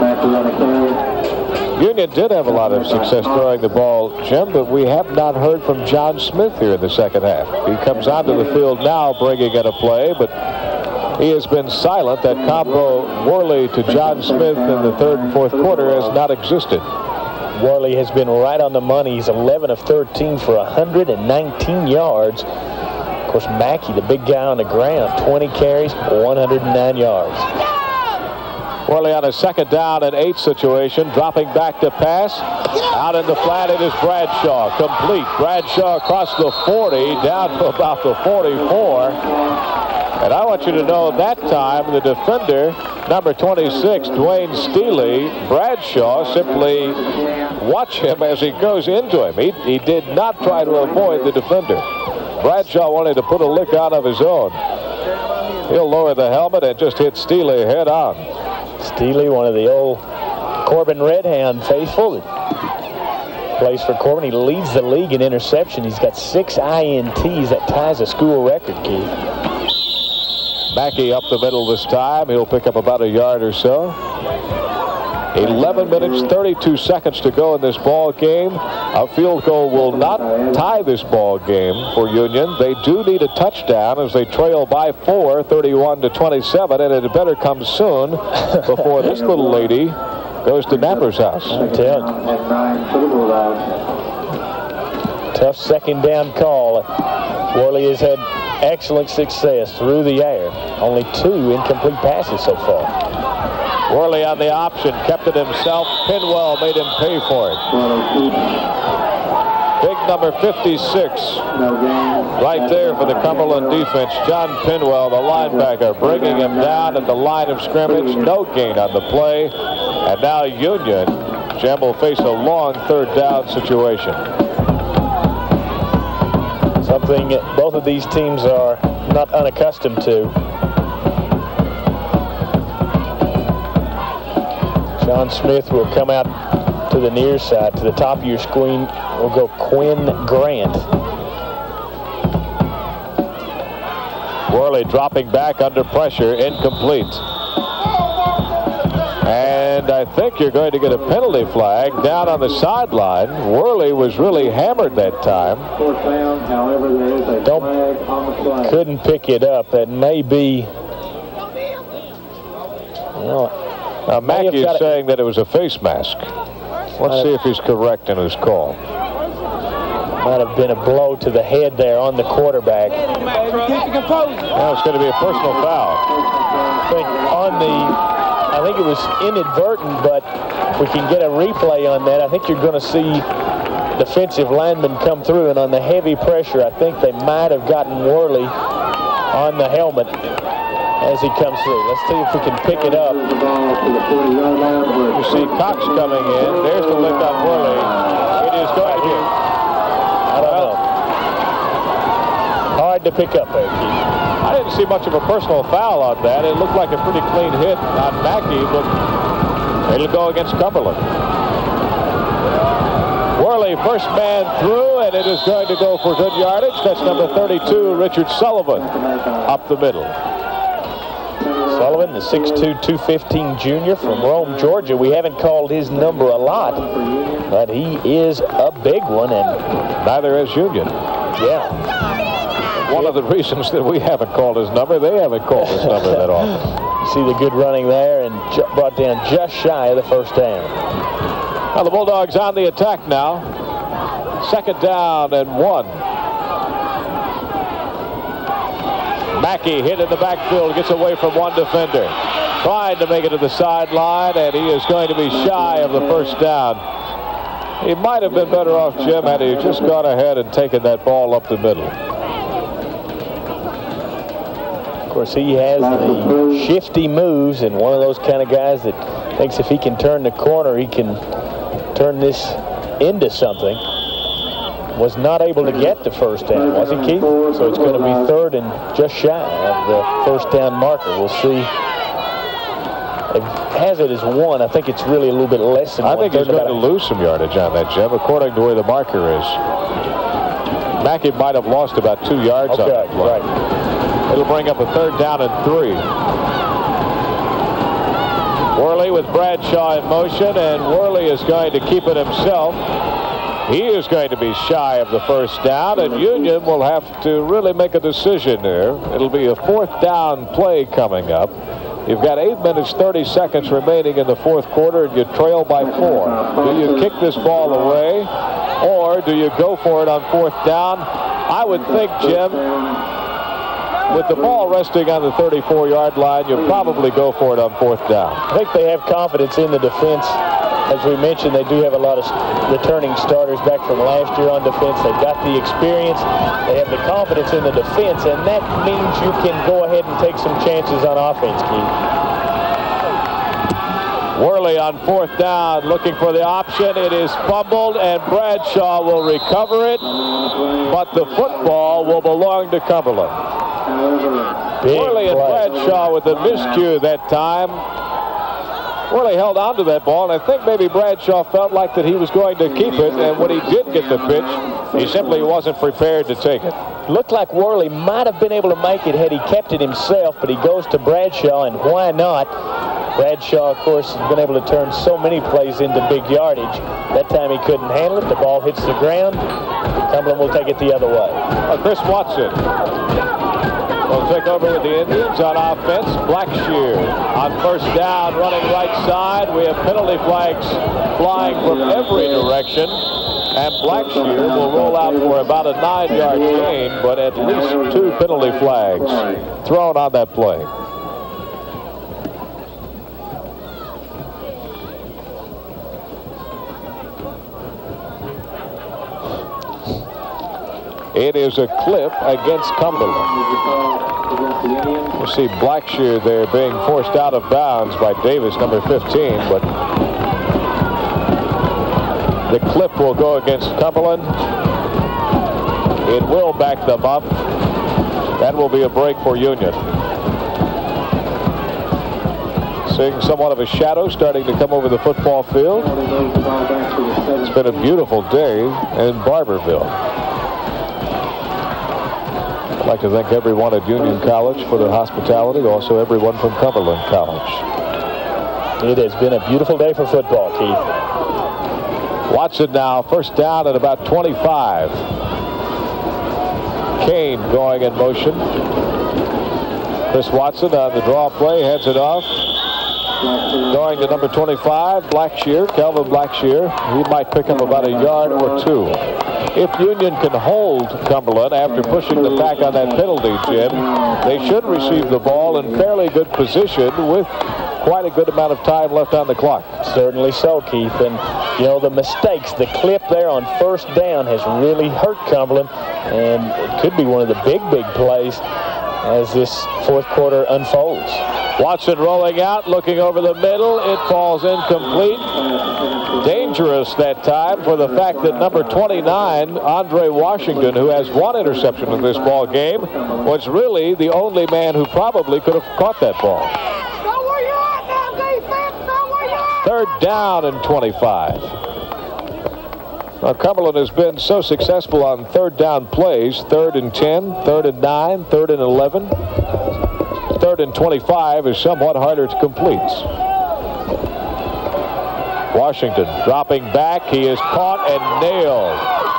B: Union did have a lot of success throwing the ball, Jim, but we have not heard from John Smith here in the second half. He comes onto the field now bringing in a play, but he has been silent. That combo Worley to John Smith in the third and fourth quarter has not existed.
C: Worley has been right on the money. He's eleven of thirteen for one hundred nineteen yards. Of course, Mackey, the big guy on the ground, twenty carries, one hundred nine yards.
B: Worley on a second down and eight situation, dropping back to pass. Out in the flat, it is Bradshaw, complete. Bradshaw across the forty, down to about the forty-four. And I want you to know that time the defender, number twenty-six, Dwayne Steely, Bradshaw, simply watch him as he goes into him. He, he did not try to avoid the defender. Bradshaw wanted to put a lick on of his own. He'll lower the helmet and just hit Steely head on.
C: Steely, one of the old Corbin Redhound faithful that plays for Corbin. He leads the league in interception. He's got six I N Ts. That ties a school record, Keith.
B: Mackey up the middle this time. He'll pick up about a yard or so. eleven minutes, thirty-two seconds to go in this ball game. A field goal will not tie this ball game for Union. They do need a touchdown as they trail by four, thirty-one to twenty-seven, and it had better come soon before this little lady goes to Napper's house.
C: Tough second down call. Worley has had excellent success through the air. Only two incomplete passes so far.
B: Worley on the option, kept it himself. Pinwell made him pay for it. Big number fifty-six right there for the Cumberland defense. John Pinwell, the linebacker, bringing him down at the line of scrimmage. No gain on the play. And now Union, Jim, will face a long third down situation.
C: Something both of these teams are not unaccustomed to. John Smith will come out to the near side. To the top of your screen will go Quinn Grant.
B: Worley dropping back under pressure, incomplete. And I think you're going to get a penalty flag down on the sideline. Worley was really hammered that time.
C: Don't, couldn't pick it up. That may be... Well,
B: now, Mackey is saying that it was a face mask. Let's see if he's correct in his call.
C: Might have been a blow to the head there on the quarterback.
B: Now it's going to be a personal foul.
C: I think on the... I think it was inadvertent, but if we can get a replay on that, I think you're going to see defensive linemen come through, and on the heavy pressure, I think they might have gotten Worley on the helmet as he comes through. Let's see if we can pick it up.
B: You see Cox coming in. There's the lick on Worley. It is going to be.
C: I don't know. Hard to pick up there, Keith.
B: I didn't see much of a personal foul on that. It looked like a pretty clean hit on Mackey, but it'll go against Cumberland. Worley, first man through, and it is going to go for good yardage. That's number thirty-two, Richard Sullivan, up the middle.
C: Sullivan, the six two, two fifteen junior from Rome, Georgia. We haven't called his number a lot, but he is a big one, and
B: neither is Union.
C: Yeah.
B: One of the reasons that we haven't called his number, they haven't called his number that often.
C: See the good running there, and brought down just shy of the first down.
B: Now the Bulldogs on the attack now. Second down and one. Mackey hit in the backfield, gets away from one defender. Trying to make it to the sideline, and he is going to be shy of the first down. He might have been better off, Jim, had he just gone ahead and taken that ball up the middle.
C: Of course, he has the shifty moves, and one of those kind of guys that thinks if he can turn the corner, he can turn this into something. Was not able to get the first down, was he, Keith? So it's going to be third and just shy of the first down marker. We'll see. It has it as one. I think it's really a little bit less than
B: I
C: one.
B: think he's going to lose some yardage on that, Jim, according to where the marker is. Mackey might have lost about two yards
C: okay,
B: on that play.
C: Right.
B: It'll bring up a third down and three. Worley with Bradshaw in motion, and Worley is going to keep it himself. He is going to be shy of the first down, and Union will have to really make a decision there. It'll be a fourth down play coming up. You've got eight minutes, thirty seconds remaining in the fourth quarter, and you trail by four. Do you kick this ball away, or do you go for it on fourth down? I would think, Jim, with the ball resting on the thirty-four yard line, you probably go for it on fourth down.
C: I think they have confidence in the defense. As we mentioned, they do have a lot of returning starters back from last year on defense. They've got the experience. They have the confidence in the defense, and that means you can go ahead and take some chances on offense, Keith.
B: Worley on fourth down, looking for the option. It is fumbled, and Bradshaw will recover it, but the football will belong to Cumberland.
C: Big
B: Worley and
C: play.
B: Bradshaw with a miscue that time. Worley held on to that ball, and I think maybe Bradshaw felt like that he was going to keep it, and when he did get the pitch, he simply wasn't prepared to take it.
C: Looked like Worley might have been able to make it had he kept it himself, but he goes to Bradshaw, and why not? Bradshaw, of course, has been able to turn so many plays into big yardage. That time he couldn't handle it. The ball hits the ground. Cumberland will take it the other way.
B: Uh, Chris Watson will take over with the Indians on offense. Blackshear on first down, running right side. We have penalty flags flying from every direction. And Blackshear will roll out for about a nine yard gain, but at least two penalty flags thrown on that play. It is a clip against Cumberland. You see Blackshear there being forced out of bounds by Davis, number fifteen, but the clip will go against Cumberland. It will back them up. That will be a break for Union. Seeing somewhat of a shadow starting to come over the football field. It's been a beautiful day in Barberville. I'd like to thank everyone at Union College for their hospitality, also everyone from Cumberland College.
C: It has been a beautiful day for football, Keith.
B: Watson now, first down at about twenty-five. Kane going in motion. Chris Watson on the draw play, heads it off. Going to number twenty-five, Blackshear, Calvin Blackshear. He might pick up about a yard or two. If Union can hold Cumberland after pushing the pack on that penalty, Jim, they should receive the ball in fairly good position with quite a good amount of time left on the clock.
C: Certainly so, Keith. And, you know, the mistakes, the clip there on first down has really hurt Cumberland. And it could be one of the big, big plays as this fourth quarter unfolds.
B: Watson rolling out, looking over the middle. It falls incomplete. Dangerous that time for the fact that number twenty-nine, Andre Washington, who has one interception in this ball game, was really the only man who probably could have caught that ball. Third down and twenty-five. Now, Cumberland has been so successful on third down plays, third and ten, third and nine, third and eleven. Third and twenty-five is somewhat harder to complete. Washington dropping back. He is caught and nailed.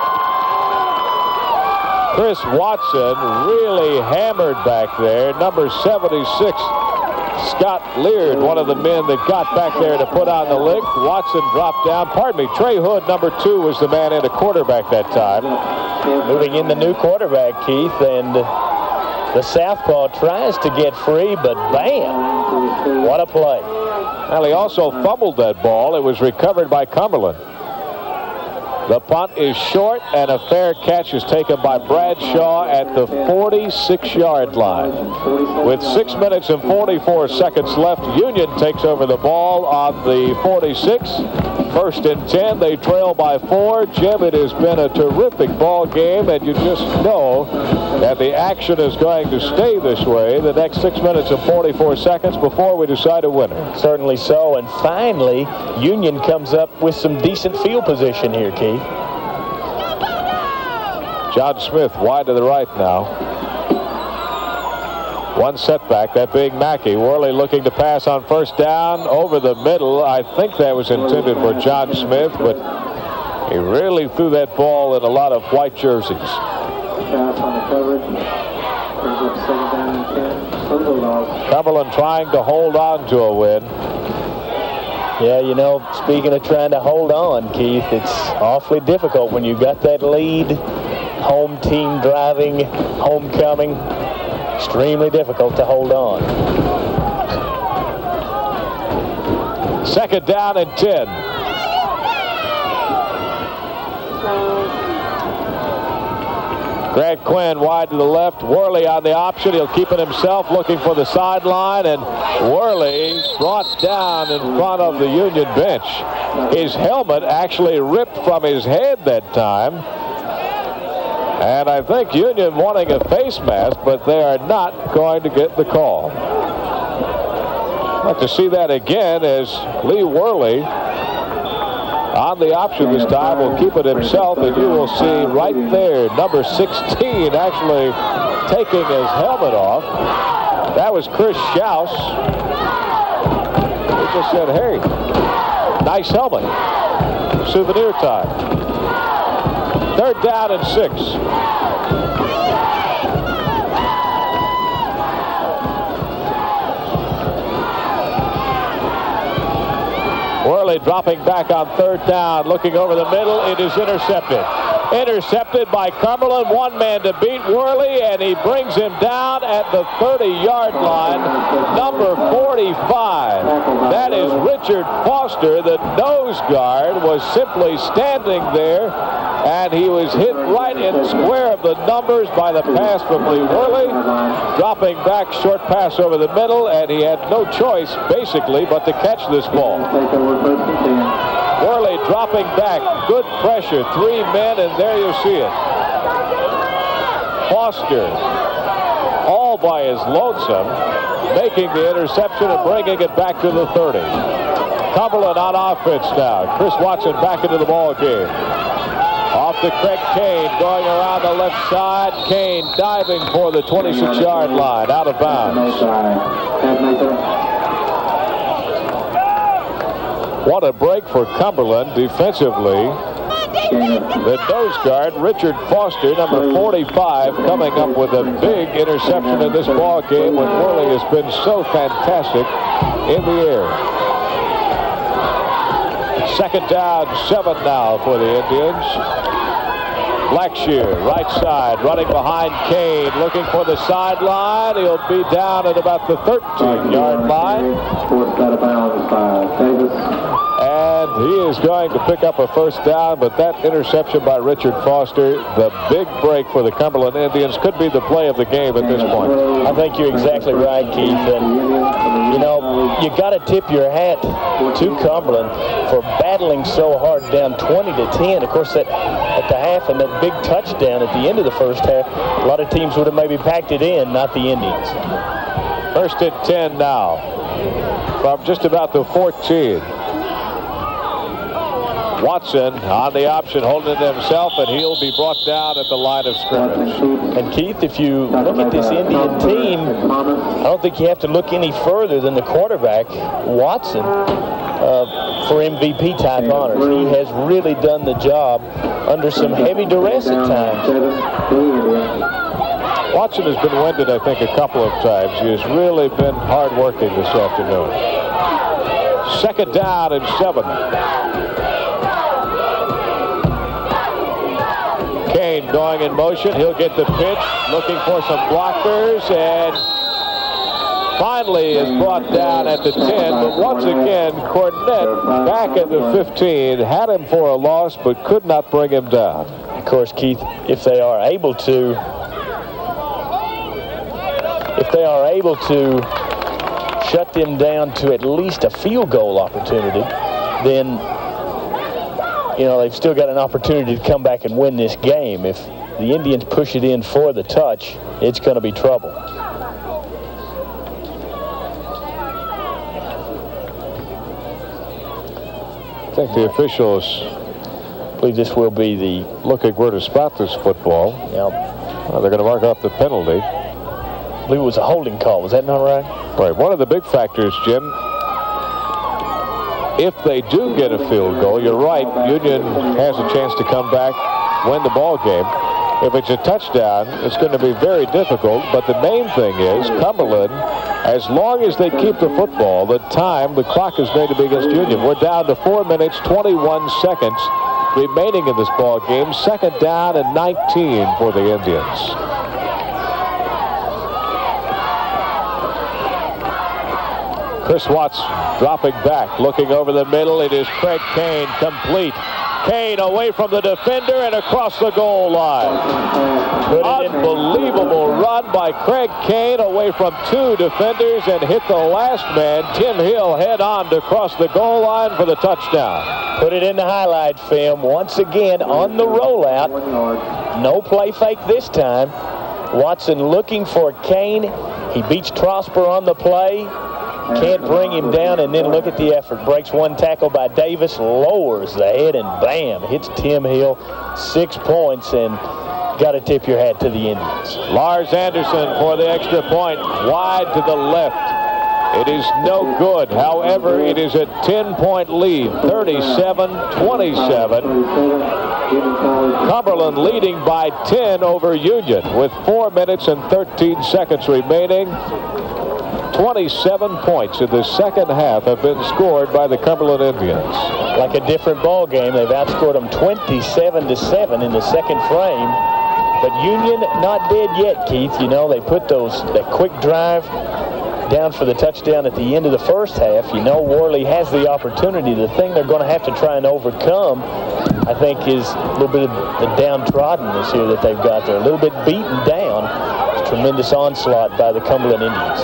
B: Chris Watson really hammered back there. Number seventy-six, Scott Leard, one of the men that got back there to put on the lick. Watson dropped down. Pardon me, Trey Hood, number two, was the man in a quarterback that time.
C: Moving in the new quarterback, Keith, and the southpaw tries to get free, but bam, what a play.
B: Well, he also fumbled that ball. It was recovered by Cumberland. The punt is short, and a fair catch is taken by Bradshaw at the forty-six yard line. With six minutes and forty-four seconds left, Union takes over the ball on the forty-six. First and ten, they trail by four. Jim, it has been a terrific ball game, and you just know that the action is going to stay this way the next six minutes and forty-four seconds before we decide a winner.
C: Certainly so, and finally, Union comes up with some decent field position here, Keith.
B: John Smith wide to the right now. One setback, that being Mackey. Worley looking to pass on first down over the middle. I think that was intended for John Smith, but he really threw that ball in a lot of white jerseys. Cumberland trying to hold on to a win.
C: Yeah, you know, speaking of trying to hold on, Keith, it's awfully difficult when you got that lead. Home team driving, homecoming. Extremely difficult to hold on.
B: Second down and ten. Grant Quinn wide to the left. Worley on the option. He'll keep it himself, looking for the sideline, and Worley brought down in front of the Union bench. His helmet actually ripped from his head that time. And I think Union wanting a face mask, but they are not going to get the call. I'd like to see that again as Lee Worley on the option this time will keep it himself, and you will see right there number sixteen actually taking his helmet off. That was Chris Schaus. He just said, hey, nice helmet. Souvenir time. Third down and six. Worley dropping back on third down, looking over the middle. It is intercepted. Intercepted by Cumberland. One man to beat Worley, and he brings him down at the thirty yard line. Number forty-five. That is Richard Foster. The nose guard was simply standing there, and he was hit right in the square of the numbers by the pass from Lee Worley. Dropping back, short pass over the middle, and he had no choice, basically, but to catch this ball. Worley dropping back, good pressure, three men, and there you see it. Foster, all by his lonesome, making the interception and bringing it back to the thirty. Cumberland on offense now. Chris Watson back into the ball game. Off to Craig Kane, going around the left side. Kane diving for the twenty-six yard line, out of bounds. What a break for Cumberland defensively. The nose guard, Richard Foster, number forty-five, coming up with a big interception in this ball game when Worley has been so fantastic in the air. Second down, seven now for the Indians. Blackshear, right side, running behind Kane, looking for the sideline. He'll be down at about the thirteen yard line. And he is going to pick up a first down, but that interception by Richard Foster, the big break for the Cumberland Indians, could be the play of the game at this point.
C: I think you're exactly right, Keith. And, you know, you got to tip your hat to Cumberland for battling so hard down twenty to ten. Of course, that at the half and that big touchdown at the end of the first half, a lot of teams would have maybe packed it in, not the Indians.
B: First and ten now from just about the fourteen. Watson on the option, holding it himself, and he'll be brought down at the line of scrimmage.
C: And Keith, if you look at this Indian team, I don't think you have to look any further than the quarterback, Watson, uh, for M V P type honors. He has really done the job under some heavy duress at times.
B: Watson has been winded, I think, a couple of times. He has really been hard working this afternoon. Second down and seven. Kane going in motion. He'll get the pitch, looking for some blockers, and finally is brought down at the ten. But once again, Cornett back at the fifteen, had him for a loss, but could not bring him down.
C: Of course, Keith, if they are able to, if they are able to shut them down to at least a field goal opportunity, then you know, they've still got an opportunity to come back and win this game. If the Indians push it in for the touch, it's going to be trouble.
B: I think the officials
C: believe this will be the
B: looking where to spot this football.
C: Yep.
B: Well, they're going to mark off the penalty.
C: I believe it was a holding call. Was that not right?
B: Right. One of the big factors, Jim, if they do get a field goal, you're right, Union has a chance to come back, win the ball game. If it's a touchdown, it's going to be very difficult, but the main thing is Cumberland, as long as they keep the football, the time, the clock is going to be against Union. We're down to four minutes, twenty-one seconds remaining in this ball game. Second down and nineteen for the Indians. Chris Watts dropping back, looking over the middle. It is Craig Kane, complete. Kane away from the defender and across the goal line. Unbelievable run by Craig Kane away from two defenders and hit the last man, Tim Hill, head on to cross the goal line for the touchdown.
C: Put it in the highlight film once again on the rollout. No play fake this time. Watson looking for Kane. He beats Trosper on the play. Can't bring him down, and then look at the effort. Breaks one tackle by Davis, lowers the head, and bam, hits Tim Hill. Six points, and got to tip your hat to the Indians.
B: Lars Anderson for the extra point, wide to the left. It is no good. However, it is a ten-point lead, thirty-seven twenty-seven. Cumberland leading by ten over Union with four minutes and thirteen seconds remaining. twenty-seven points in the second half have been scored by the Cumberland Indians.
C: Like a different ball game, they've outscored them twenty-seven to seven in the second frame. But Union not dead yet, Keith. You know, they put those that quick drive down for the touchdown at the end of the first half. You know, Worley has the opportunity. The thing they're going to have to try and overcome, I think, is a little bit of the downtroddenness here that they've got there. A little bit beaten down. Tremendous onslaught by the Cumberland Indians.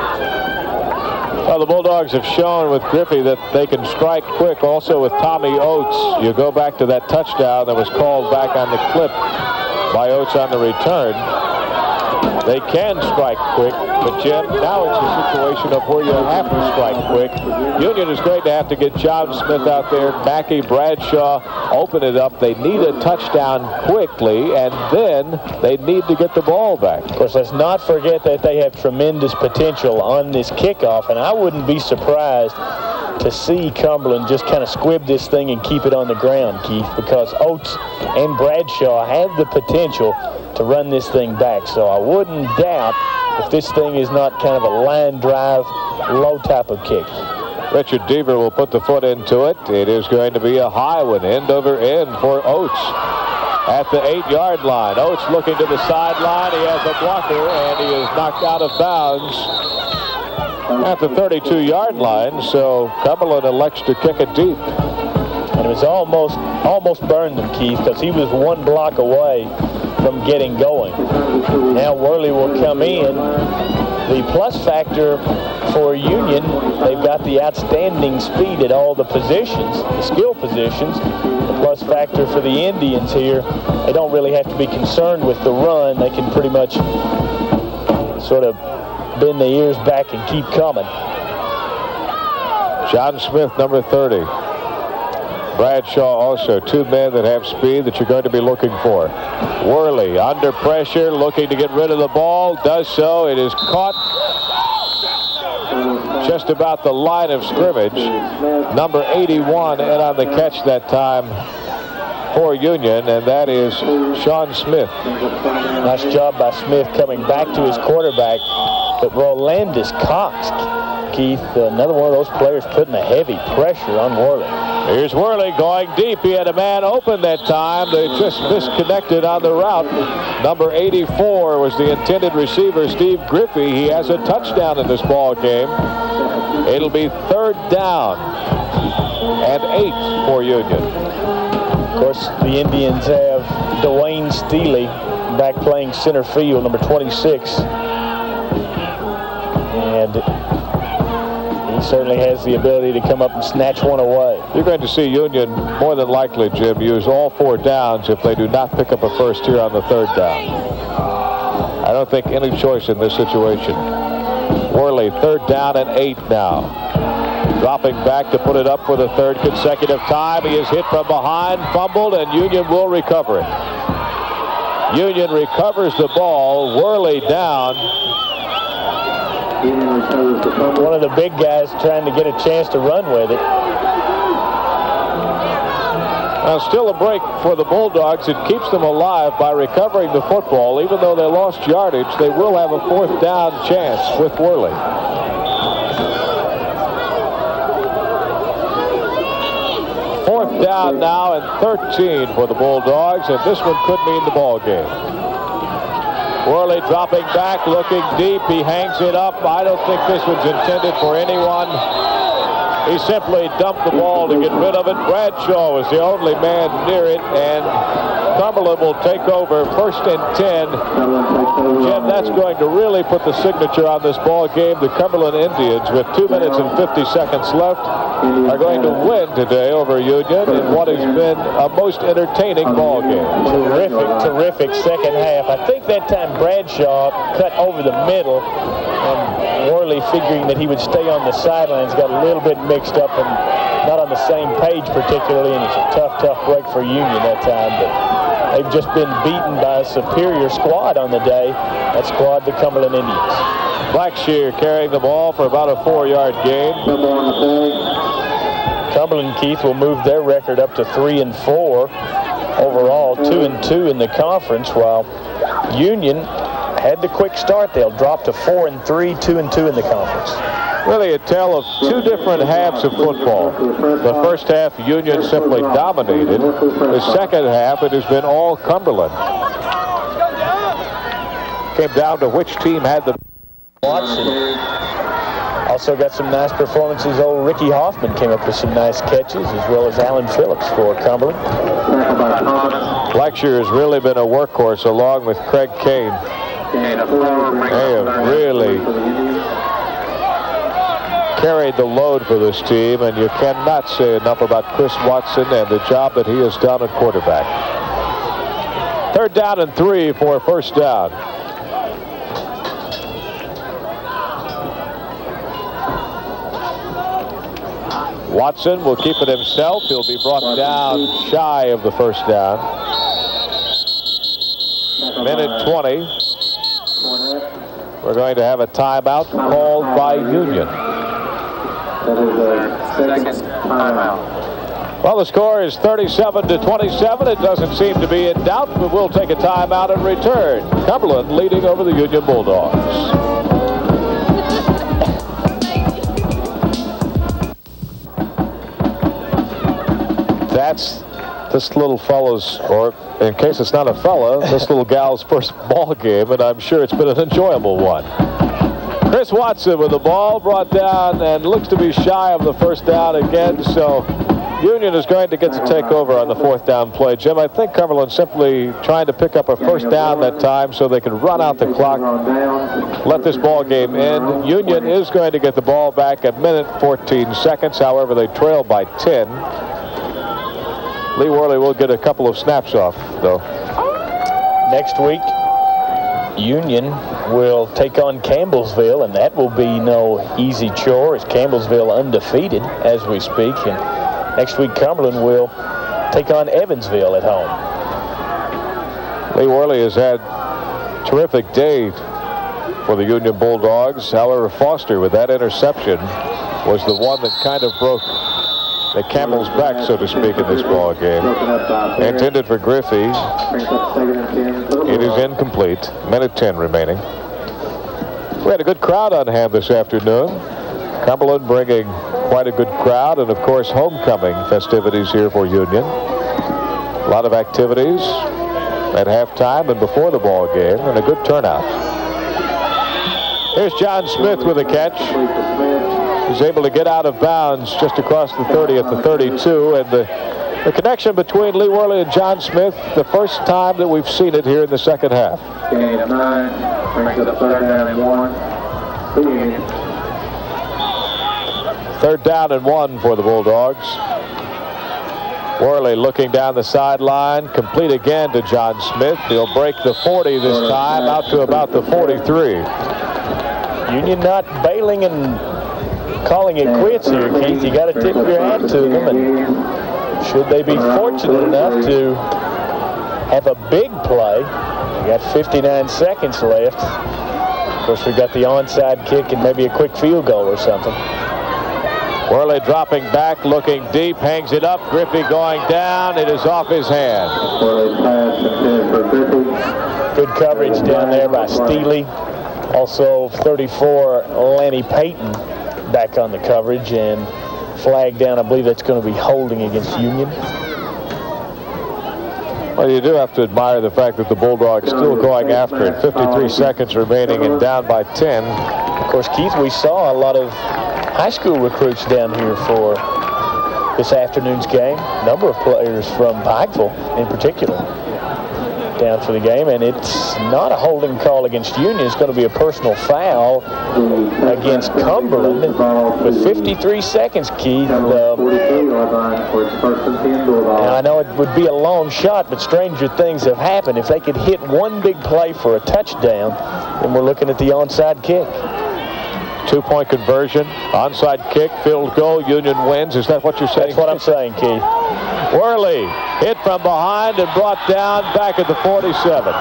B: Well, the Bulldogs have shown with Griffey that they can strike quick. Also with Tommy Oates, you go back to that touchdown that was called back on the clip by Oates on the return. They can strike quick, but Jim, now it's a situation of where you have to strike quick. Union is going to have to get John Smith out there, Mackey, Bradshaw, open it up. They need a touchdown quickly, and then they need to get the ball back.
C: Of course, let's not forget that they have tremendous potential on this kickoff, and I wouldn't be surprised to see Cumberland just kind of squib this thing and keep it on the ground, Keith, because Oates and Bradshaw have the potential to run this thing back. So I wouldn't doubt if this thing is not kind of a line drive, low type of kick.
B: Richard Deaver will put the foot into it. It is going to be a high one, end over end for Oates at the eight-yard line. Oates looking to the sideline. He has a blocker, and he is knocked out of bounds at the thirty-two-yard line. So Cumberland elects to kick it deep.
C: And it was almost, almost burned him, Keith, because he was one block away from getting going. Now Worley will come in. The plus factor for Union, they've got the outstanding speed at all the positions, the skill positions. The plus factor for the Indians here, they don't really have to be concerned with the run. They can pretty much sort of bend their ears back and keep coming.
B: John Smith, number thirty. Bradshaw also two men that have speed that you're going to be looking for. Worley under pressure, looking to get rid of the ball, does so. It is caught just about the line of scrimmage. Number eighty-one in on the catch that time for Union, and that is Sean Smith.
C: Nice job by Smith coming back to his quarterback. But Rolandis Cox, Keith, another one of those players putting a heavy pressure on Worley.
B: Here's Worley going deep. He had a man open that time. They just misconnected on the route. Number eighty-four was the intended receiver, Steve Griffey. He has a touchdown in this ball game. It'll be third down and eight for Union.
C: Of course, the Indians have Dwayne Steely back playing center field, number twenty-six. And he certainly has the ability to come up and snatch one away.
B: You're going to see Union more than likely, Jim, use all four downs if they do not pick up a first here on the third down. I don't think any choice in this situation. Worley, third down and eight now. Dropping back to put it up for the third consecutive time. He is hit from behind, fumbled, and Union will recover it. Union recovers the ball. Worley down.
C: One of the big guys trying to get a chance to run with it.
B: Now still a break for the Bulldogs. It keeps them alive by recovering the football. Even though they lost yardage, they will have a fourth down chance with Worley. Fourth down now and thirteen for the Bulldogs, and this one could mean the ball game. Worley dropping back, looking deep. He hangs it up. I don't think this one's intended for anyone. He simply dumped the ball to get rid of it. Bradshaw was the only man near it, and Cumberland will take over first and ten. Jim, that's going to really put the signature on this ball game. The Cumberland Indians, with two minutes and fifty seconds left, are going to win today over Union in what has been a most entertaining ball game.
C: Terrific, terrific second half. I think that time Bradshaw cut over the middle, and Worley, figuring that he would stay on the sidelines, got a little bit mixed up and not on the same page particularly, and it's a tough, tough break for Union that time. But they've just been beaten by a superior squad on the day. That squad, the Cumberland Indians.
B: Blackshear carrying the ball for about a four-yard gain.
C: Cumberland, Keith, will move their record up to three and four overall, two and two in the conference, while Union had the quick start. They'll drop to four and three, two and two in the conference.
B: Really a tale of two different halves of football. The first half, Union simply dominated. The second half, it has been all Cumberland. Came down to which team had the...
C: Watson also got some nice performances. Old Ricky Hoffman came up with some nice catches, as well as Alan Phillips for Cumberland.
B: Blackshear has really been a workhorse along with Craig Kane. They have really carried the load for this team, and you cannot say enough about Chris Watson and the job that he has done at quarterback. Third down and three for first down. Watson will keep it himself. He'll be brought down shy of the first down. Minute twenty. We're going to have a timeout called by Union.
D: That is a second timeout.
B: Well, the score is thirty-seven to twenty-seven. It doesn't seem to be in doubt, but we'll take a timeout and return. Cumberland leading over the Union Bulldogs. That's this little fella's, or in case it's not a fella, this little gal's first ball game, and I'm sure it's been an enjoyable one. Chris Watson with the ball brought down and looks to be shy of the first down again, so Union is going to get to take over on the fourth down play. Jim, I think Cumberland simply trying to pick up a first down that time so they can run out the clock, let this ball game end. Union is going to get the ball back at minute fourteen seconds. However, they trail by ten. Lee Worley will get a couple of snaps off, though.
C: Next week, Union will take on Campbellsville, and that will be no easy chore, as Campbellsville undefeated as we speak. And Next week, Cumberland will take on Evansville at home.
B: Lee Worley has had a terrific day for the Union Bulldogs. However, Foster, with that interception, was the one that kind of broke the camel's back, so to speak, in this ball game. Intended for Griffey. It is incomplete. Minute ten remaining. We had a good crowd on hand this afternoon. Cumberland bringing quite a good crowd, and of course homecoming festivities here for Union. A lot of activities at halftime and before the ball game, and a good turnout. Here's John Smith with a catch. He's able to get out of bounds just across the thirty at the thirty-two, and the, the connection between Lee Worley and John Smith, the first time that we've seen it here in the second half.
D: Gain of nine, brings up third down and one.
B: Third down and one for the Bulldogs. Worley looking down the sideline, complete again to John Smith. He'll break the forty this time, out to about the forty-three.
C: Union not bailing and calling it quits here, Keith. You got to tip your hat to them, and should they be fortunate enough to have a big play, we got fifty-nine seconds left. Of course, we've got the onside kick and maybe a quick field goal or something.
B: Worley dropping back, looking deep, hangs it up. Griffey going down. It is off his hand.
C: Good coverage down there by Steely. Also, thirty-four, Lanny Payton back on the coverage, and flag down. I believe that's going to be holding against Union.
B: Well, you do have to admire the fact that the Bulldogs still going after it. fifty-three seconds remaining and down by ten.
C: Of course, Keith, we saw a lot of high school recruits down here for this afternoon's game. A number of players from Pikeville in particular down for the game, and it's not a holding call against Union. It's going to be a personal foul against Cumberland with fifty-three seconds, Keith. Uh, and I know it would be a long shot, but stranger things have happened. If they could hit one big play for a touchdown, then we're looking at the onside kick.
B: Two-point conversion, onside kick, field goal, Union wins. Is that what you're saying?
C: That's what I'm saying, Keith.
B: Worley hit from behind and brought down back at the forty-seven.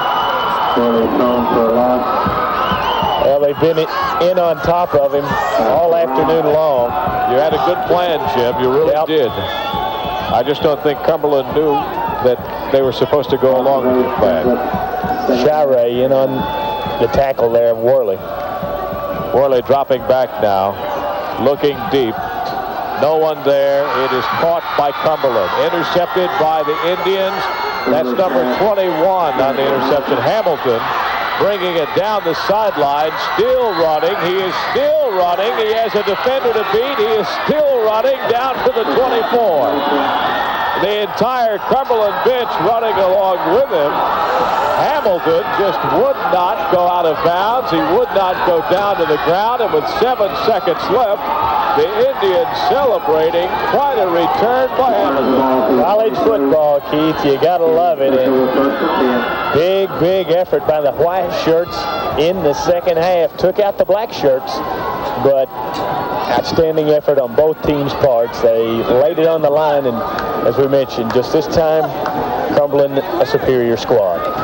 C: Well, they've been in on top of him all afternoon long.
B: You had a good plan, Jim. You really yep. did. I just don't think Cumberland knew that they were supposed to go along with your plan.
C: Shire in on the tackle there of Worley.
B: Worley dropping back now, looking deep. No one there. It is caught by Cumberland. Intercepted by the Indians. That's number twenty-one on the interception. Hamilton bringing it down the sideline. Still running. He is still running. He has a defender to beat. He is still running down to the twenty-four. The entire Cumberland bench running along with him. Hamilton just would not go out of bounds. He would not go down to the ground. And with seven seconds left, the Indians celebrating. Quite a return by Hamilton.
C: College football, Keith, you got to love it. And big, big effort by the white shirts in the second half. Took out the black shirts, but outstanding effort on both teams' parts. They laid it on the line, and as we mentioned, just this time, Cumberland a superior squad.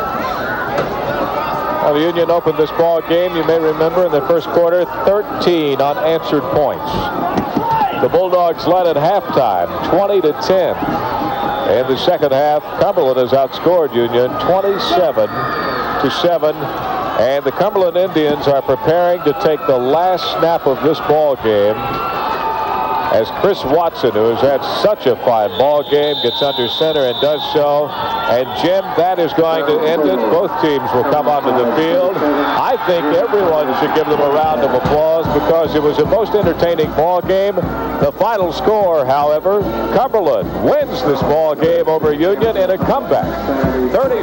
B: Well, the Union opened this ball game, you may remember, in the first quarter, thirteen unanswered points. The Bulldogs led at halftime, twenty to ten. In the second half, Cumberland has outscored Union twenty-seven to seven. And the Cumberland Indians are preparing to take the last snap of this ball game as Chris Watson, who has had such a fine ball game, gets under center and does so. And Jim, that is going to end it. Both teams will come onto the field. I think everyone should give them a round of applause because it was a most entertaining ball game. The final score, however, Cumberland wins this ball game over Union in a comeback.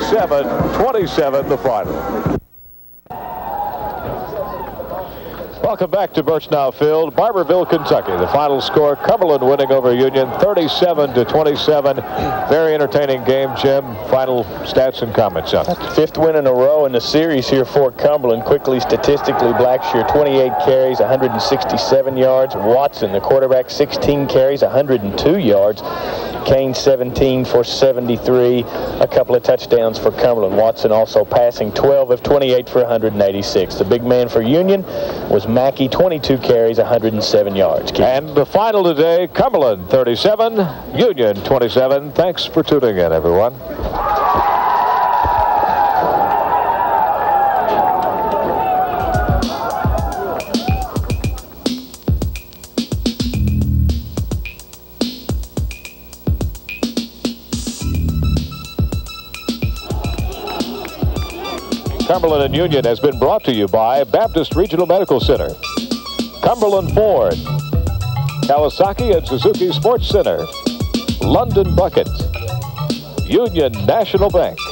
B: thirty-seven twenty-seven the final. Welcome back to Birchnow Field, Barberville, Kentucky. The final score, Cumberland winning over Union thirty-seven to twenty-seven. Very entertaining game, Jim. Final stats and comments on it.
C: Fifth win in a row in the series here for Cumberland. Quickly, statistically, Blackshear twenty-eight carries, one hundred sixty-seven yards. Watson, the quarterback, sixteen carries, one hundred two yards. Kane, seventeen for seventy-three. A couple of touchdowns for Cumberland. Watson also passing twelve of twenty-eight for one hundred eighty-six. The big man for Union was Mackey, twenty-two carries, one hundred seven yards. Keep
B: and the final today, Cumberland thirty-seven, Union twenty-seven. Thanks for tuning in, everyone. Cumberland and Union has been brought to you by Baptist Regional Medical Center, Cumberland Ford, Kawasaki and Suzuki Sports Center, London Bucket, Union National Bank.